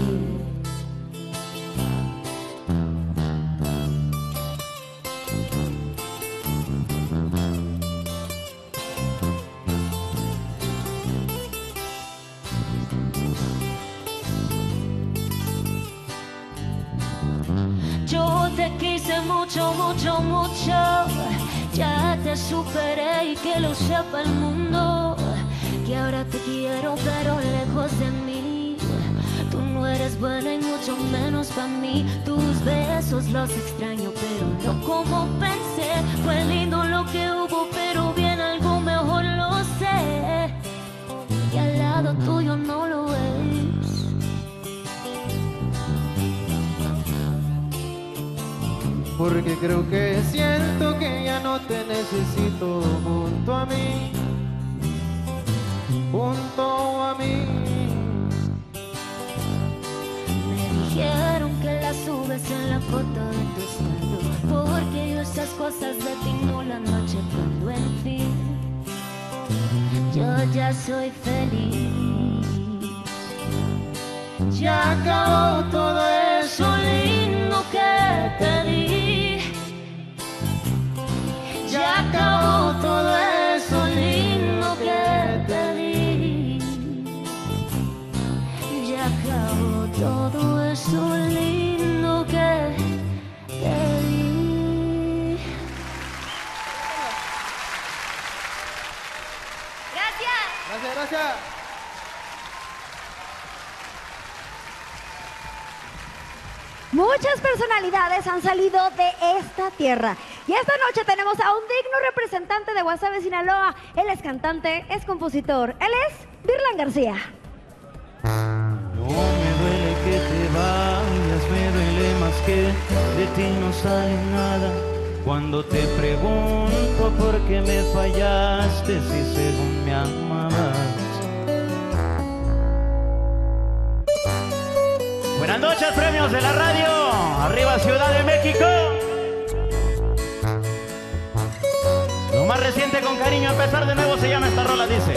Yo te quise mucho, mucho, mucho. Ya te superé y que lo sepa el mundo. Que ahora te quiero pero lejos de mí. Tú no eres buena y mucho menos para mí. Tus besos los extraño pero no como pensé. Fue lindo lo que hubo pero bien algo mejor lo sé. Y al lado tuyo no lo ves. Porque creo que siento que ya no te necesito junto a mí, junto a mí. Me dijeron que la subes en la foto de tu estado, porque yo esas cosas de ti no la noche cuando en fin yo ya soy feliz. Ya acabó todo eso lindo que te di. acabó todo eso lindo que te di. Ya acabó todo eso lindo que te di. Gracias. Gracias, gracias. Muchas personalidades han salido de esta tierra y esta noche tenemos a un digno representante de Guasave, Sinaloa. Él es cantante, es compositor, él es Dirlan García. No me duele que te vayas, me duele más que de ti no sale nada. Cuando te pregunto por qué me fallaste, si según me amabas. Buenas noches, premios de la radio. Arriba Ciudad de México. Lo más reciente con cariño, empezar de nuevo, se llama esta rola, dice.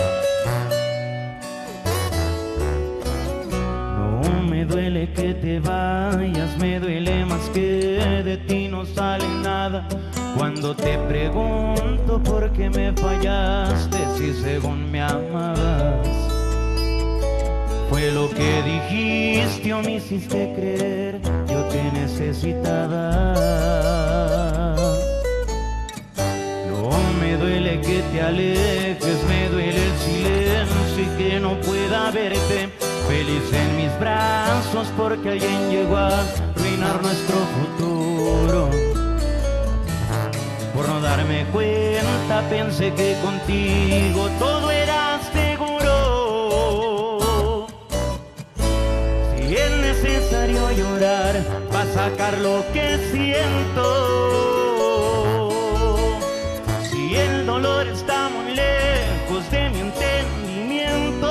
No me duele que te vayas, me duele más que de ti no sale nada. Cuando te pregunto por qué me fallaste, si según me amabas. Fue lo que dijiste o me hiciste creer, yo te necesitaba. No me duele que te alejes, me duele el silencio y que no pueda verte feliz en mis brazos, porque alguien llegó a arruinar nuestro futuro. Por no darme cuenta pensé que contigo todo era seguro. Si es necesario llorar para sacar lo que siento, si el dolor está muy lejos de mi entendimiento,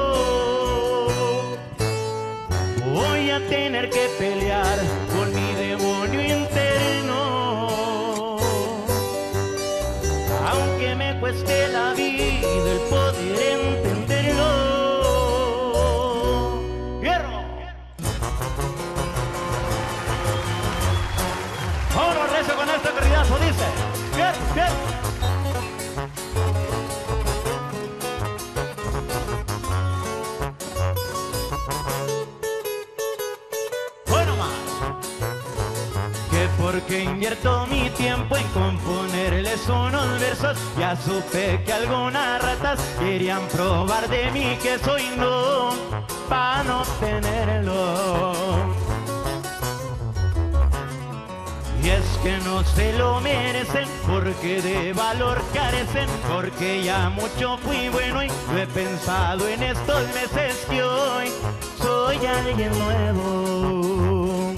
voy a tener que pelear con mi demonio interno, aunque me cueste la vida el poder entenderlo. ¡Hierro! Ahora rezo con este corridazo, dice. ¡Bien, bien! Bueno más. Que porque invierto mi tiempo en componerles unos versos, ya supe que algunas ratas querían probar de mí que soy no, para no tenerlo. Y es que no se lo merecen, porque de valor carecen, porque ya mucho fui bueno y lo he pensado en estos meses que hoy soy alguien nuevo.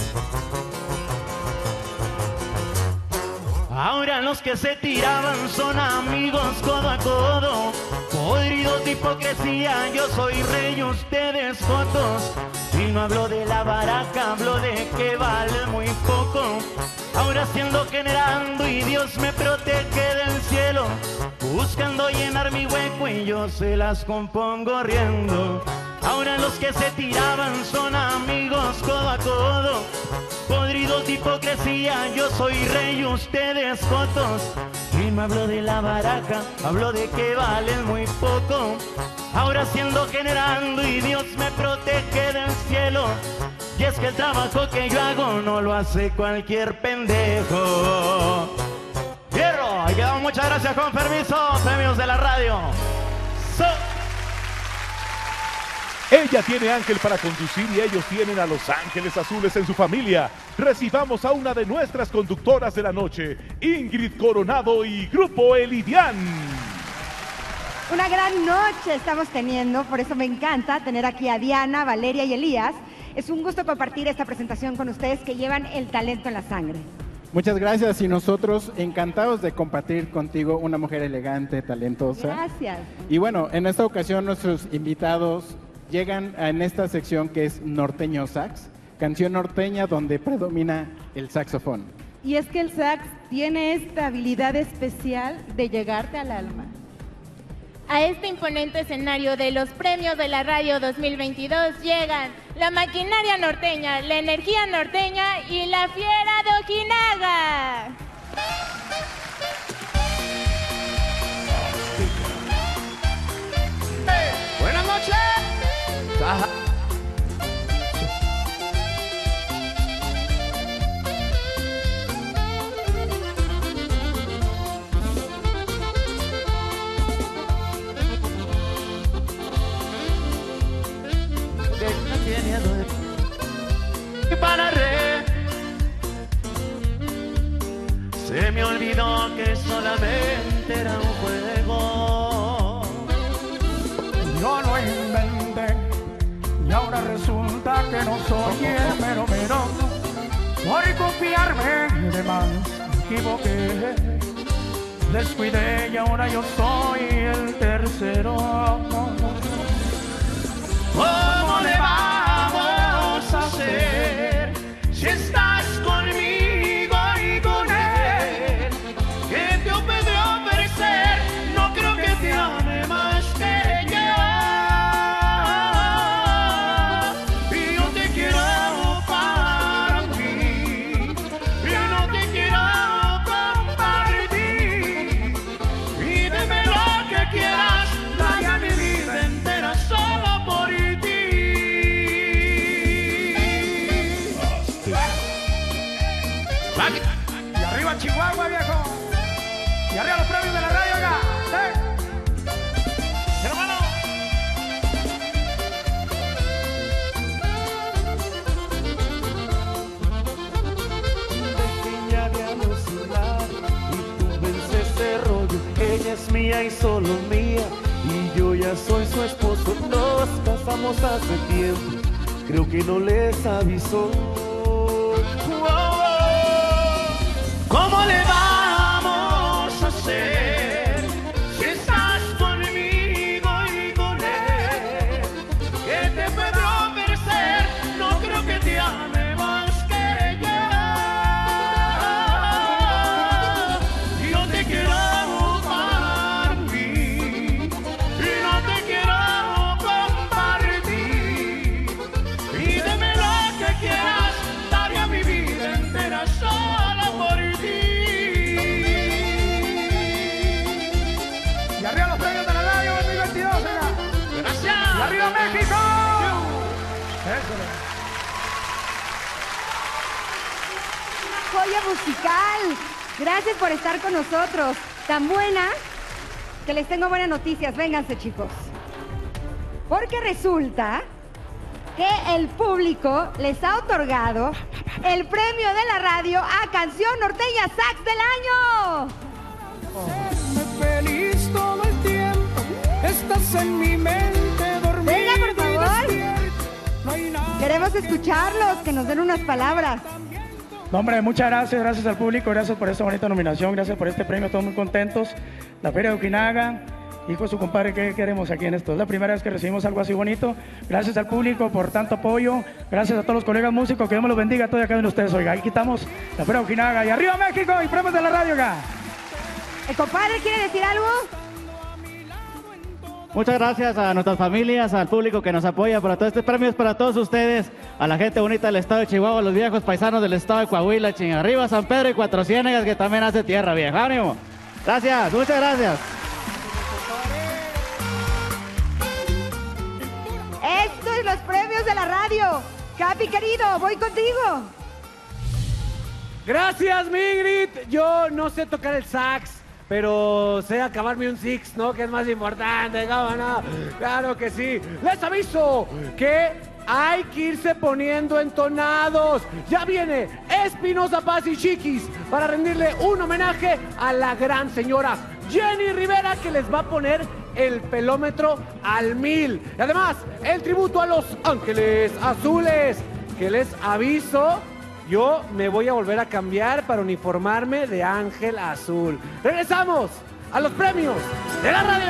Ahora los que se tiraban son amigos codo a codo, podridos de hipocresía, yo soy rey y ustedes fotos. Y no hablo de la baraca, hablo de que vale muy poco. Ahora siendo generando y Dios me protege del cielo, buscando llenar mi hueco y yo se las compongo riendo. Ahora los que se tiraban son amigos codo a codo, podridos de hipocresía, yo soy rey y ustedes fotos. Y no hablo de la baraca, hablo de que valen muy poco. Ahora siendo generando y Dios me protege del cielo, y es que el trabajo que yo hago no lo hace cualquier pendejo. ¡Hierro! Ahí quedamos, muchas gracias, con permiso, premios de la radio. So Ella tiene ángel para conducir y ellos tienen a los ángeles azules en su familia. Recibamos a una de nuestras conductoras de la noche, Ingrid Coronado y Grupo Elidian. Una gran noche estamos teniendo, por eso me encanta tener aquí a Diana, Valeria y Elías. Es un gusto compartir esta presentación con ustedes que llevan el talento en la sangre. Muchas gracias y nosotros encantados de compartir contigo una mujer elegante, talentosa. Gracias. Y bueno, en esta ocasión nuestros invitados llegan en esta sección que es Norteño Sax, canción norteña donde predomina el saxofón. Y es que el sax tiene esta habilidad especial de llegarte al alma. A este imponente escenario de los premios de la radio dos mil veintidós llegan la maquinaria norteña, la energía norteña y la fiera de Ojinaga. Ajá. Para re se me olvidó que solamente era un juego. Yo lo inventé y ahora resulta que no soy el mero mero. Por confiarme de más me equivoqué, descuidé y ahora yo soy el tercero. ¿Cómo le vamos a hacer si estás conmigo y con él? Que te puede ofrecer, no creo que te ame más que yo. Y yo te quiero para mí, y no te quiero compartir. Pídeme lo que quieras, dame a mi vida entera solo por ti. Y arriba Chihuahua, viejo. Y arriba los premios de la radio acá. ¿Eh? Hermano. Pequeña de alucinar y tú vences ese rollo. Ella es mía y solo mía y yo ya soy su esposo. Nos casamos hace tiempo, creo que no les avisó. ¿Cómo le vamos a hacer si estás conmigo y con él? ¿Qué te puedo ofrecer? No creo que te ame más que yo. Yo te quiero para mí y no te quiero compartir. Pídeme lo que quieras, daré a mi vida entera solo por ti. Y arriba los premios de la radio dos mil veintidós, venga. Gracias. Y arriba México. Eso. Joya musical. Gracias por estar con nosotros. Tan buena que les tengo buenas noticias. Vénganse, chicos. Porque resulta que el público les ha otorgado el premio de la radio a Canción Norteña Sax del Año. Feliz todo el tiempo, estás en mi mente dormida. Venga, por favor. Queremos escucharlos, que nos den unas palabras. No, hombre, muchas gracias, gracias al público, gracias por esta bonita nominación, gracias por este premio, todos muy contentos. La Feria de Ojinaga, hijo de su compadre, ¿qué queremos aquí en esto? Es la primera vez que recibimos algo así bonito. Gracias al público por tanto apoyo, gracias a todos los colegas músicos, que Dios me los bendiga a todos y a cada uno de ustedes. Oiga, ahí quitamos la Feria de Ojinaga y arriba México y premios de la radio acá. ¿El compadre quiere decir algo? Muchas gracias a nuestras familias, al público que nos apoya, para todo este premio es para todos ustedes, a la gente bonita del estado de Chihuahua, a los viejos paisanos del estado de Coahuila, ching, arriba San Pedro y Cuatro Ciénegas, que también hace tierra, viejo, ánimo. Gracias, muchas gracias. Estos son los premios de la radio. Capi, querido, voy contigo. Gracias, Migrit. Yo no sé tocar el sax, pero sé acabarme un six, ¿no? Que es más importante, ¿cómo no? Claro que sí. Les aviso que hay que irse poniendo entonados. Ya viene Espinosa Paz y Chiquis para rendirle un homenaje a la gran señora Jenny Rivera, que les va a poner el pelómetro al mil. Y además, el tributo a Los Ángeles Azules, que les aviso, yo me voy a volver a cambiar para uniformarme de Ángel Azul. Regresamos a los premios de la radio.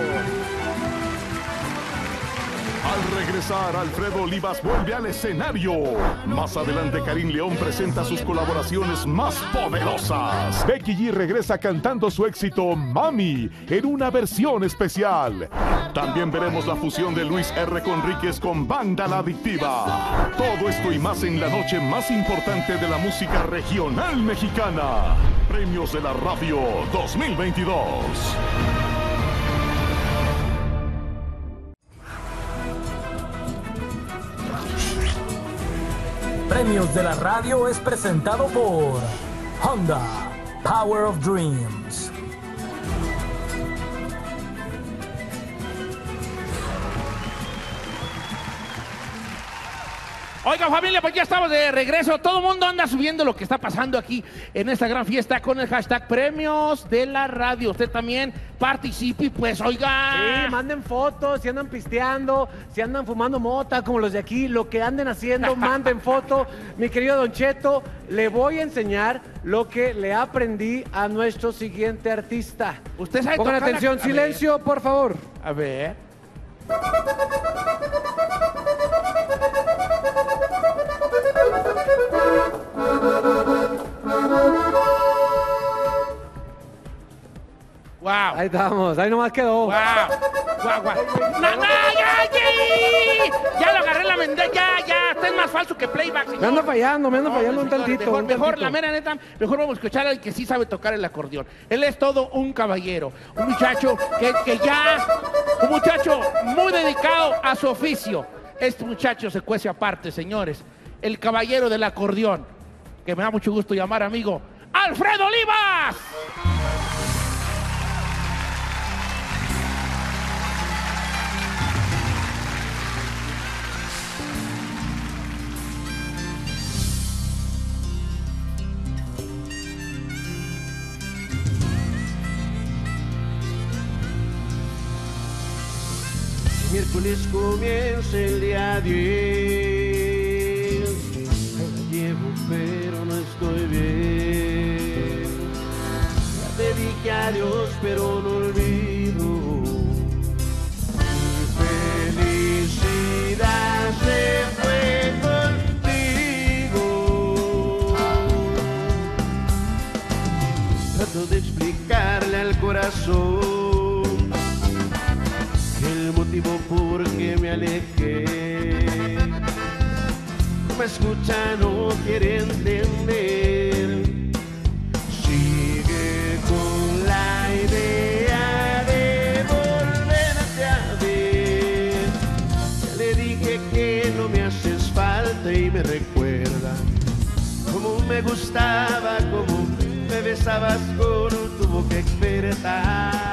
Al regresar, Alfredo Olivas vuelve al escenario. Más adelante, Karim León presenta sus colaboraciones más poderosas. Becky G regresa cantando su éxito Mami en una versión especial. También veremos la fusión de Luis R. Conríquez con Banda La Adictiva. Todo esto y más en la noche más importante de la música regional mexicana. Premios de la Radio dos mil veintidós. Premios de la Radio es presentado por Honda, Power of Dreams. Oiga, familia, pues ya estamos de regreso. Todo el mundo anda subiendo lo que está pasando aquí en esta gran fiesta con el hashtag Premios de la Radio. Usted también participe, pues, oiga. Sí, manden fotos, si andan pisteando, si andan fumando mota, como los de aquí, lo que anden haciendo, manden foto. Mi querido Don Cheto, le voy a enseñar lo que le aprendí a nuestro siguiente artista. Usted sabe Pongan tocar la- atención, a silencio, ver. por favor. A ver. Wow. Ahí estamos, ahí nomás quedó. Wow. Guau, guau. ¡No, no, ya, ya! Ya lo agarré la mendiga, ya, ya. Está más falso que playback, señor. Me ando fallando, me ando No, fallando un señor, tantito. Mejor, un mejor, tantito. la mera neta, mejor vamos a escuchar al que sí sabe tocar el acordeón. Él es todo un caballero, un muchacho que, que ya, un muchacho muy dedicado a su oficio. Este muchacho se cuece aparte, señores. El caballero del acordeón, que me da mucho gusto llamar amigo, ¡Alfredo Olivas! Miércoles comienza el día diez. La llevo pero no estoy bien. Ya te dije adiós pero no olvido. Mi felicidad se fue contigo. Trato de explicarle al corazón el motivo por que me alejé. No me escucha, no quiere entender. Sigue con la idea de volverte a ver. Ya le dije que no me haces falta y me recuerda cómo me gustaba, cómo me besabas con tu boca experta.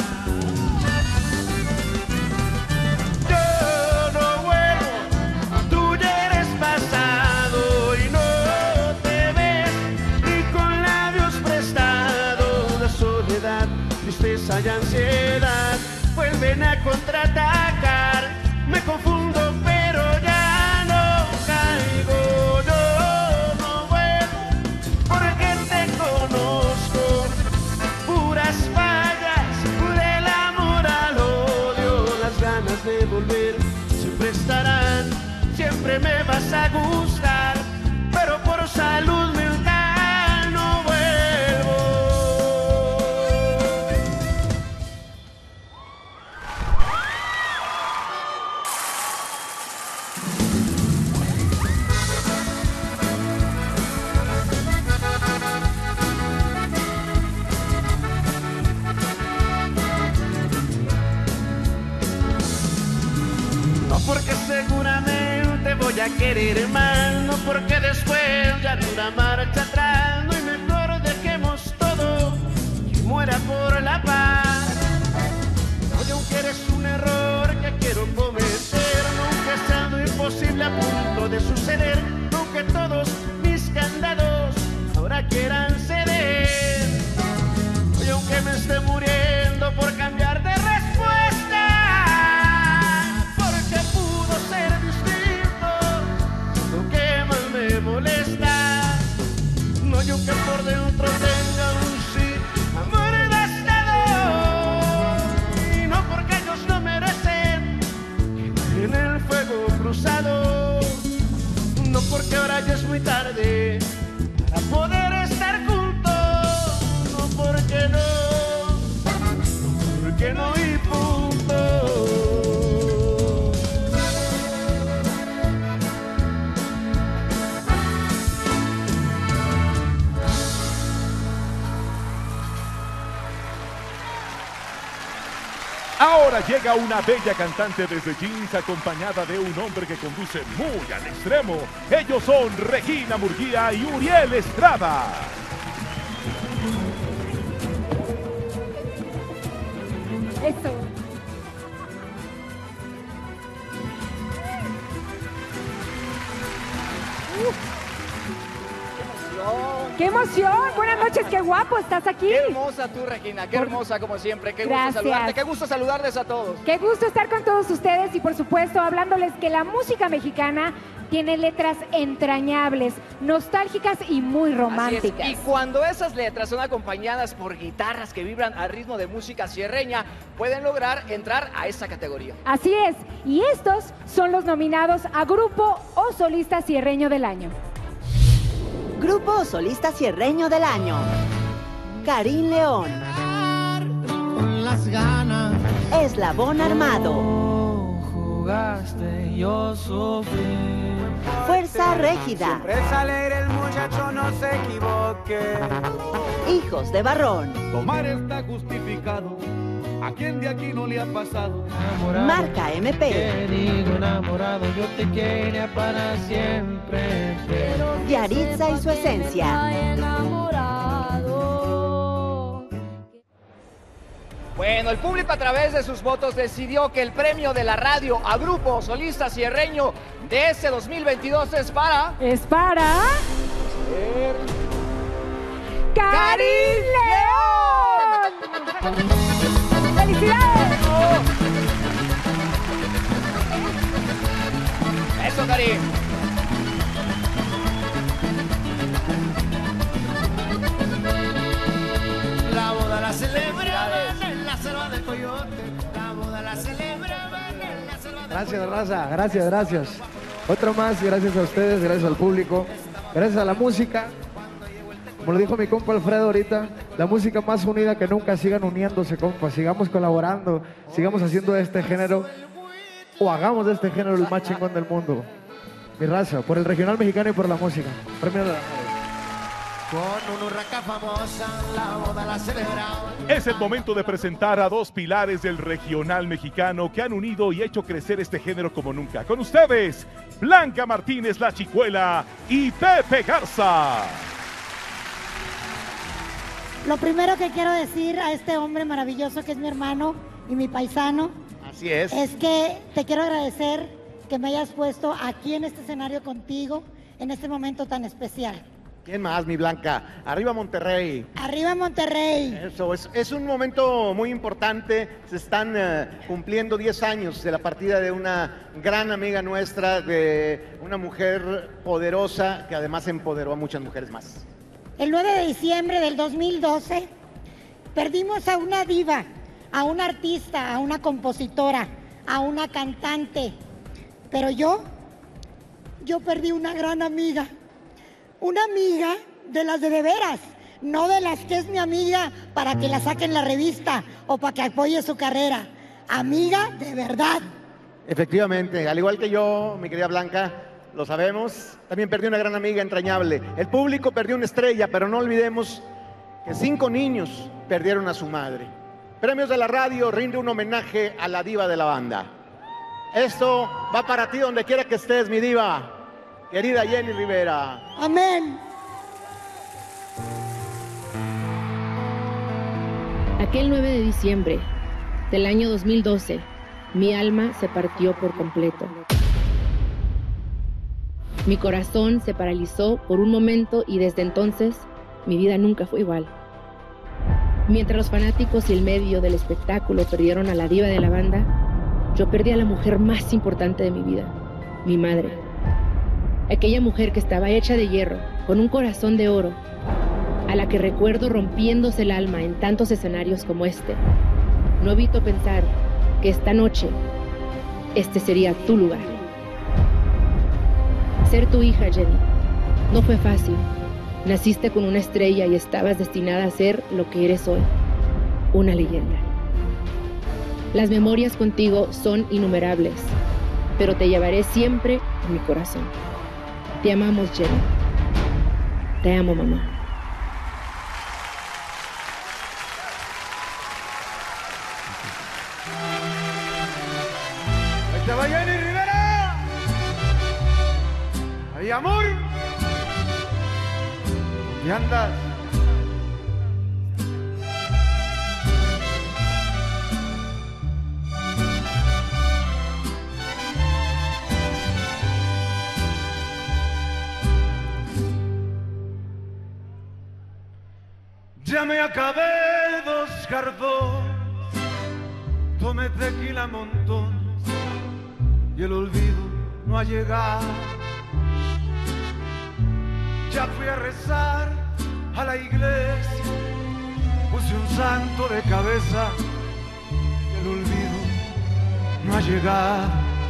Tristeza y ansiedad vuelven a contraatacar. Me confundo pero ya no caigo. No, no vuelvo porque te conozco. Puras fallas del amor al odio. Las ganas de volver siempre estarán. Siempre me vas a gustar, pero por salud mental no vuelvo. Porque seguramente voy a querer mal, no porque después ya no una marcha atrás, no, y mejor dejemos todo que muera por la paz. Oye, aunque eres un error que quiero cometer, nunca sea lo imposible a punto de suceder, aunque todos mis candados ahora quieran ceder. Oye, aunque me esté muriendo por cambiar de respuesta, molesta, no yo que por dentro tenga un sí amor devastador, y no porque ellos no merecen en el fuego cruzado, no porque ahora ya es muy tarde para poder estar juntos, no porque no, no porque no y punto. Ahora llega una bella cantante desde Jeans acompañada de un hombre que conduce muy al extremo. Ellos son Regina Murguía y Uriel Estrada. Eso. ¡Qué emoción! Buenas noches, qué guapo estás aquí. Qué hermosa tú, Regina, qué hermosa como siempre. Qué Gracias. gusto saludarte, qué gusto saludarles a todos. Qué gusto estar con todos ustedes y por supuesto hablándoles que la música mexicana tiene letras entrañables, nostálgicas y muy románticas. Así es. Y cuando esas letras son acompañadas por guitarras que vibran al ritmo de música sierreña, pueden lograr entrar a esa categoría. Así es, y estos son los nominados a Grupo o Solista Sierreño del Año. Grupo o Solista Sierreño del Año. Karim León. Con las ganas. Eslabón Armado. Jugaste, yo sufrí. Fuerza Régida. Siempre es alegre el muchacho, no se equivoque. Hijos de Barrón. Tomar está justificado. ¿A quién de aquí no le ha pasado? Enamorado, Marca M P. Te digo enamorado, yo te quería para siempre. Pero Yaritza y su esencia. Bueno, el público a través de sus votos decidió que el premio de la radio a Grupo Solista Sierreño de este dos mil veintidós es para... Es para... ¡Karim León! ¡Felicidades! ¡Eso, Karim! La boda la celebraban en la selva del Coyote. La boda la celebraban en la selva del Gracias, raza. Gracias, gracias. Otro más, gracias a ustedes, gracias al público, gracias a la música. Como lo dijo mi compa Alfredo ahorita, la música más unida que nunca. Sigan uniéndose, compa. Sigamos colaborando, sigamos haciendo de este género, o hagamos de este género el más chingón del mundo. Mi raza, por el regional mexicano y por la música. Premio de la Con una urraca famosa, la boda la celebraban. Es el momento de presentar a dos pilares del regional mexicano que han unido y hecho crecer este género como nunca. Con ustedes, Blanca Martínez La Chicuela y Pepe Garza. Lo primero que quiero decir a este hombre maravilloso que es mi hermano y mi paisano. Así es. Es que te quiero agradecer que me hayas puesto aquí en este escenario contigo en este momento tan especial. ¿Quién más, mi Blanca? Arriba Monterrey. ¡Arriba Monterrey! Eso, es, es un momento muy importante. Se están uh, cumpliendo diez años de la partida de una gran amiga nuestra, de una mujer poderosa que además empoderó a muchas mujeres más. El nueve de diciembre del dos mil doce perdimos a una diva, a una artista, a una compositora, a una cantante. Pero yo, yo perdí una gran amiga. Una amiga de las de de veras, no de las que es mi amiga para que la saque en la revista o para que apoye su carrera. Amiga de verdad. Efectivamente, al igual que yo, mi querida Blanca, lo sabemos, también perdió una gran amiga entrañable. El público perdió una estrella, pero no olvidemos que cinco niños perdieron a su madre. Premios de la Radio rinde un homenaje a la diva de la banda. Esto va para ti donde quiera que estés, mi diva. Querida Jenny Rivera. Amén. Aquel nueve de diciembre del año dos mil doce, mi alma se partió por completo. Mi corazón se paralizó por un momento y desde entonces mi vida nunca fue igual. Mientras los fanáticos y el medio del espectáculo perdieron a la diva de la banda, yo perdí a la mujer más importante de mi vida, mi madre. Aquella mujer que estaba hecha de hierro, con un corazón de oro, a la que recuerdo rompiéndose el alma en tantos escenarios como este. No evito pensar que esta noche, este sería tu lugar. Ser tu hija, Jenny, no fue fácil. Naciste con una estrella y estabas destinada a ser lo que eres hoy, una leyenda. Las memorias contigo son innumerables, pero te llevaré siempre en mi corazón. Te amamos, Jenny. Te amo, mamá. ¡Hey, amor! ¿Dónde andas? Ya me acabé dos cardones, tomé tequila montón y el olvido no ha llegado. Ya fui a rezar a la iglesia, puse un santo de cabeza y el olvido no ha llegado.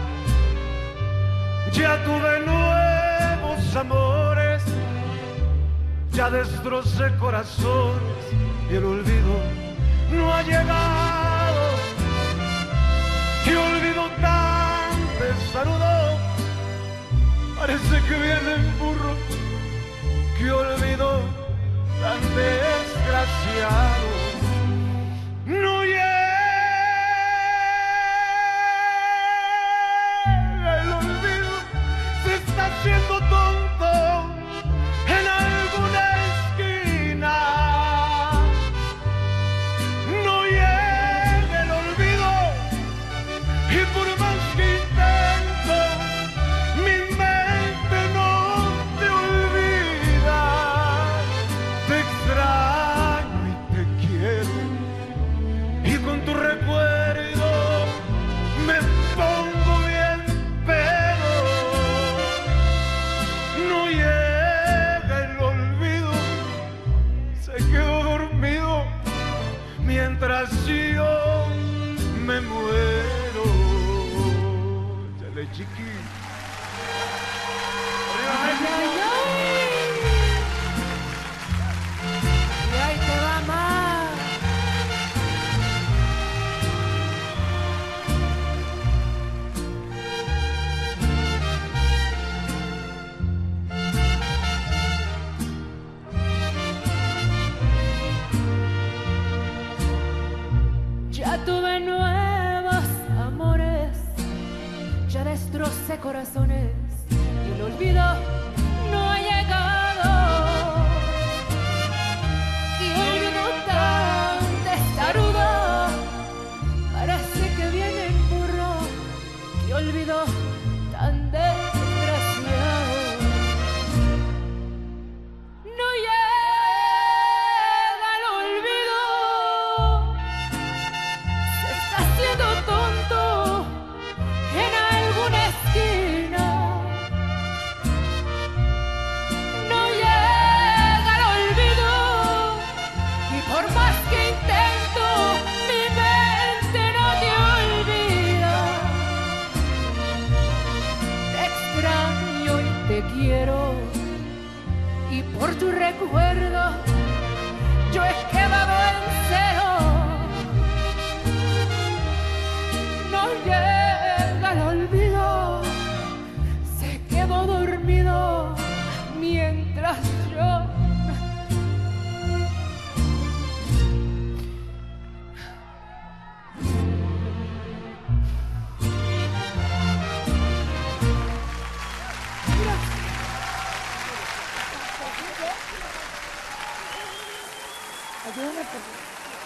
Ya tuve nuevos amores, ya destrocé corazones y el olvido no ha llegado. Qué olvido tan testarudo, parece que viene en burro. Qué olvido tan desgraciado. No llega el olvido, se está haciendo tonto en alguna esquina. No llega el olvido y por más que intento, mi mente no te olvida. Te extraño y te quiero y con tu recuerdo me pongo bien pedo. No llega el olvido, se quedó dormido mientras yo me muero. Chale, chiqui. Ay, ay, ay. Y ahí te va más. Ya tuve nuevos amores, ya destrocé corazones y el olvido no ha llegado. Y olvido tan testarudo, parece que viene en burro. Y olvido tan desgraciado. No llega el olvido, se está haciendo tonto en alguna esquina. No llega el olvido y por más que intento, mi mente no te olvida. Te extraño y te quiero y por tu recuerdo yo he quedado en cero. No llega el olvido, se quedó dormido mientras yo Ayúdame, por favor.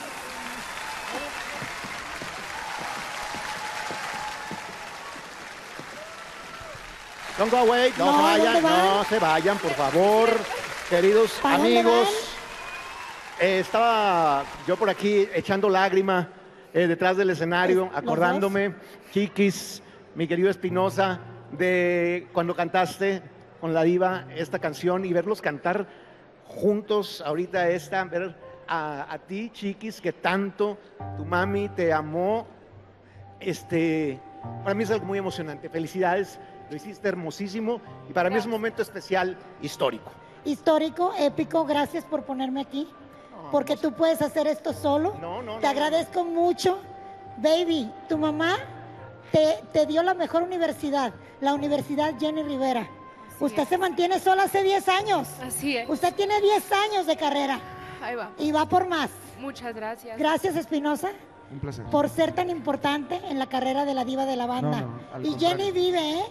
Don't go away, no, No, se vayan, ¿dónde van? no se vayan, por favor, queridos ¿Para dónde amigos. Eh, estaba yo por aquí echando lágrima eh, detrás del escenario, ¿Los acordándome, Chiquis, mi querido Espinosa, de cuando cantaste con la diva esta canción y verlos cantar juntos ahorita esta, ver a, a ti, Chiquis, que tanto tu mami te amó. Este, para mí es algo muy emocionante. Felicidades, lo hiciste hermosísimo y para mí es un momento especial, histórico. Histórico, épico, gracias por ponerme aquí. Porque tú puedes hacer esto solo. No, no, Te no. agradezco mucho. Baby, tu mamá te, te dio la mejor universidad, la Universidad Jenny Rivera. Usted se mantiene sola hace diez años. Así es. Usted tiene diez años de carrera Ahí va. y va por más. Muchas gracias. Gracias, Espinosa, Un placer. por ser tan importante en la carrera de la diva de la banda. No, no, al y contrario. Jenny vive, ¿eh?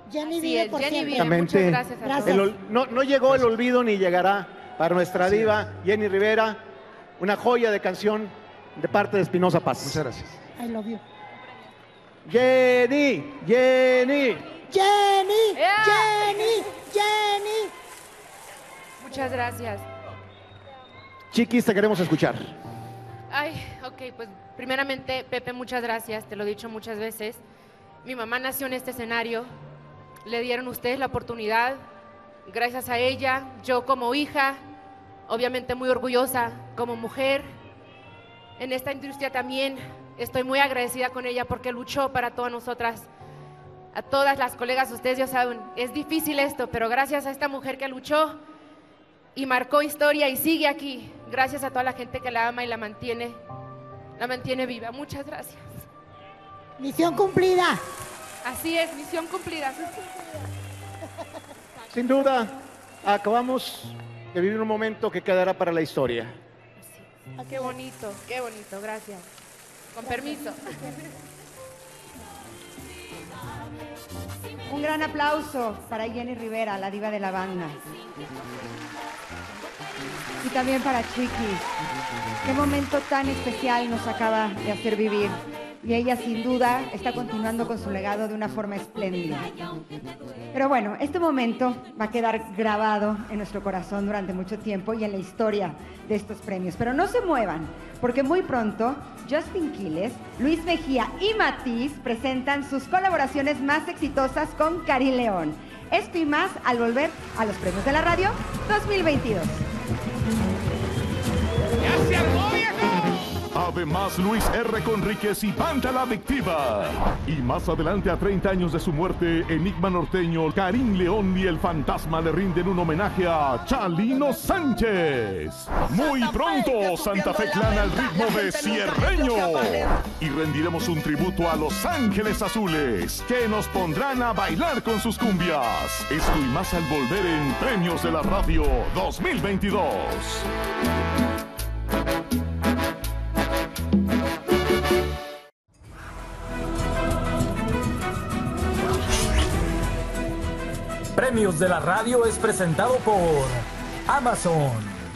Jenny Así vive es, por Jenny siempre. vive. Muchas gracias a Gracias. todos. El ol- no, no llegó el olvido ni llegará para nuestra Así diva Jenny Rivera, una joya de canción de parte de Espinosa Paz. Muchas gracias. I love you. Jenny, Jenny. Jenny, ¡Ea! Jenny, Jenny. Muchas gracias. Chiquis, te queremos escuchar. Ay, ok, pues primeramente, Pepe, muchas gracias, te lo he dicho muchas veces. Mi mamá nació en este escenario, le dieron ustedes la oportunidad, gracias a ella, yo como hija, obviamente muy orgullosa, como mujer, en esta industria también estoy muy agradecida con ella porque luchó para todas nosotras, a todas las colegas, ustedes ya saben, es difícil esto, pero gracias a esta mujer que luchó y marcó historia y sigue aquí, gracias a toda la gente que la ama y la mantiene, la mantiene viva. Muchas gracias. Misión cumplida. Así es, misión cumplida. Sin duda, acabamos de vivir un momento que quedará para la historia. Qué bonito, qué bonito, gracias. Con permiso. Un gran aplauso para Jenny Rivera, la diva de la banda. Y también para Chiquis. Qué momento tan especial nos acaba de hacer vivir. Y ella sin duda está continuando con su legado de una forma espléndida. Pero bueno, este momento va a quedar grabado en nuestro corazón durante mucho tiempo y en la historia de estos premios. Pero no se muevan, porque muy pronto Justin Quiles, Luis Mejía y Matiz presentan sus colaboraciones más exitosas con Karim León. Esto y más al volver a los premios de la radio dos mil veintidós. ¡Ya se armó, viejo! Además, Luis R. Conríquez y Banda La Adictiva. Y más adelante, a treinta años de su muerte, Enigma Norteño, Karim León y el Fantasma le rinden un homenaje a Chalino Sánchez. Muy pronto, Santa Fe Clan al ritmo de Cierreño. Y rendiremos un tributo a Los Ángeles Azules, que nos pondrán a bailar con sus cumbias. Esto y más al volver en Premios de la Radio dos mil veintidós. Premios de la Radio es presentado por Amazon.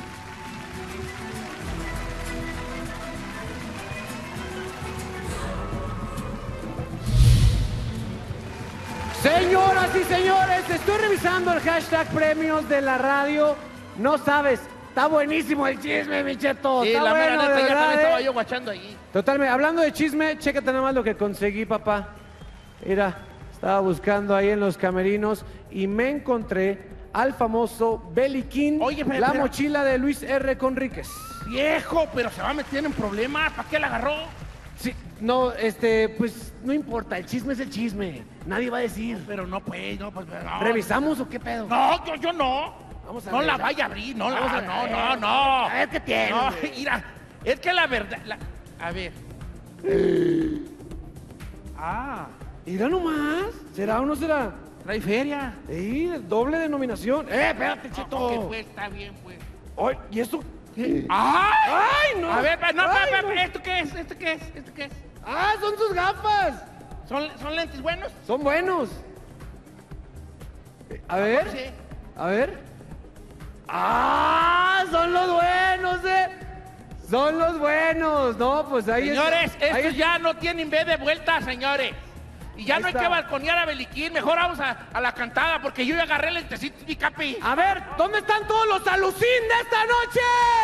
Señoras y señores, estoy revisando el hashtag Premios de la Radio. No sabes, está buenísimo el chisme, mi cheto. Sí, Está la bueno, mera neta, de ya verdad, también estaba ¿eh? yo guachando ahí. Totalmente. Hablando de chisme, chécate nada más lo que conseguí, papá. Mira, estaba buscando ahí en los camerinos y me encontré al famoso Beliquín, Oye, pero, la pero- mochila de Luis R. Conríquez. Viejo, pero se va a meter en problemas. ¿Para qué la agarró? Sí, no, este, pues no importa, el chisme es el chisme. Nadie va a decir. Pero no, pues, no, pues, no. ¿Revisamos o qué pedo? No, yo, yo no. Vamos a no ver. la vaya a abrir, no, Vamos la, a no, ver. no, no. A ver qué tiene, No, güey. mira, es que la verdad, la- a ver. Ah, Mira nomás. ¿Será o no será? trae feria. Sí, doble denominación. ¡Eh, espérate, cheto! Ok, pues, está bien, pues. Ay, ¿y esto? ¡Ay! ¡Ay, no! A ver, pa- no, Ay, pa- pa- no. ¿esto qué es? ¿Esto qué es? ¿Esto qué es? ¡Ah, son sus gafas! ¿Son, son lentes buenos? Son buenos. Eh, A ver, Sí. a ver. ¡Ah! Son los buenos, eh. Son los buenos. No, pues ahí está. Señores, Ahí estos es- ya no tienen B de vuelta, señores. Y ya Ahí no hay está. que balconear a Beliquín. Mejor vamos a, a la cantada porque yo ya agarré el lentecito y mi capi. A ver, ¿dónde están todos los alucín de esta noche?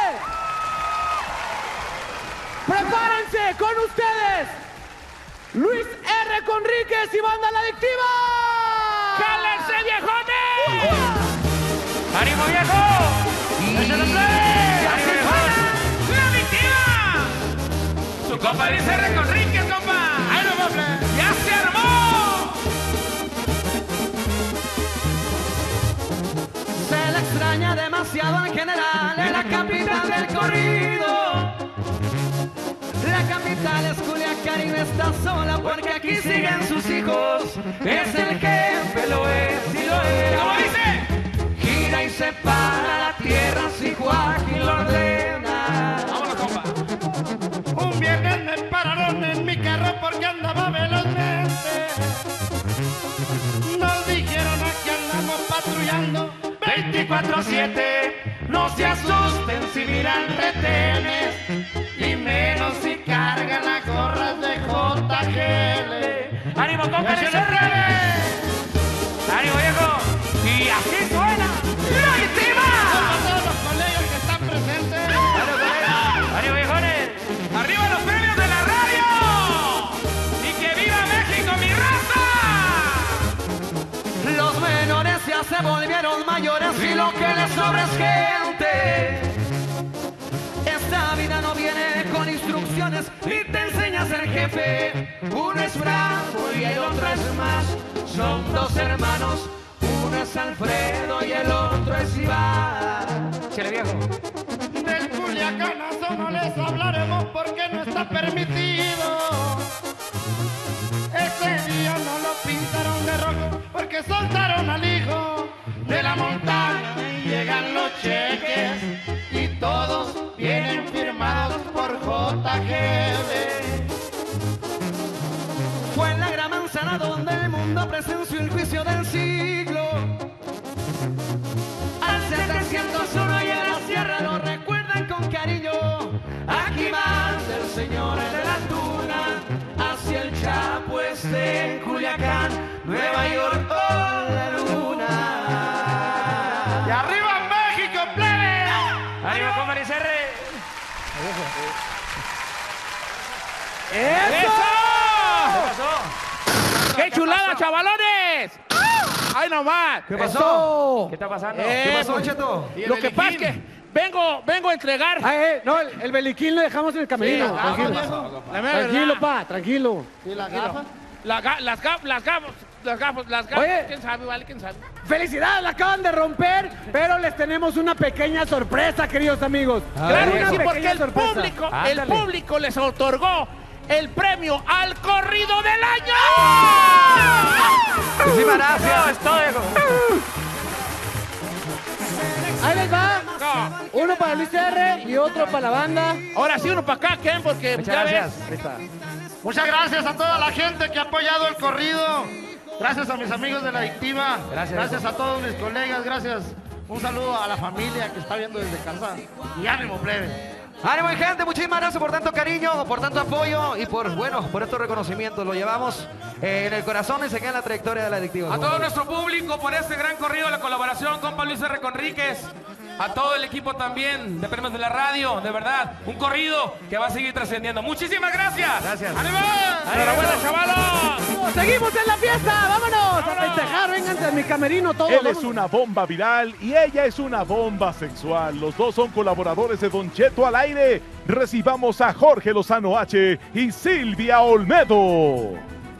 Prepárense con ustedes. Luis R. Conríquez y Banda La Adictiva. ¡Jálense, viejones! ¡Ánimo, viejo! ¡No se lo sabe! ¡Ánimo, viejo! ¡La adictiva! Su compa dice R. Conríquez, compa. ¡Ay, no, mofle! ¡Ya se armó! Se le extraña demasiado en general en la capital del corrido. La capital es Culiacán y no está sola porque aquí siguen sus hijos. Es el jefe, lo es y lo es. ¿Cómo dice? Gira y separa la tierra si Joaquín lo ordena. Vámonos, compa. Un viernes me pararon en mi carro porque andaba velozmente. Nos dijeron aquí andamos patrullando veinticuatro siete. No se asusten si miran retenes, y menos si cargan las gorras de J G L. ¡Ánimo, compa! ¡Ánimo, viejo! ¡Y así suena! ¡La víctima! A todos los colegas que están presentes. ¡Ánimo, viejones! ¡Arriba los premios de la radio! ¡Y que viva México, mi raza! Los menores ya se volvieron mayores y lo que les sobra es gente. Esta vida no viene con instrucciones ni te enseña a ser jefe. Uno es Bravo y el otro es más. Son dos hermanos, uno es Alfredo y el otro es Iván. Chele, viejo. Del Culiacanazo no les hablaremos porque no está permitido. Ese día no lo pintaron de rojo porque soltaron al hijo de la montaña y llegan los cheques y todos vienen firmados por J G L. Fue en la gran manzana donde el mundo presenció el juicio del siglo. Al setecientos uno y en la sierra lo recuerdan con cariño. Aquí manda el señor de la tuna hacia el Chapo este en Culiacán, Nueva York, oh, la luna. ¡Y arriba México, plebe! ¡Ánimo, compa Ricerre! ¡Eso! ¿Qué pasó? ¡Qué chulada, chavalones! ¡Ay, nomás! ¿Qué pasó? ¿Qué está pasando? Eh, ¿Qué pasó, pues, Cheto? Lo que pasa es que vengo, vengo a entregar. Ah, eh, no, el, el beliquín lo dejamos en el camerino. Sí, tranquilo, la mera tranquilo, verdad. pa, tranquilo. ¿Y la gafa? La ga- las gafas, las gafas, las gafas, las gafas. Oye. ¿Quién sabe, vale? ¿Quién sabe? Felicidades, la acaban de romper, pero les tenemos una pequeña sorpresa, queridos amigos. Claro que Una sí, pequeña porque el sorpresa. público, el Ándale. público les otorgó el premio al corrido del año. Muchísimas gracias. No, es todo, viejo. Ahí les va. No. Uno para Luis R y otro para la banda. Ahora sí, uno para acá, Ken, porque Muchas ya gracias. ves. Ahí está. Muchas gracias a toda la gente que ha apoyado el corrido. Gracias a mis amigos de La Adictiva. Gracias. Gracias a todos mis colegas. Gracias. Un saludo a la familia que está viendo desde casa. Y ánimo, plebe. Ánimo, gente, muchísimas gracias por tanto cariño, por tanto apoyo y por, bueno, por estos reconocimientos. Lo llevamos eh, en el corazón y se queda en la trayectoria de La Adictiva. A todo nuestro público por este gran corrido, la colaboración con Luis R. Conríquez. A todo el equipo también de Premios de la Radio, de verdad, un corrido que va a seguir trascendiendo. Muchísimas gracias. Gracias. ¡Ánimo! ¡Enhorabuena, chavalos! Seguimos en la fiesta, vámonos a festejar, vénganse a mi camerino todos. Él es vámonos. una bomba viral y ella es una bomba sexual. Los dos son colaboradores de Don Cheto al aire. Recibamos a Jorge Lozano H y Silvia Olmedo.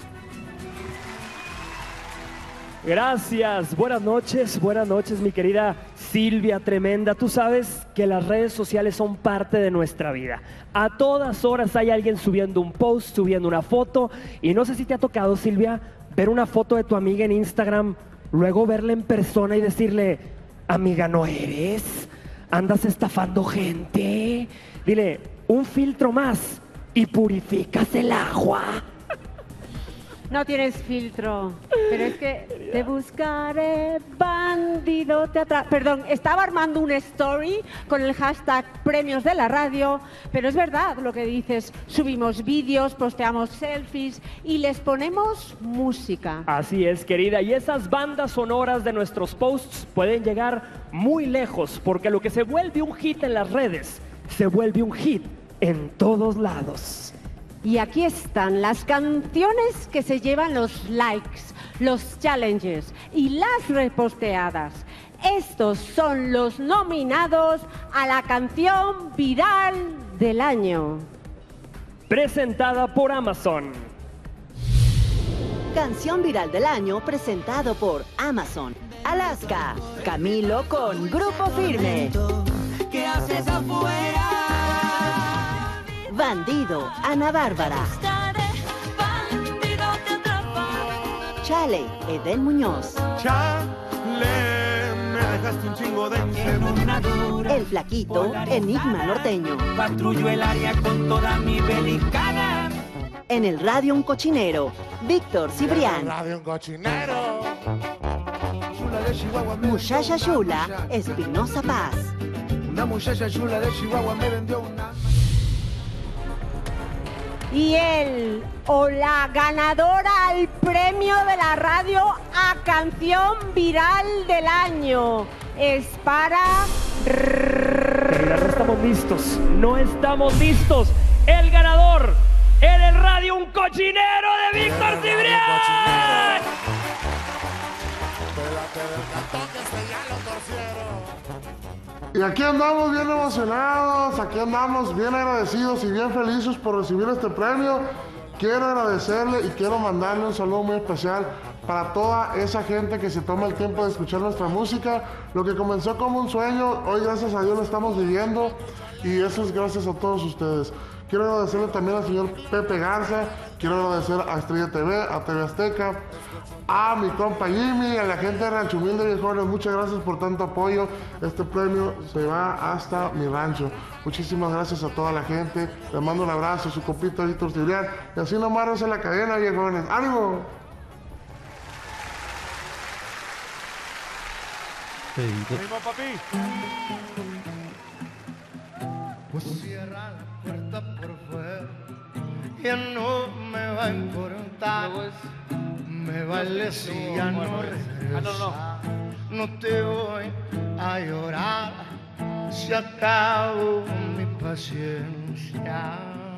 Gracias, buenas noches, buenas noches mi querida Silvia Tremenda. Tú sabes que las redes sociales son parte de nuestra vida. A todas horas hay alguien subiendo un post, subiendo una foto. Y no sé si te ha tocado, Silvia, ver una foto de tu amiga en Instagram, luego verla en persona y decirle, amiga, ¿no eres? ¿Andas estafando gente? Dile, un filtro más y purificas el agua. No tienes filtro, pero es que te buscaré, bandido, te atra... Perdón, estaba armando una story con el hashtag Premios de la Radio, pero es verdad lo que dices, subimos vídeos, posteamos selfies y les ponemos música. Así es, querida, y esas bandas sonoras de nuestros posts pueden llegar muy lejos, porque lo que se vuelve un hit en las redes, se vuelve un hit en todos lados. Y aquí están las canciones que se llevan los likes, los challenges y las reposteadas. Estos son los nominados a la canción viral del año. Presentada por Amazon. Canción viral del año presentado por Amazon. Alaska, Camilo con Grupo Firme. ¿Qué haces afuera? Bandido, Ana Bárbara. Chale, Eden Muñoz. Chale, me dejaste un chingo de encerradura. El Flaquito, Enigma Norteño. Patrullo el área con toda mi belicada. En el radio un cochinero, Víctor Cibrián. En el radio un cochinero. Muchacha Chula, Espinosa Paz. Una muchacha chula de Chihuahua me vendió una... Y él o la ganadora al premio de la radio a canción viral del año es para... Querida, no estamos listos, no estamos listos. El ganador en el radio un cochinero de Víctor Cibrián. Y aquí andamos bien emocionados, aquí andamos bien agradecidos y bien felices por recibir este premio. Quiero agradecerle y quiero mandarle un saludo muy especial para toda esa gente que se toma el tiempo de escuchar nuestra música. Lo que comenzó como un sueño, hoy gracias a Dios lo estamos viviendo y eso es gracias a todos ustedes. Quiero agradecerle también al señor Pepe Garza, quiero agradecer a Estrella T V, a T V Azteca, a mi compa Jimmy, a la gente de Rancho Humilde Viejones, muchas gracias por tanto apoyo. Este premio se va hasta mi rancho. Muchísimas gracias a toda la gente. Les mando un abrazo, su compito Víctor Cibrián. Y así nomás no se la cadena, viejones. ¡Ánimo! ¡Ánimo, papi! Pues cierra la puerta por fuera, ya no me va a importar. Me vale si ya no regresa. No te voy a llorar, se acabó mi paciencia.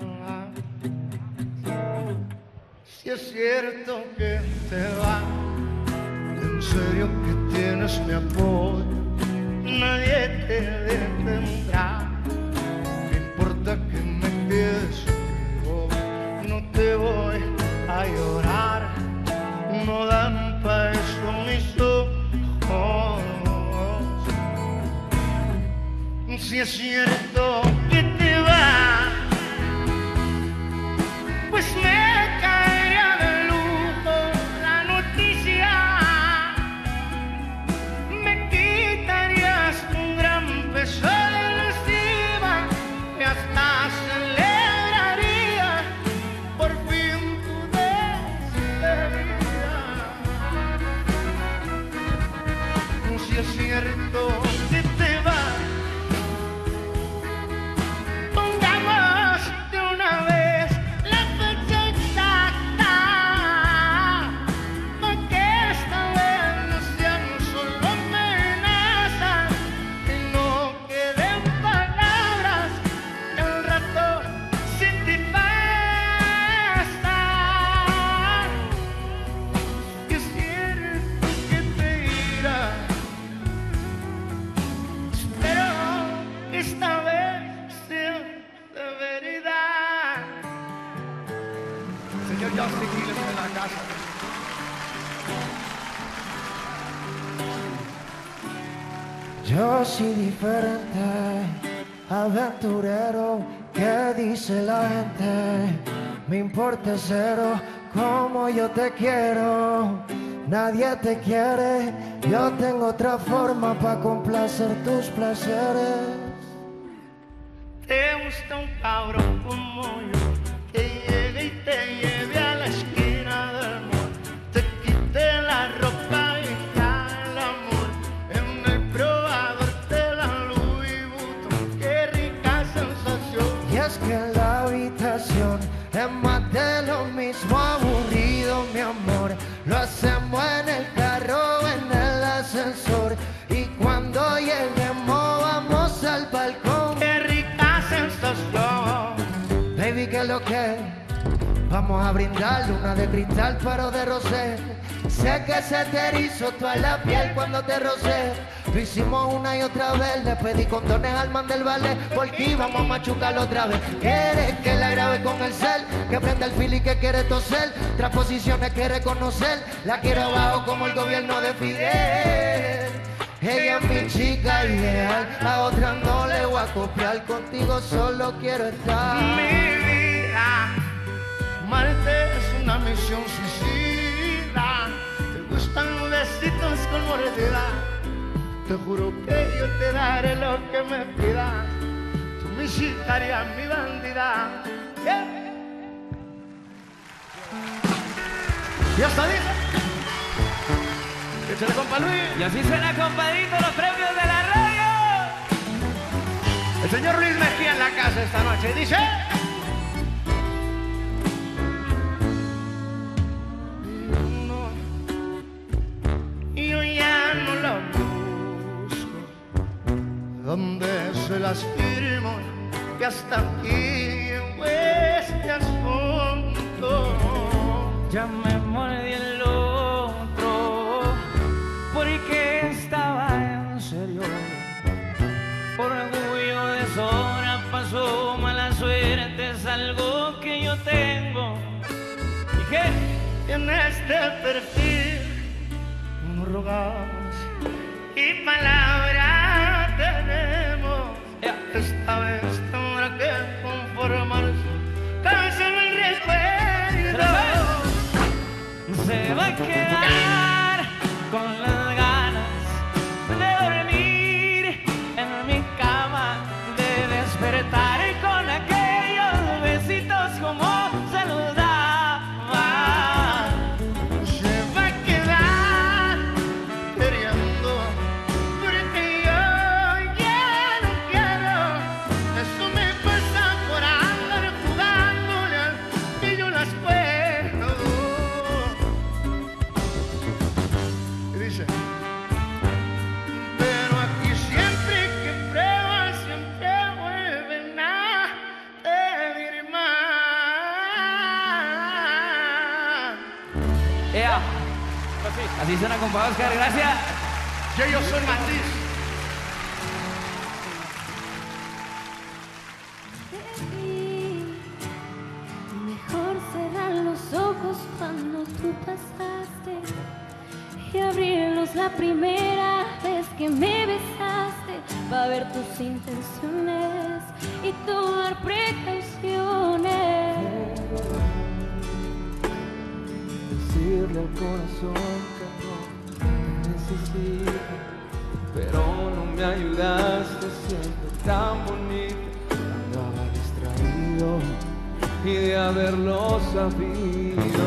Si es cierto que te vas, en serio que tienes mi apoyo, nadie te detendrá. No importa que me quedes solo, no te voy a llorar, no dan pa' eso mis ojos. Si es cierto que te vas, pues me caería de lujo la noticia. Me quitarías un gran peso de encima y hasta celebraría por fin tu despedida. Si es cierto que te vas, Yo soy diferente, aventurero, ¿qué dice la gente? Me importa cero como yo te quiero. Nadie te quiere, yo tengo otra forma para complacer tus placeres. Te gusta un cabrón como yo, que llegue y te lleve a la esquina del mall, te quite la ropa y te haga el amor en el probador de la Louis Vuitton. Qué rica sensación. Y es que en la habitación es más de lo mismo, aburrido, mi amor. Lo hacemos en el carro, en el ascensor, y cuando lleguemos vamos al balcón. Qué rica sensación. Baby, ¿qué es lo que? Vamos a brindar luna de cristal, pero de rosé. Sé que se te erizó toda la piel cuando te rocé. Lo hicimos una y otra vez, le pedí condones al man del ballet, porque íbamos a machucarlo otra vez. ¿Quieres que la grabe con el cel? Que prenda el fili que quiere toser. Transposiciones que reconocer, la quiero abajo como el gobierno de Fidel. Ella es mi chica ideal, a otra no le voy a copiar, contigo solo quiero estar. Mi vida, amarte es una misión suicida. Te gustan los besitos con mordida. Te juro que yo te daré lo que me pidas. Tú me hiciste mi bandida. Yeah. ¿Ya está bien? Échale, compa Luis. Y así suena, compadrito, los premios de la radio. El señor Luis Mejía en la casa esta noche. Dice... Yo ya no la busco, donde se las firmo, que hasta aquí llegó este asunto. Ya me mordí el otro, porque estaba en serio. Por orgullo de sobra pasó, mala suerte es algo que yo tengo. ¿Y qué? En este perfil no rogamos y palabra tenemos. Esta vez tendrá que conformarse, cabeza en el recuerdo. Se va a quedar con las ganas de dormir en mi cama, de despertar con aquellos besitos como se los daba. Se va a quedar queriendo, porque yo ya no quiero. Eso me pasa por andar jugándole al pillo las puedo. Y dice, pero aquí siempre que pruebas siempre vuelven a pedir más. Ea. Así suena, compa Oscar, gracias. Yo, yo soy Matiz. Mejor cerrar los ojos cuando tú pasaste y abrirlos la primera vez que me besaste, para ver tus intenciones y tomar precauciones. Decirle al corazón que no te necesito, pero no me ayudaste siempre tan bonito. Andaba distraído y de haberlo sabido.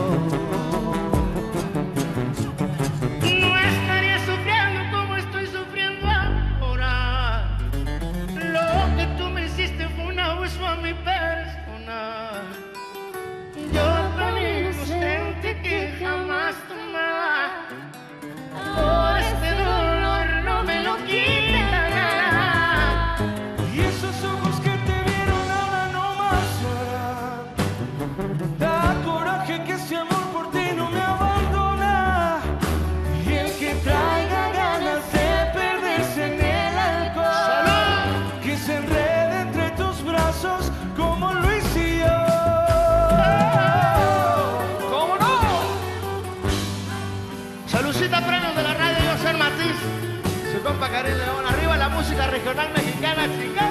No estaría sufriendo como estoy sufriendo ahora. Lo que tú me hiciste fue un abuso a mi persona. Yo tan inocente que jamás tomaba. Por este dolor no me lo quita nada. Y esos ojos que te vieron ahora no más llorar. Da coraje que ese amor por ti no me abandona. Y el que traiga ganas de perderse en el alcohol, que se enrede entre tus brazos como Luis y yo. ¿Cómo no? Saludcita, premios de la radio, yo soy Matiz. Su compa Karim León. Arriba la música regional mexicana, chicas.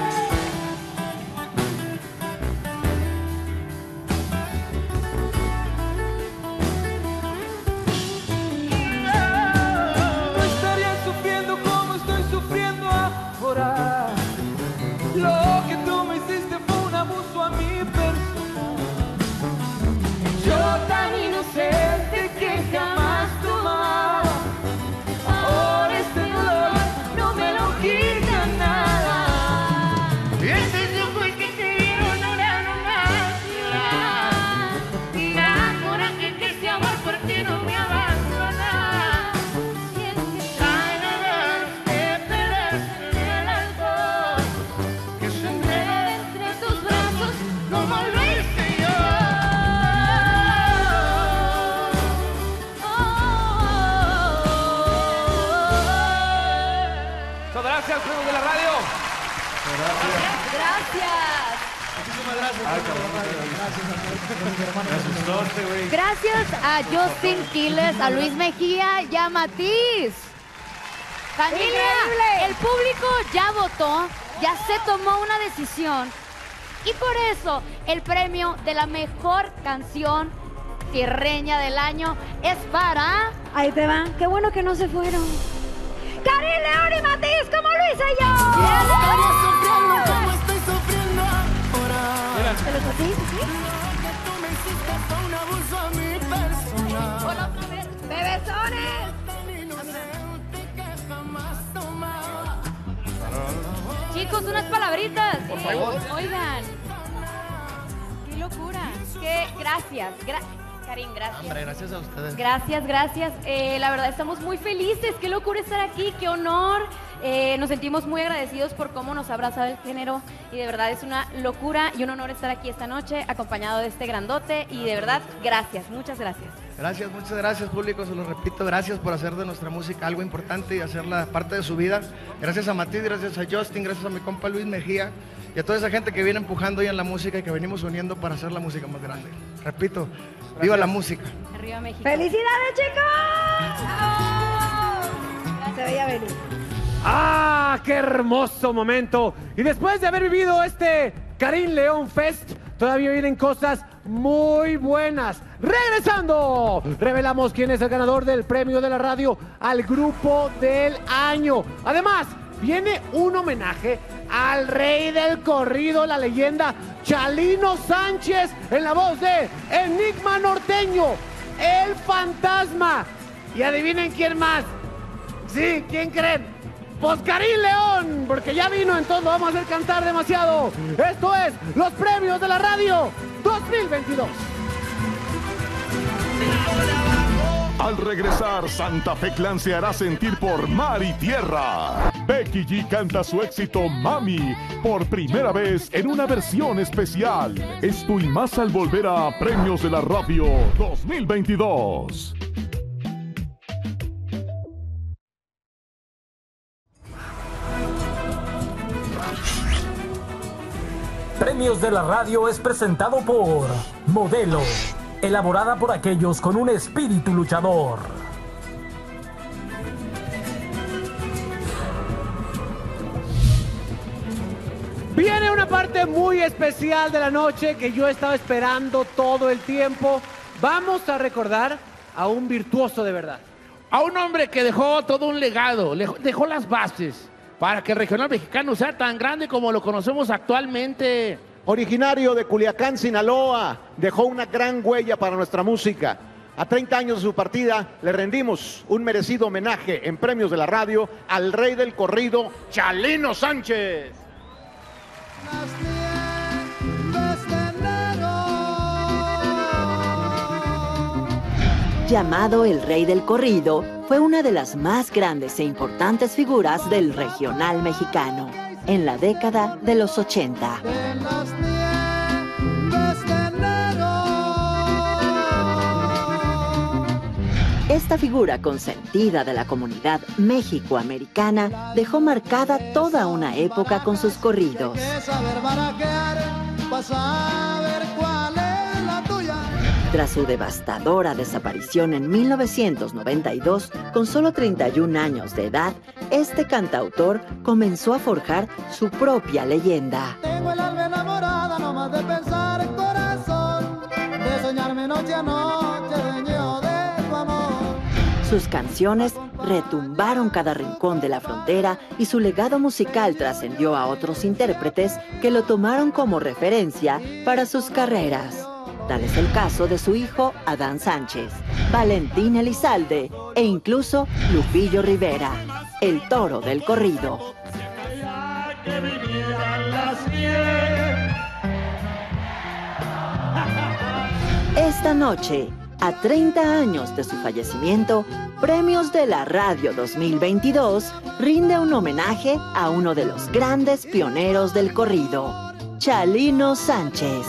No estaría sufriendo como estoy sufriendo ahora. Lo que tú me hiciste fue un abuso a mi persona. Yo tan inocente que jamás tomaba. Ahora este dolor no me lo quita nada. Y esos ojos que te vieron ahora no más llorar. Da coraje que ese amor por ti no me abandona. Hay ganas de perderse en el alcohol, que se enrede entre tus brazos como lo hice yo. So, gracias, premios de la radio. Gracias. Muchísimas gracias. Gracias a Justin Quiles, a Luis Mejía y a Matiz. Familia, Increíble. el público ya votó, ya se tomó una decisión. Y por eso el premio de la mejor canción tierreña del año es para... Ahí te va. Qué bueno que no se fueron. Karim León y Matiz, como lo hice yo. Sufriendo como estoy sufriendo ahora. ¿Te los así? ¿Sí? hiciste fue un abuso a mi persona. Hola otra vez. ¡Bebesones! Chicos, unas palabritas. Por favor. Oigan. Qué locura. Que gracias. Gra Karin, gracias. Hombre, gracias a ustedes. Gracias, gracias. Eh, la verdad estamos muy felices. Qué locura estar aquí, qué honor. Eh, nos sentimos muy agradecidos por cómo nos ha abrazado el género y de verdad es una locura y un honor estar aquí esta noche acompañado de este grandote y de verdad, gracias, muchas gracias. Gracias, muchas gracias, público, se lo repito, gracias por hacer de nuestra música algo importante y hacerla parte de su vida. Gracias a Matilde, gracias a Justin, gracias a mi compa Luis Mejía y a toda esa gente que viene empujando hoy en la música y que venimos uniendo para hacer la música más grande. Repito, gracias. Viva la música. Arriba México. ¡Felicidades, chicos! ¡Oh! Se veía venir. ¡Ah, qué hermoso momento! Y después de haber vivido este Karin León Fest, todavía vienen cosas muy buenas. Regresando, revelamos quién es el ganador del premio de la radio al grupo del año. Además, viene un homenaje al rey del corrido, la leyenda Chalino Sánchez, en la voz de Enigma Norteño, el fantasma. Y adivinen quién más. Sí, ¿quién creen? Pues Karin León, porque ya vino, entonces lo vamos a hacer cantar demasiado. Esto es los premios de la radio dos mil veintidós. Al regresar, Santa Fe Clan se hará sentir por mar y tierra. Becky G canta su éxito Mami por primera vez en una versión especial. Esto y más al volver a Premios de la Radio dos mil veintidós. Premios de la Radio es presentado por Modelo, elaborada por aquellos con un espíritu luchador. Viene una parte muy especial de la noche que yo estaba esperando todo el tiempo. Vamos a recordar a un virtuoso de verdad. A un hombre que dejó todo un legado, dejó las bases para que el regional mexicano sea tan grande como lo conocemos actualmente. Originario de Culiacán, Sinaloa, dejó una gran huella para nuestra música. A treinta años de su partida, le rendimos un merecido homenaje en Premios de la Radio al rey del corrido, Chalino Sánchez. Llamado el Rey del Corrido, fue una de las más grandes e importantes figuras del regional mexicano en la década de los ochenta. Esta figura consentida de la comunidad mexicoamericana dejó marcada toda una época con sus corridos. Tras su devastadora desaparición en mil novecientos noventa y dos, con solo treinta y un años de edad, este cantautor comenzó a forjar su propia leyenda. Tengo el alma enamorada nomás de pensar en corazón, de soñarme noche a noche, dueño de tu amor. Sus canciones retumbaron cada rincón de la frontera y su legado musical trascendió a otros intérpretes que lo tomaron como referencia para sus carreras. Tal es el caso de su hijo Adán Sánchez, Valentín Elizalde e incluso Lupillo Rivera, el toro del corrido. Esta noche, a treinta años de su fallecimiento, Premios de la Radio dos mil veintidós rinde un homenaje a uno de los grandes pioneros del corrido, Chalino Sánchez.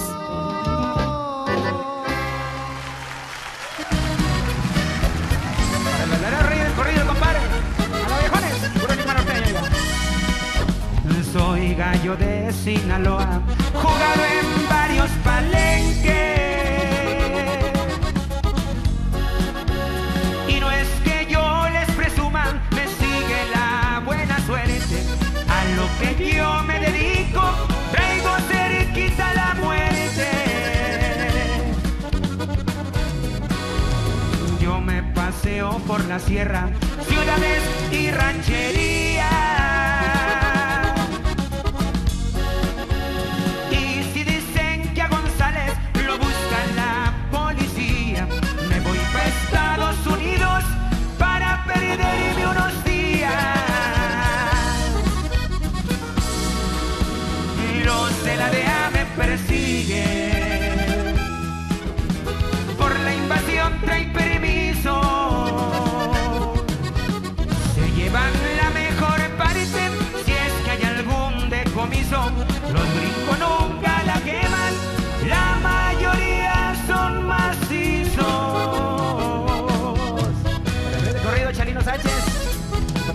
Soy gallo de Sinaloa, jugado en varios palenques. Y no es que yo les presuma, me sigue la buena suerte. A lo que yo me dedico, traigo cerquita la muerte. Yo me paseo por la sierra, ciudades y rancherías. La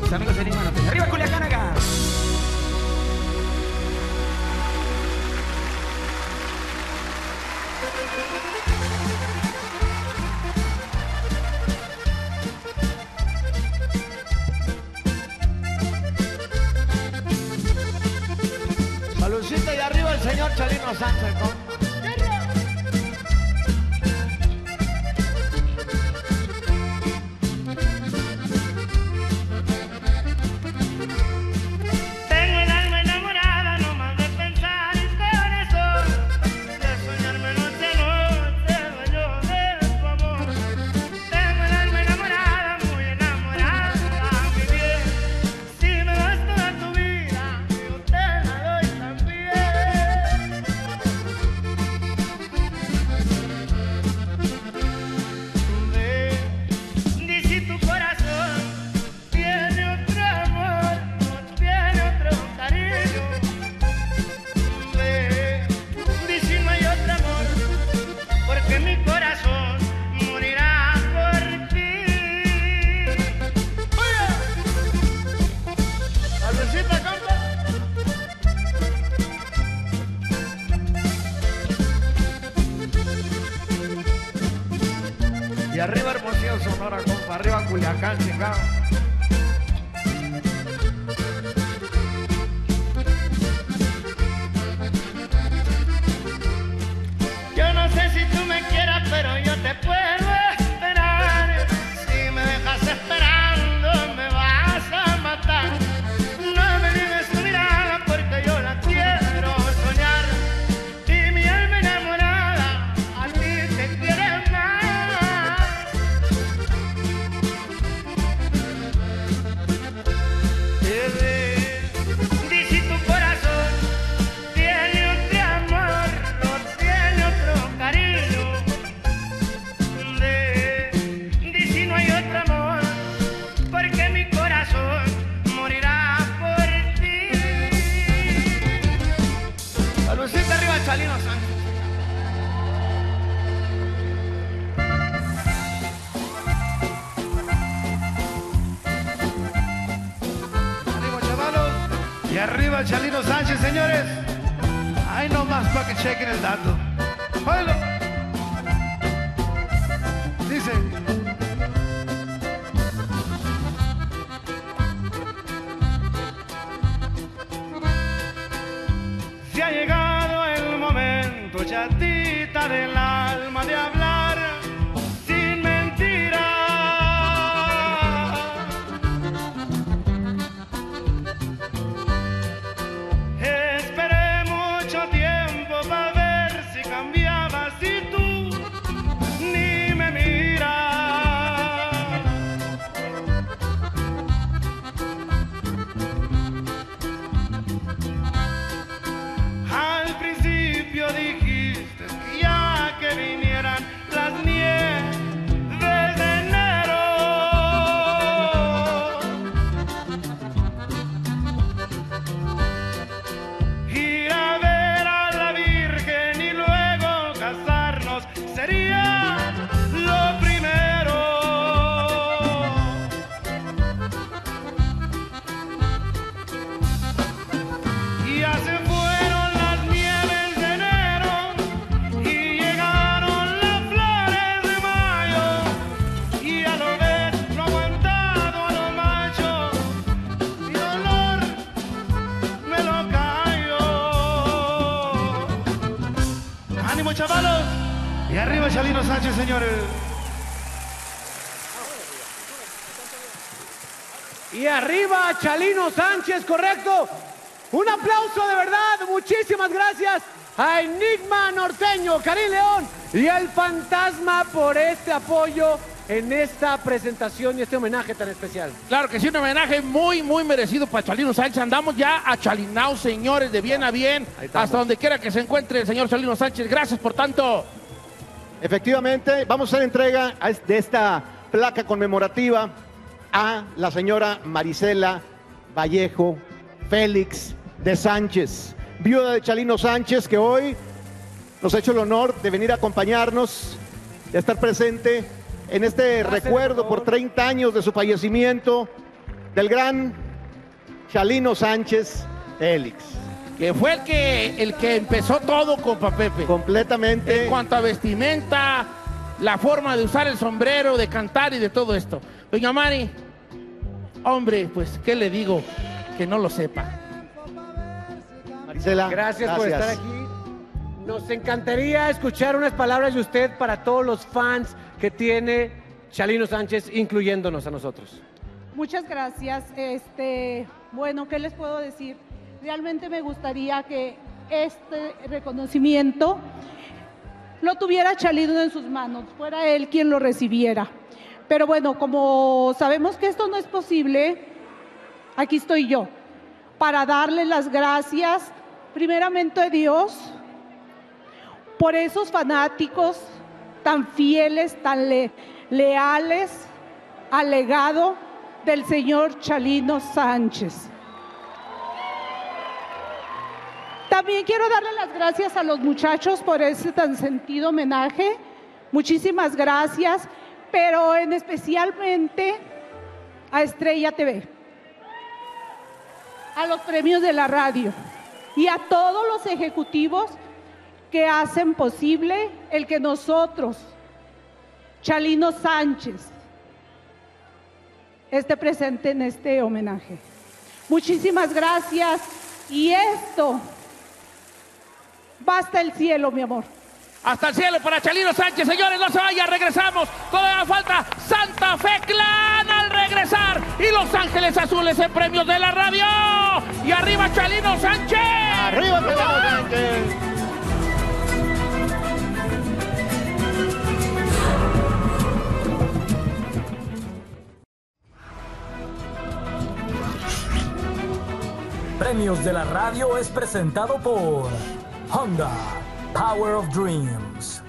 mis amigos de Lima Norteño. ¡Arriba Culiacán acá! Saludcita y arriba el señor Chalino Sánchez, ¿no? Y arriba Hermosillo, Sonora, compa. Arriba Culiacán, chingado. Yo no sé si tú me quieras, pero yo te puedo esperar. Si me dejas esperando, me vas a matar. No me digas tu mirada, porque yo la quiero soñar. Y mi alma enamorada a ti te quiere más. Y si tu corazón tiene otro amor, no tiene otro cariño. Di si no hay otro amor, porque mi corazón morirá por ti. Saludcita arriba el Chalino Sánchez. Ánimo, chavalos. Y arriba el Chalino Sánchez, señores. Ahí nomás para que chequen el dato. ¡Óyelo! Dice. Si ha llegado el momento, chatita del alma, de hablar sin mentiras. Esperé mucho tiempo para ver si cambiabas y tú ni me miras. Al principio dijiste que ya que vinieran las nieves de enero, ir a ver a la Virgen y luego casarnos sería lo primero. Y ya se fueron las nieves de enero y llegaron las flores de mayo. Y a lo ver lo aguantado a lo macho, mi dolor me lo callo. ¡Ánimo, chavalos! Y arriba el Chalino Sánchez, señores. Y arriba Chalino Sánchez, correcto. Un aplauso de verdad, muchísimas gracias a Enigma Norteño, Karim León y el Fantasma por este apoyo en esta presentación y este homenaje tan especial. Claro que sí, un homenaje muy, muy merecido para Chalino Sánchez. Andamos ya a Chalinao, señores, de bien a bien, hasta donde quiera que se encuentre el señor Chalino Sánchez. Gracias por tanto. Efectivamente, vamos a hacer entrega a es- de esta placa conmemorativa a la señora Marisela Vallejo Félix de Sánchez, viuda de Chalino Sánchez, que hoy nos ha hecho el honor de venir a acompañarnos, de estar presente en este recuerdo por treinta años de su fallecimiento del gran Chalino Sánchez Félix. Que fue el que, el que empezó todo, compa Pepe. Completamente. En cuanto a vestimenta, la forma de usar el sombrero, de cantar y de todo esto. Doña Mari, hombre, pues, ¿qué le digo? Que no lo sepa. Marisela, gracias, por gracias. estar aquí. Nos encantaría escuchar unas palabras de usted para todos los fans que tiene Chalino Sánchez, incluyéndonos a nosotros. Muchas gracias. Este, bueno, ¿qué les puedo decir? Realmente me gustaría que este reconocimiento lo tuviera Chalino en sus manos, fuera él quien lo recibiera. Pero bueno, como sabemos que esto no es posible, aquí estoy yo, para darle las gracias, primeramente a Dios, por esos fanáticos tan fieles, tan le- leales al legado del señor Chalino Sánchez. También quiero darle las gracias a los muchachos por ese tan sentido homenaje. Muchísimas gracias, pero en especialmente a Estrella T V, a los premios de la radio y a todos los ejecutivos que hacen posible el que nosotros, Chalino Sánchez, esté presente en este homenaje. Muchísimas gracias y esto va hasta el cielo, mi amor. Hasta el cielo para Chalino Sánchez, señores, no se vayan, regresamos. Todavía falta Santa Fe Clan al regresar y Los Ángeles Azules en premios de la radio. Y arriba Chalino Sánchez. Arriba Chalino Sánchez. Premios de la Radio es presentado por Honda, Power of Dreams.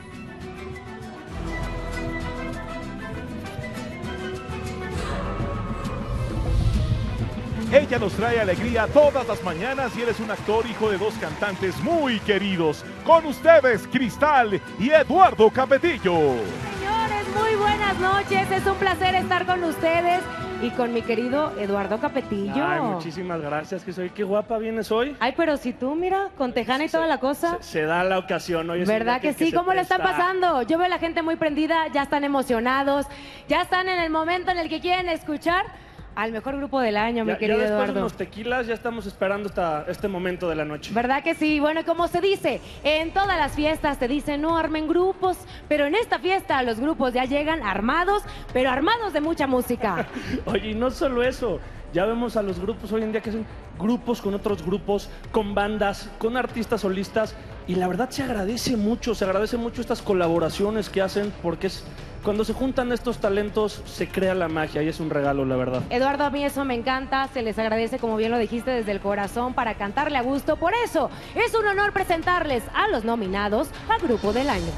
Ella nos trae alegría todas las mañanas y él es un actor hijo de dos cantantes muy queridos. Con ustedes, Cristal y Eduardo Capetillo. Señores, muy buenas noches. Es un placer estar con ustedes y con mi querido Eduardo Capetillo. Ay, muchísimas gracias, que soy. Qué guapa vienes hoy. Ay, pero si tú, mira, con tejana y toda la cosa. Se, se da la ocasión hoy. es un ¿Verdad día que sí? se ¿Cómo le están presta. pasando? Yo veo a la gente muy prendida, ya están emocionados, ya están en el momento en el que quieren escuchar al mejor grupo del año, mi Ya, ya querido después de Eduardo. unos tequilas ya estamos esperando esta, este momento de la noche. ¿Verdad que sí? Bueno, como se dice, en todas las fiestas te dicen no armen grupos, pero en esta fiesta los grupos ya llegan armados, pero armados de mucha música. Oye, y no solo eso, ya vemos a los grupos hoy en día que son grupos con otros grupos, con bandas, con artistas solistas, y la verdad se agradece mucho, se agradece mucho estas colaboraciones que hacen, porque es cuando se juntan estos talentos se crea la magia y es un regalo, la verdad. Eduardo, a mí eso me encanta, se les agradece, como bien lo dijiste, desde el corazón para cantarle a gusto. Por eso, es un honor presentarles a los nominados a Grupo del Año.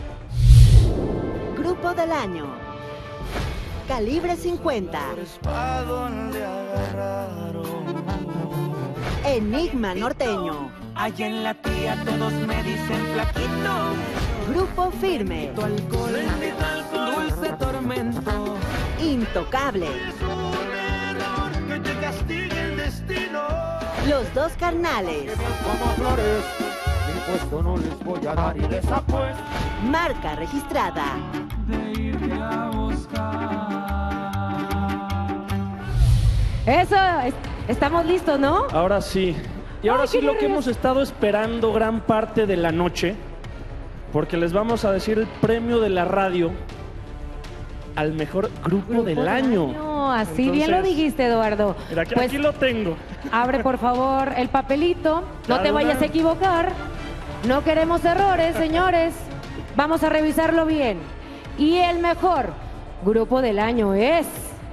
Grupo del Año. Calibre cincuenta. Enigma Norteño. Allá en la tía todos me dicen flaquito. Grupo Firme. Tu alcohol, dulce tormento. Intocable. Que te castigue el destino. Los Dos Carnales. Como flores, mi puesto no les voy a dar y les apuesto. Marca registrada. De irte a buscar. Eso, es- estamos listos, ¿no? Ahora sí. Y ahora Ay, sí qué lo que nervios. hemos estado esperando gran parte de la noche, porque les vamos a decir el premio de la radio al mejor grupo, del, año. No, así bien lo Entonces, dijiste, Eduardo. Mira, aquí, Pues, aquí lo tengo. abre por favor el papelito, no Cada te vayas una. a equivocar. No queremos errores, señores. Vamos a revisarlo bien. Y el mejor grupo del año es...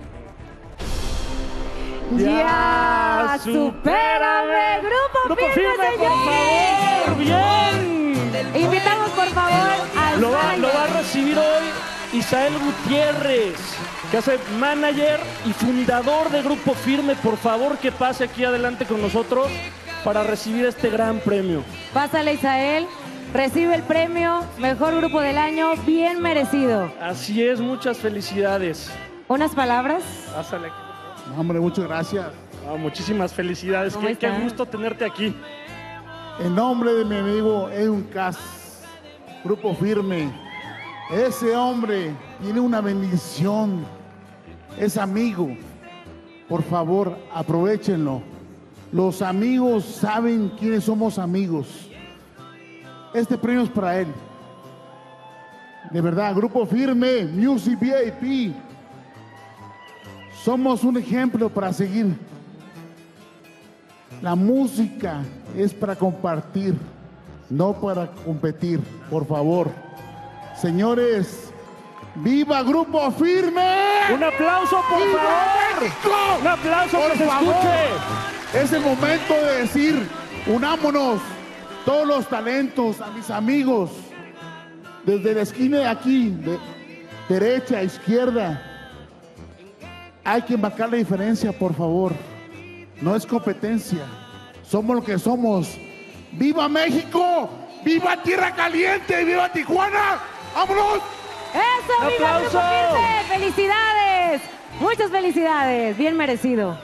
¡Ya! Ya, ¡Supérame! ¡Grupo, Grupo Firme, Firme, por señores! favor, bien. Invitamos, por favor, al Lo va, manager. lo va a recibir hoy Isael Gutiérrez, que hace manager y fundador de Grupo Firme. Por favor, que pase aquí adelante con nosotros para recibir este gran premio. Pásale, Isael. Recibe el premio Mejor Grupo del Año, bien merecido. Así es, muchas felicidades. ¿Unas palabras? Pásale. Hombre, muchas gracias. Ah, muchísimas felicidades. ¿Cómo Qué, qué está? gusto tenerte aquí. En nombre de mi amigo Edwin Cass, Grupo Firme, ese hombre tiene una bendición, es amigo. Por favor, aprovechenlo. Los amigos saben quiénes somos amigos. Este premio es para él. De verdad, Grupo Firme, Music V I P. Somos un ejemplo para seguir. La música es para compartir, no para competir. Por favor. Señores, ¡viva Grupo Firme! ¡Un aplauso, por ¡Viva favor! México! ¡Un aplauso por que se favor! escuche! Es el momento de decir, unámonos, todos los talentos, a mis amigos, desde la esquina de aquí, de derecha, izquierda. Hay que marcar la diferencia, por favor. No es competencia. Somos lo que somos. ¡Viva México! ¡Viva Tierra Caliente! ¡Viva Tijuana! ¡Vámonos! ¡Eso, ¡Un viva Grupo aplauso! Firme! ¡Felicidades! Muchas felicidades, bien merecido.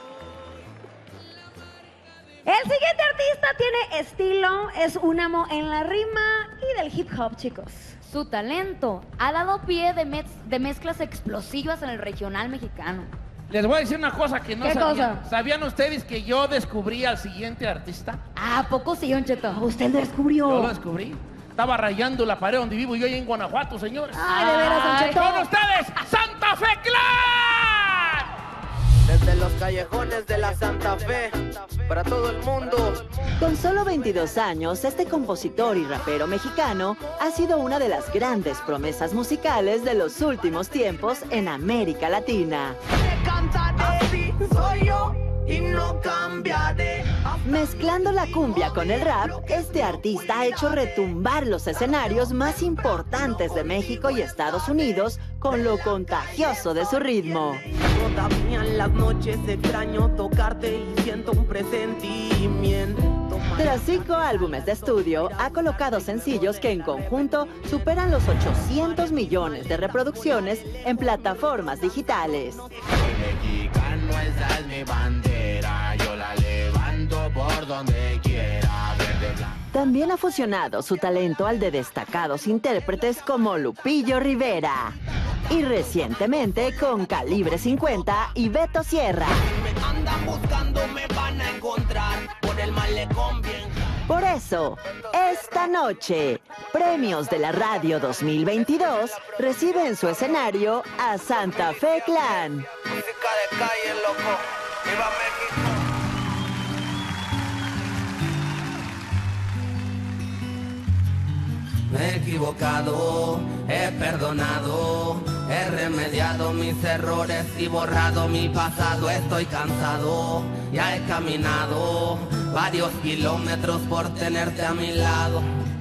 El siguiente artista tiene estilo, es un amo en la rima y del hip hop, chicos. Su talento ha dado pie de, mez- de mezclas explosivas en el regional mexicano. Les voy a decir una cosa que no ¿Qué sabían. cosa? ¿Sabían ustedes que yo descubrí al siguiente artista? ¿A poco sí, Don Cheto? Usted lo descubrió. Yo lo descubrí. Estaba rayando la pared donde vivo yo ahí en Guanajuato, señores. Ay, de veras, Don Ay, Cheto. Con ustedes, Santa Fe Clan. Desde los callejones de la Santa Fe, para todo el mundo. Con solo veintidós años, este compositor y rapero mexicano ha sido una de las grandes promesas musicales de los últimos tiempos en América Latina. Así soy yo y no cambiaré. Mezclando la cumbia con el rap, este artista ha hecho retumbar los escenarios más importantes de México y Estados Unidos con lo contagioso de su ritmo. Todavía en las noches extraño tocarte y siento un presentimiento. Tras cinco álbumes de estudio, ha colocado sencillos que en conjunto superan los ochocientos millones de reproducciones en plataformas digitales. Mexicano, esa es mi bandera, yo la levanto por donde quiera, verde, blanco. También ha fusionado su talento al de destacados intérpretes como Lupillo Rivera y recientemente con Calibre cincuenta y Beto Sierra. Andan buscando, me van a encontrar por el malecón bien. Por eso, esta noche, Premios de la Radio dos mil veintidós recibe en su escenario a Santa Fe Clan. Música de calle, loco. ¡Viva México! Me he equivocado, he perdonado, he remediado mis errores y borrado mi pasado. Estoy cansado, ya he caminado varios kilómetros por tenerte a mi lado.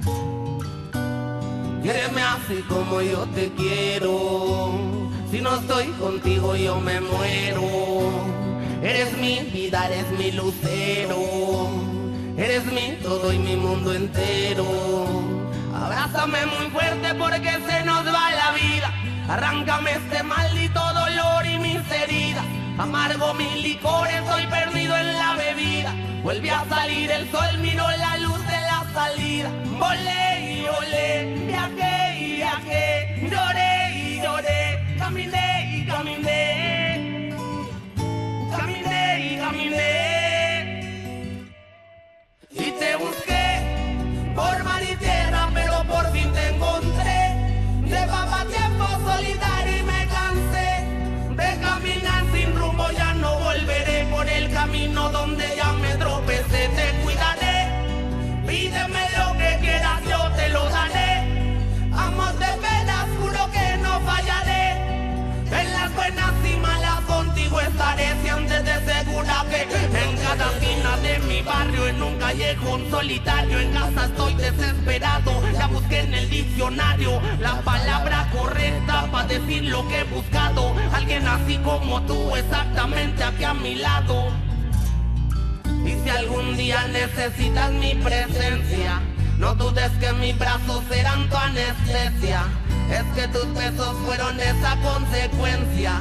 Quiéreme así como yo te quiero, si no estoy contigo yo me muero. Eres mi vida, eres mi lucero, eres mi todo y mi mundo entero. Abrázame muy fuerte porque se nos va la vida. Arráncame este maldito dolor y mis heridas. Amargo mis licores, estoy perdido en la bebida. Vuelve a salir el sol, miro la luz de la salida. Volé y volé, viajé y viajé. Lloré y lloré, caminé y caminé. Caminé y caminé. Y te busqué por mar y tierra, pero por fin te encontré. Llevaba tiempo solitario y me cansé de caminar sin rumbo. Ya no volveré por el camino donde ya me tropecé. Te cuidaré, pídeme lo que quieras, yo te lo daré. Amos de penas, juro que no fallaré. En las buenas y malas contigo estaré. Si antes de segura que en cada esquina de mi barrio, en un callejón solitario, en casa estoy desesperado. Ya busqué en el diccionario la palabra correcta para decir lo que he buscado. Alguien así como tú, exactamente aquí a mi lado. Y si algún día necesitas mi presencia, no dudes que mis brazos serán tu anestesia. Es que tus besos fueron esa consecuencia.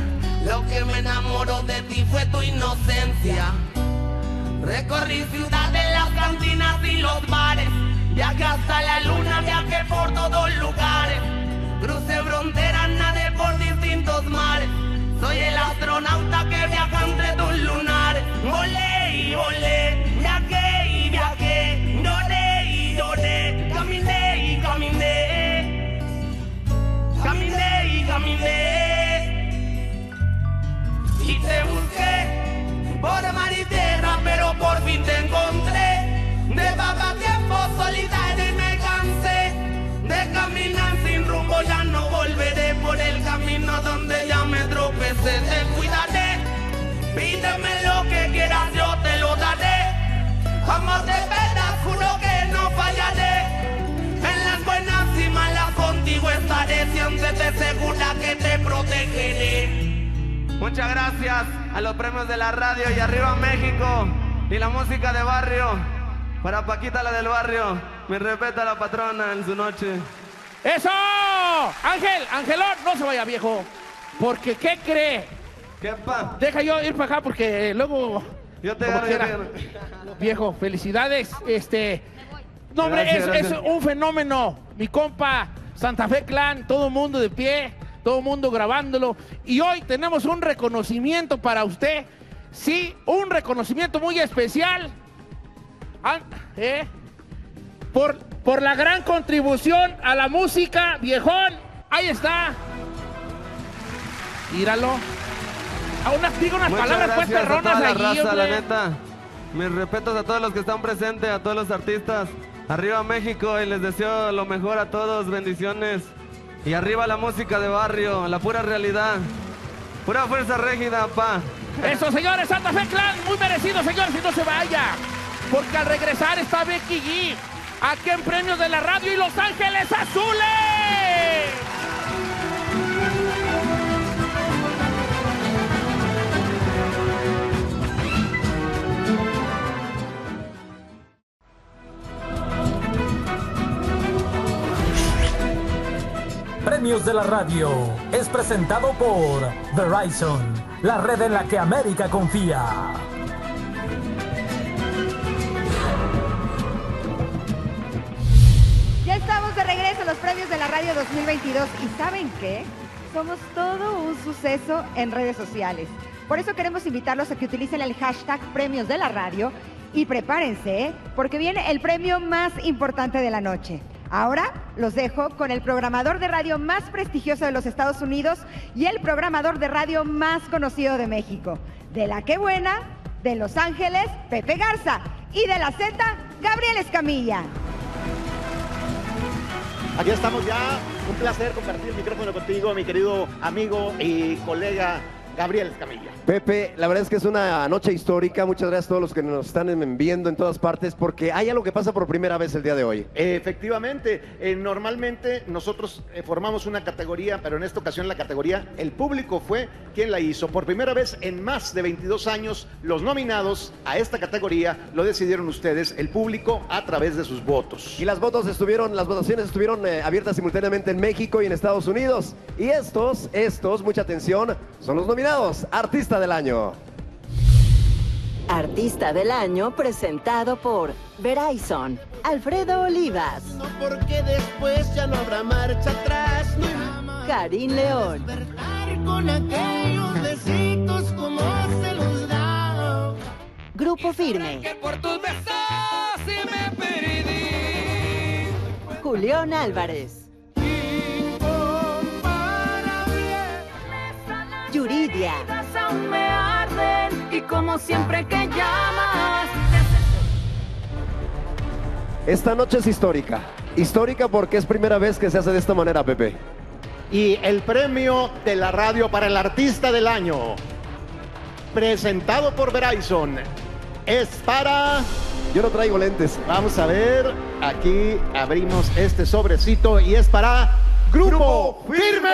Lo que me enamoró de ti fue tu inocencia. Recorrí ciudades, las cantinas y los bares. Viajé hasta la luna, viajé por todos lugares. Crucé fronteras, nadé por distintos mares. Soy el astronauta que viaja entre tus lunares. Volé y volé, viajé y viajé. Lloré y lloré, caminé y caminé. Caminé y caminé. Y te busqué por mar y tierra, pero por fin te encontré. De vaga tiempo solitario y me cansé de caminar sin rumbo, ya no volveré por el camino donde ya me tropecé. Te cuidaré, pídeme lo que quieras, yo te lo daré. Jamás de verdad, juro que no fallaré. En las buenas y malas contigo estaré, siéntete segura que te protegeré. Muchas gracias a los premios de la radio y arriba México y la música de barrio. Para Paquita la del barrio, me respeta la patrona en su noche. ¡Eso! Ángel, Angelón, no se vaya, viejo. Porque, ¿qué cree? ¿Qué pa? Deja yo ir para acá porque luego... Yo te como agarro, quiera. yo te Viejo, felicidades. Este... No, hombre, Gracias, es, gracias. es un fenómeno. Mi compa, Santa Fe Clan, todo el mundo de pie, todo el mundo grabándolo. Y hoy tenemos un reconocimiento para usted. Sí, un reconocimiento muy especial. Ah, ¿eh? por, por la gran contribución a la música, viejón. Ahí está. Míralo. A unas, digo unas Muchas palabras pues gracias a perronas toda la allí, raza, la hombre. neta. Mis respetos a todos los que están presentes, a todos los artistas. Arriba México y les deseo lo mejor a todos, bendiciones. Y arriba la música de barrio, la pura realidad. Pura fuerza rígida, pa. Eso, señores, Santa Fe Clan, muy merecido, señores, y no se vaya. Porque al regresar está Becky G, aquí en Premios de la Radio y Los Ángeles Azules. Premios de la Radio es presentado por Verizon, la red en la que América confía. Ya estamos de regreso a los Premios de la Radio dos mil veintidós y ¿saben qué? Somos todo un suceso en redes sociales. Por eso queremos invitarlos a que utilicen el hashtag Premios de la Radio y prepárense, ¿eh? Porque viene el premio más importante de la noche. Ahora los dejo con el programador de radio más prestigioso de los Estados Unidos y el programador de radio más conocido de México. De La Qué Buena, de Los Ángeles, Pepe Garza, y de la Z, Gabriel Escamilla. Aquí estamos ya. Un placer compartir el micrófono contigo, mi querido amigo y colega Gabriel Escamilla. Pepe, la verdad es que es una noche histórica. Muchas gracias a todos los que nos están viendo en todas partes, porque hay algo que pasa por primera vez el día de hoy. Efectivamente, eh, normalmente nosotros eh, formamos una categoría, pero en esta ocasión la categoría, el público fue quien la hizo. Por primera vez en más de veintidós años, los nominados a esta categoría lo decidieron ustedes, el público, a través de sus votos. Y las votos estuvieron, las votaciones estuvieron eh, abiertas simultáneamente en México y en Estados Unidos. Y estos, estos, mucha atención, son los nominados. Artista del Año. Artista del Año presentado por Verizon, Alfredo Olivas. Porque después ya no habrá marcha atrás. No. Karin León. Con aquellos besitos como se los da. Grupo Firme. Que por tus besos sí me perdí. Julián Álvarez. Yuridia. Aún me arden y como siempre que llamas. Esta noche es histórica. Histórica porque es primera vez que se hace de esta manera, Pepe. Y el premio de la radio para el artista del año, presentado por Verizon, es para... Yo no traigo lentes. Vamos a ver, aquí abrimos este sobrecito y es para Grupo, Grupo Firme.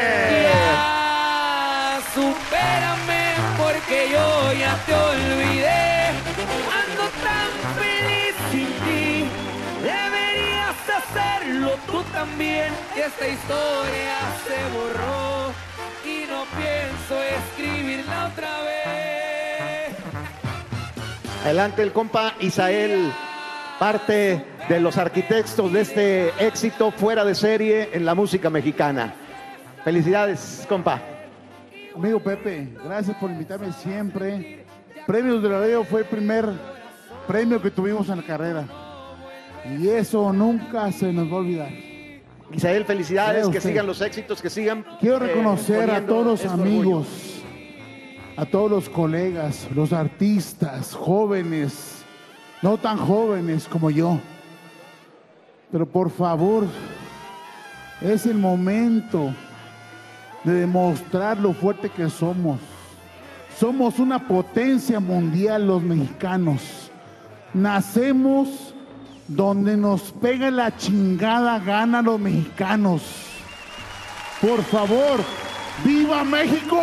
Ya, supérame porque yo ya te olvidé. Ando tan feliz sin ti. Deberías hacerlo tú también. Esta historia se borró y no pienso escribirla otra vez. Adelante el compa Isael, parte de los arquitectos de este éxito fuera de serie en la música mexicana. Felicidades, compa. Amigo Pepe, gracias por invitarme siempre. Premios de la Radio fue el primer premio que tuvimos en la carrera. Y eso nunca se nos va a olvidar. Isael, felicidades, que sigan los éxitos, que sigan. Quiero reconocer eh, a todos los este amigos, orgullo. a todos los colegas, los artistas, jóvenes, no tan jóvenes como yo. Pero por favor, es el momento de demostrar lo fuerte que somos. Somos una potencia mundial los mexicanos. Nacemos donde nos pega la chingada gana los mexicanos. Por favor, ¡viva México!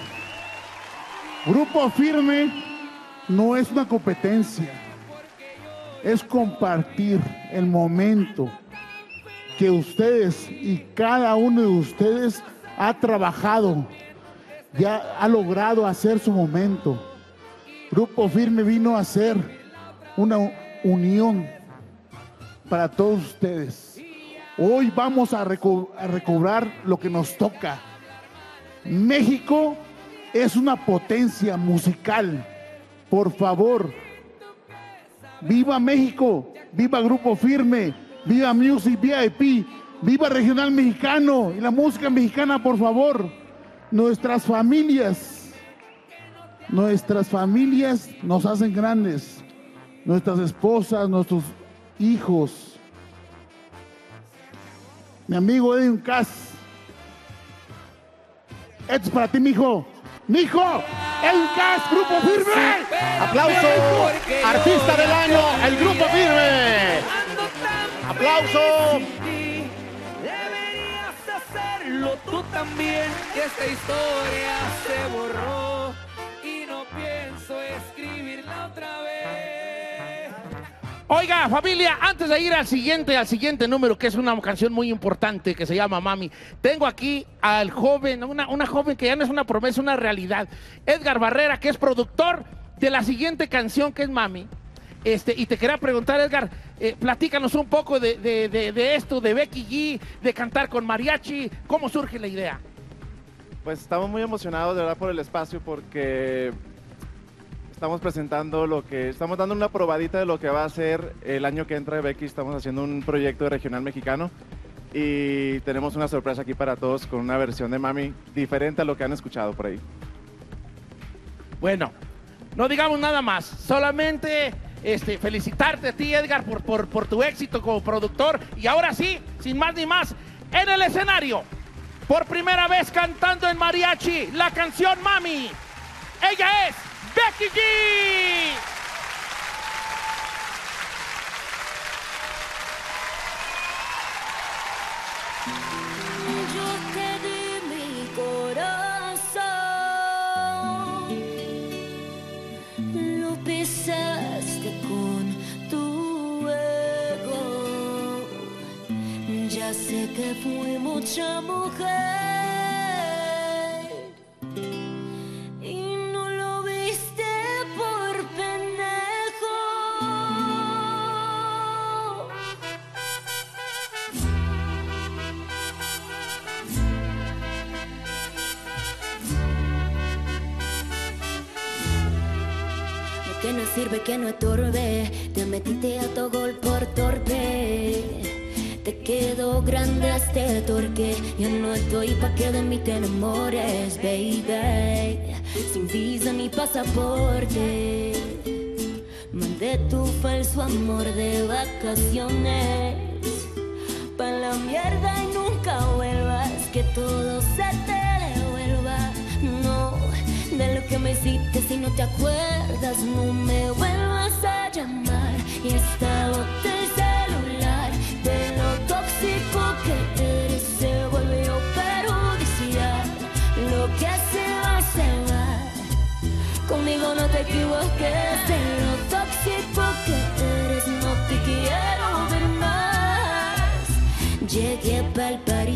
Grupo Firme no es una competencia, es compartir el momento que ustedes y cada uno de ustedes ha trabajado, ya ha logrado hacer su momento. Grupo Firme vino a hacer una unión para todos ustedes. Hoy vamos a, reco a recobrar lo que nos toca. México es una potencia musical. Por favor, ¡viva México! ¡Viva Grupo Firme! ¡Viva Music V I P! ¡Viva Regional Mexicano! Y la música mexicana, por favor. Nuestras familias, nuestras familias nos hacen grandes. Nuestras esposas, nuestros hijos. Mi amigo Edwin Cass. Esto es para ti, mijo. ¡Mijo! ¡Edwin Cass, Grupo Firme! ¡Aplauso! ¡Artista del año, el Grupo Firme! ¡Aplauso! Deberías hacerlo tú también, que esta historia se borró y no pienso escribirla otra vez. Oiga, familia, antes de ir al siguiente, al siguiente número, que es una canción muy importante que se llama Mami, tengo aquí al joven, una, una joven que ya no es una promesa, una realidad, Edgar Barrera, que es productor de la siguiente canción, que es Mami. Este, y te quería preguntar, Edgar, eh, platícanos un poco de, de, de, de esto, de Becky G, de cantar con mariachi, ¿cómo surge la idea? Pues estamos muy emocionados de verdad por el espacio, porque estamos presentando lo que, estamos dando una probadita de lo que va a ser el año que entra de Becky. Estamos haciendo un proyecto de regional mexicano y tenemos una sorpresa aquí para todos con una versión de Mami diferente a lo que han escuchado por ahí. Bueno, no digamos nada más, solamente este, felicitarte a ti, Edgar, por, por, por tu éxito como productor. Y ahora sí, sin más ni más, en el escenario, por primera vez cantando en mariachi, la canción Mami. Ella es Becky G. Yo te di mi corazón, lo pisaste con tu ego. Ya sé que fui mucha mujer y no lo viste por pendejo. Lo que no sirve, que no estorbe, te metiste a tu gol por torpe. Te quedó grande este torque, ya no estoy pa' que de mí te enamores, baby. Sin visa ni pasaporte, mandé tu falso amor de vacaciones pa' la mierda y nunca vuelvas, que todo se te devuelva. No, de lo que me hiciste si no te acuerdas, no me vuelvas a llamar. Y esta botella de lo tóxico que eres se volvió perjudicial. Lo que se va, se va. Conmigo no te equivoques. De lo tóxico que eres no te quiero ver más. Llegué pa'l París,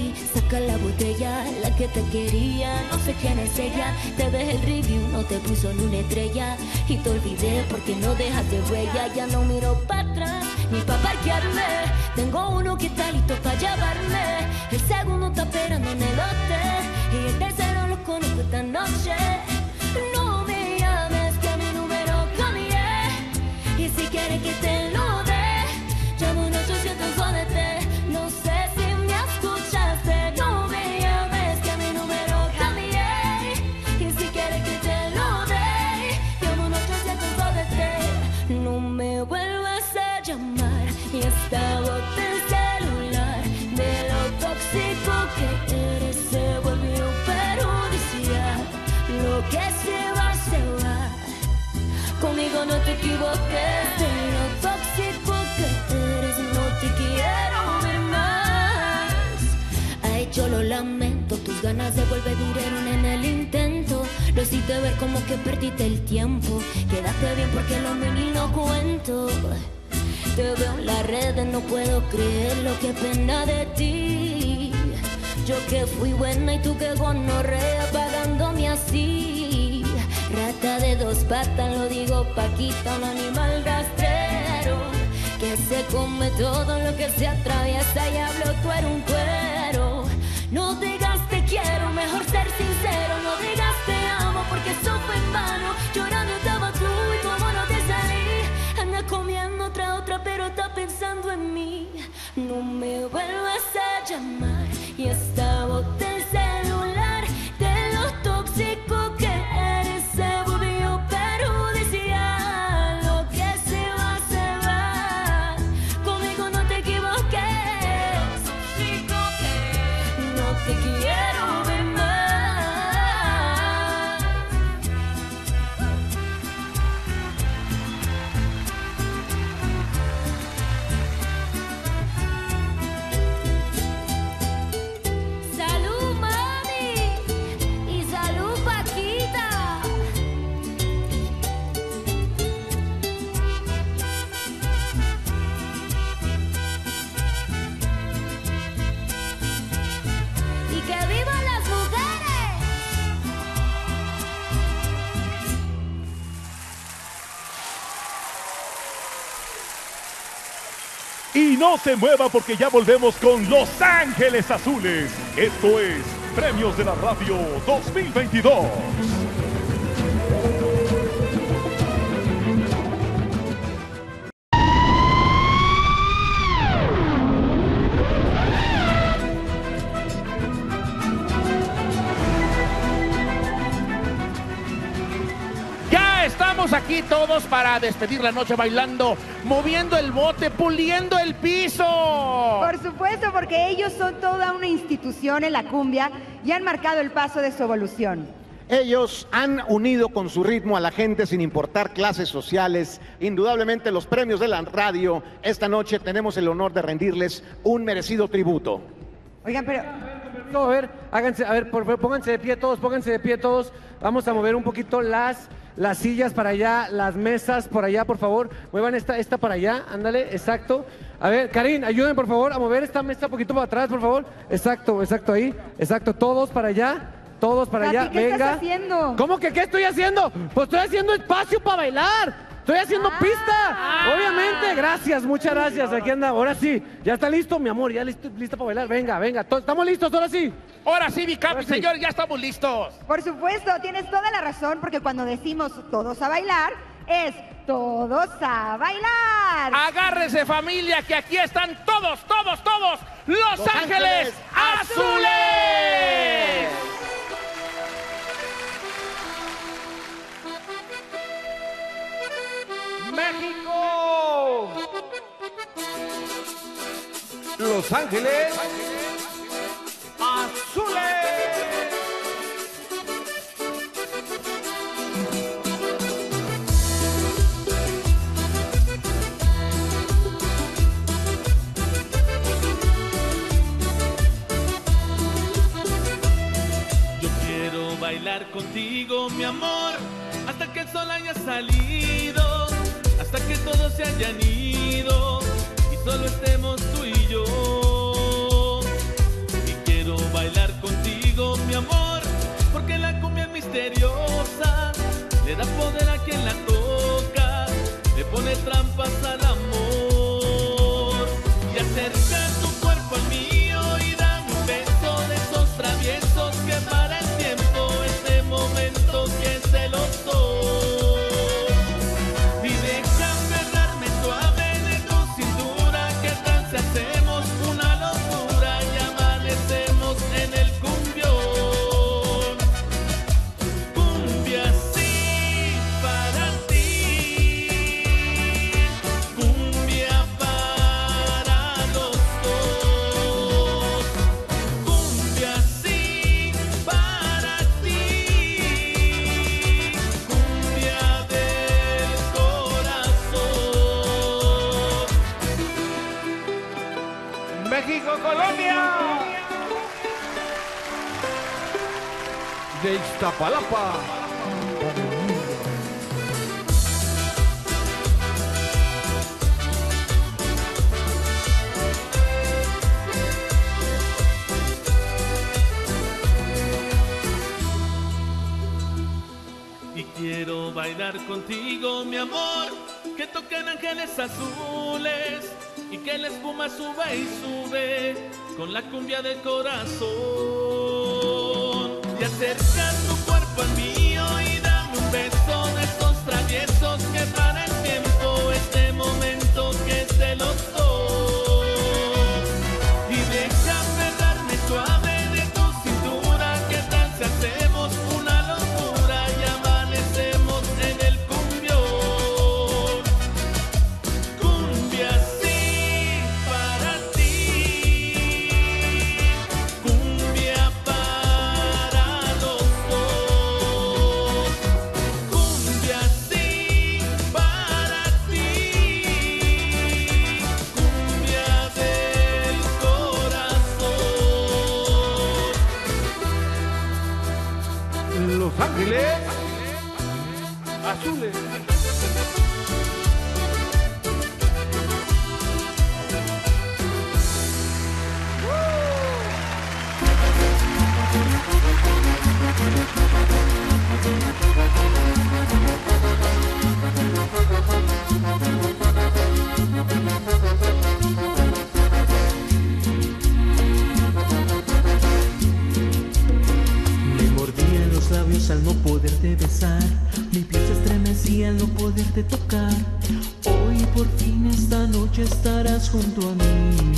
saca la botella, la que te quería, no sé quién es ella. Te ves el review, no te puso ni una estrella. Y te olvidé porque no dejaste huella. Ya no miro para atrás, ni para parquearme. Tengo uno que está listo para llevarme. El segundo está esperando en el hotel. Y el tercero lo conozco esta noche. No me llames que mi número cambié. Y si quieres que te lo dé, llamo un ochocientos jódete. No sé si me escuchaste. No me llames que mi número cambié. Y si quieres que te lo dé, llamo un ochocientos jódete. No me vuelvas a llamar. Y esta bota el celular. De lo tóxico que eres se volvió perjudicial. Lo que se va, se va. Conmigo no te equivoques. De lo tóxico que eres no te quiero ver más. Ay, yo lo lamento. Tus ganas de volver duraron en el intento. Lo hiciste ver como que perdiste el tiempo. Quedaste bien porque lo mío ni lo cuento. Te veo en las redes, no puedo creerlo, qué pena de ti. Yo que fui buena y tú que gonorrea pagándome así. Rata de dos patas, lo digo Paquita, un animal rastrero que se come todo lo que se atraviesa y hablo, tú eres un cuero. No digas te quiero, mejor ser sincero. No digas te amo porque eso fue en vano. Llorando estaba tú y como no te salí. Anda comiendo otra, otra, pero está pensando en mí. No me vuelvas a llamar. Y esta bota el celular. De lo tóxico que eres se volvió perjudicial. Lo que se va, se va. Conmigo no te equivoques. No te quiero ver más. Salud, mami. Y salud, Paquita. Y que vivan las mujeres. Y no se mueva porque ya volvemos con Los Ángeles Azules. Esto es Premios de la Radio dos mil veintidós. Ya estamos aquí todos para despedir la noche bailando, moviendo el bote, puliendo el piso. Por supuesto, porque ellos son toda una institución en la cumbia y han marcado el paso de su evolución. Ellos han unido con su ritmo a la gente sin importar clases sociales. Indudablemente los premios de la radio. Esta noche tenemos el honor de rendirles un merecido tributo. Oigan, pero... No, a ver, háganse, a ver, por favor, pónganse de pie todos, pónganse de pie todos. Vamos a mover un poquito las, las sillas para allá, las mesas por allá, por favor. Muevan esta, esta para allá, ándale, exacto. A ver, Karin, ayuden por favor a mover esta mesa un poquito para atrás, por favor. Exacto, exacto, ahí, exacto, todos para allá. Todos para allá, ¿qué venga. estás haciendo? ¿Cómo que qué estoy haciendo? Pues estoy haciendo espacio para bailar. Estoy haciendo Ah. pista. Obviamente, gracias, muchas gracias. Aquí anda, ahora sí. ¿Ya está listo, mi amor? ¿Ya listo, listo para bailar? Venga, venga. to- ¿Estamos listos ahora sí? Ahora sí, mi capi, Ahora sí. señor, ya estamos listos. Por supuesto, tienes toda la razón, porque cuando decimos todos a bailar, es todos a bailar. Agárrese, familia, que aquí están todos, todos, todos Los, Los Ángeles, Ángeles Azules. México. Los Ángeles Azules. Yo quiero bailar contigo, mi amor, hasta que el sol haya salido, hasta que todos se hayan ido y solo estemos tú y yo. Y quiero bailar misteriosa, le da poder a quien la toca, le pone trampas al amor. Y acerca tu cuerpo al mío y dame un beso de esos traviesos que para el tiempo, este momento que se los doy. Y deja aferrarme suave de tu cintura, que trance hacemos una locura y amanecemos en el cumbión. Cumbia sí para ti, cumbia para los dos. Cumbia sí para ti, cumbia del corazón. México, Colombia. De Iztapalapa. Y quiero bailar contigo, mi amor, que toquen ángeles azules y que la espuma sube y sube con la cumbia del corazón. Y acerca tu cuerpo al mío y dame un beso de esos traviesos que para el tiempo, este momento que se los doy. Y deja aferrarme suave de tu cintura, que tal si hacemos una locura y amanecemos en el cumbión. Cumbia sí para ti, cumbia para los dos. Cumbia sí para ti, cumbia del corazón. Los Ángeles Azules. Me mordía los labios al no poderte besar, mi piel se estremecía al no poderte tocar. Hoy por fin esta noche estarás junto a mí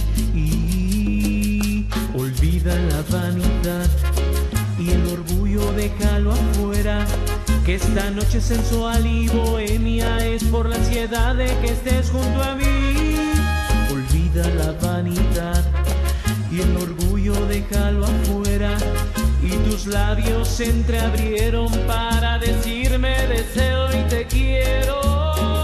y olvida la vanidad y el orgullo, déjalo afuera, que esta noche sensual y bohemia es por la ansiedad de que estés junto a mí. Olvida la vanidad y el orgullo, déjalo afuera, y tus labios se entreabrieron para decirme deseo y te quiero.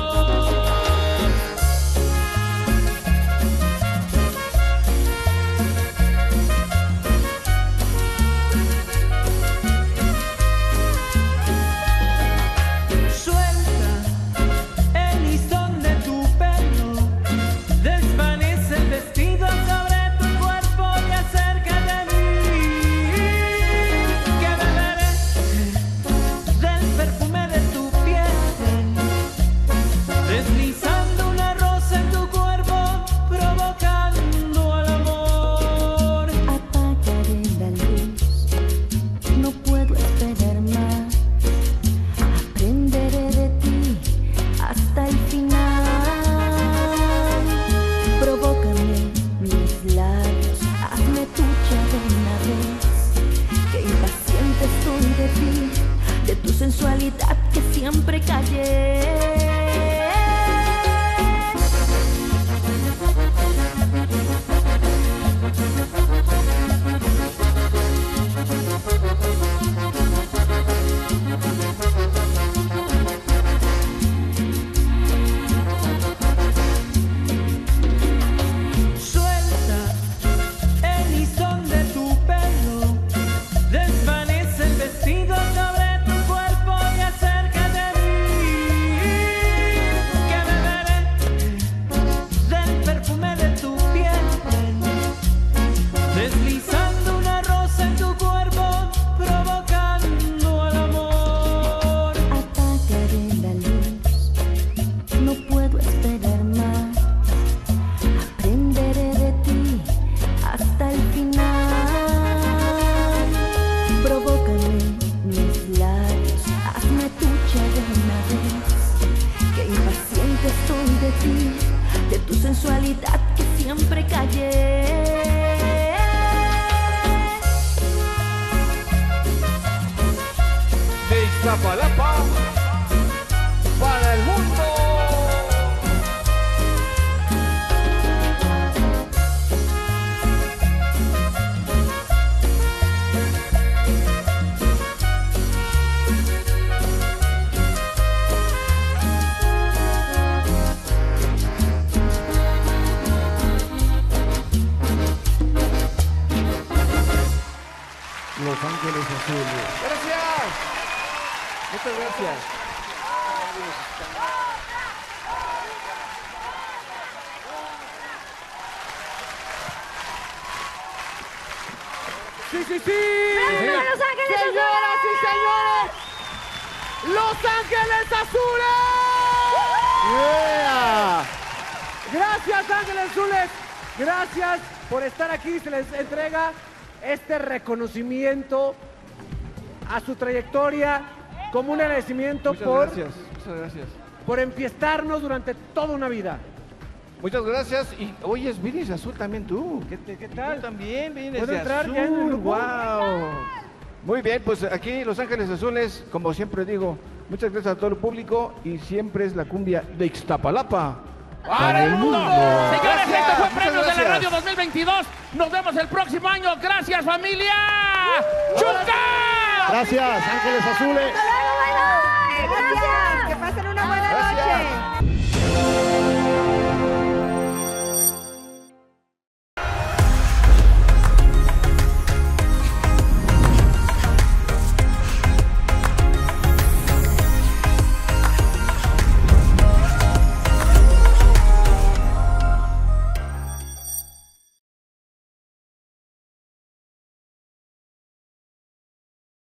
Suelta el listón de tu pelo, desvanece el vestido sobre tu cuerpo y acércate a mí, que beberé del perfume de tu piel. sensualidad que siempre callé. De Iztapalapa para el mundo. Los Ángeles Azules. Gracias. Muchas gracias. Sí, sí, sí. ¡Bravo, Los Ángeles Señoras y señores, Los Ángeles Azules. Yeah. Gracias, Ángeles Azules. Gracias por estar aquí. Se les entrega este reconocimiento a su trayectoria como un agradecimiento Muchas por, gracias. Muchas gracias. por enfiestarnos durante toda una vida. Muchas gracias. Y oye, vienes azul también tú. ¿Qué, qué tal? Tú también vienes ¿Puedo de entrar azul. ya en el grupo? Wow. Muy bien, pues aquí Los Ángeles Azules, como siempre digo, muchas gracias a todo el público y siempre es la cumbia de Ixtapalapa. ¡Para el mundo! Señores, Gracias, esto fue muchas Premios de la gracias. Radio dos mil veintidós. Nos vemos el próximo año. ¡Gracias, familia! ¡Chuca! Gracias, Ángeles Azules. Gracias. Que pasen una buena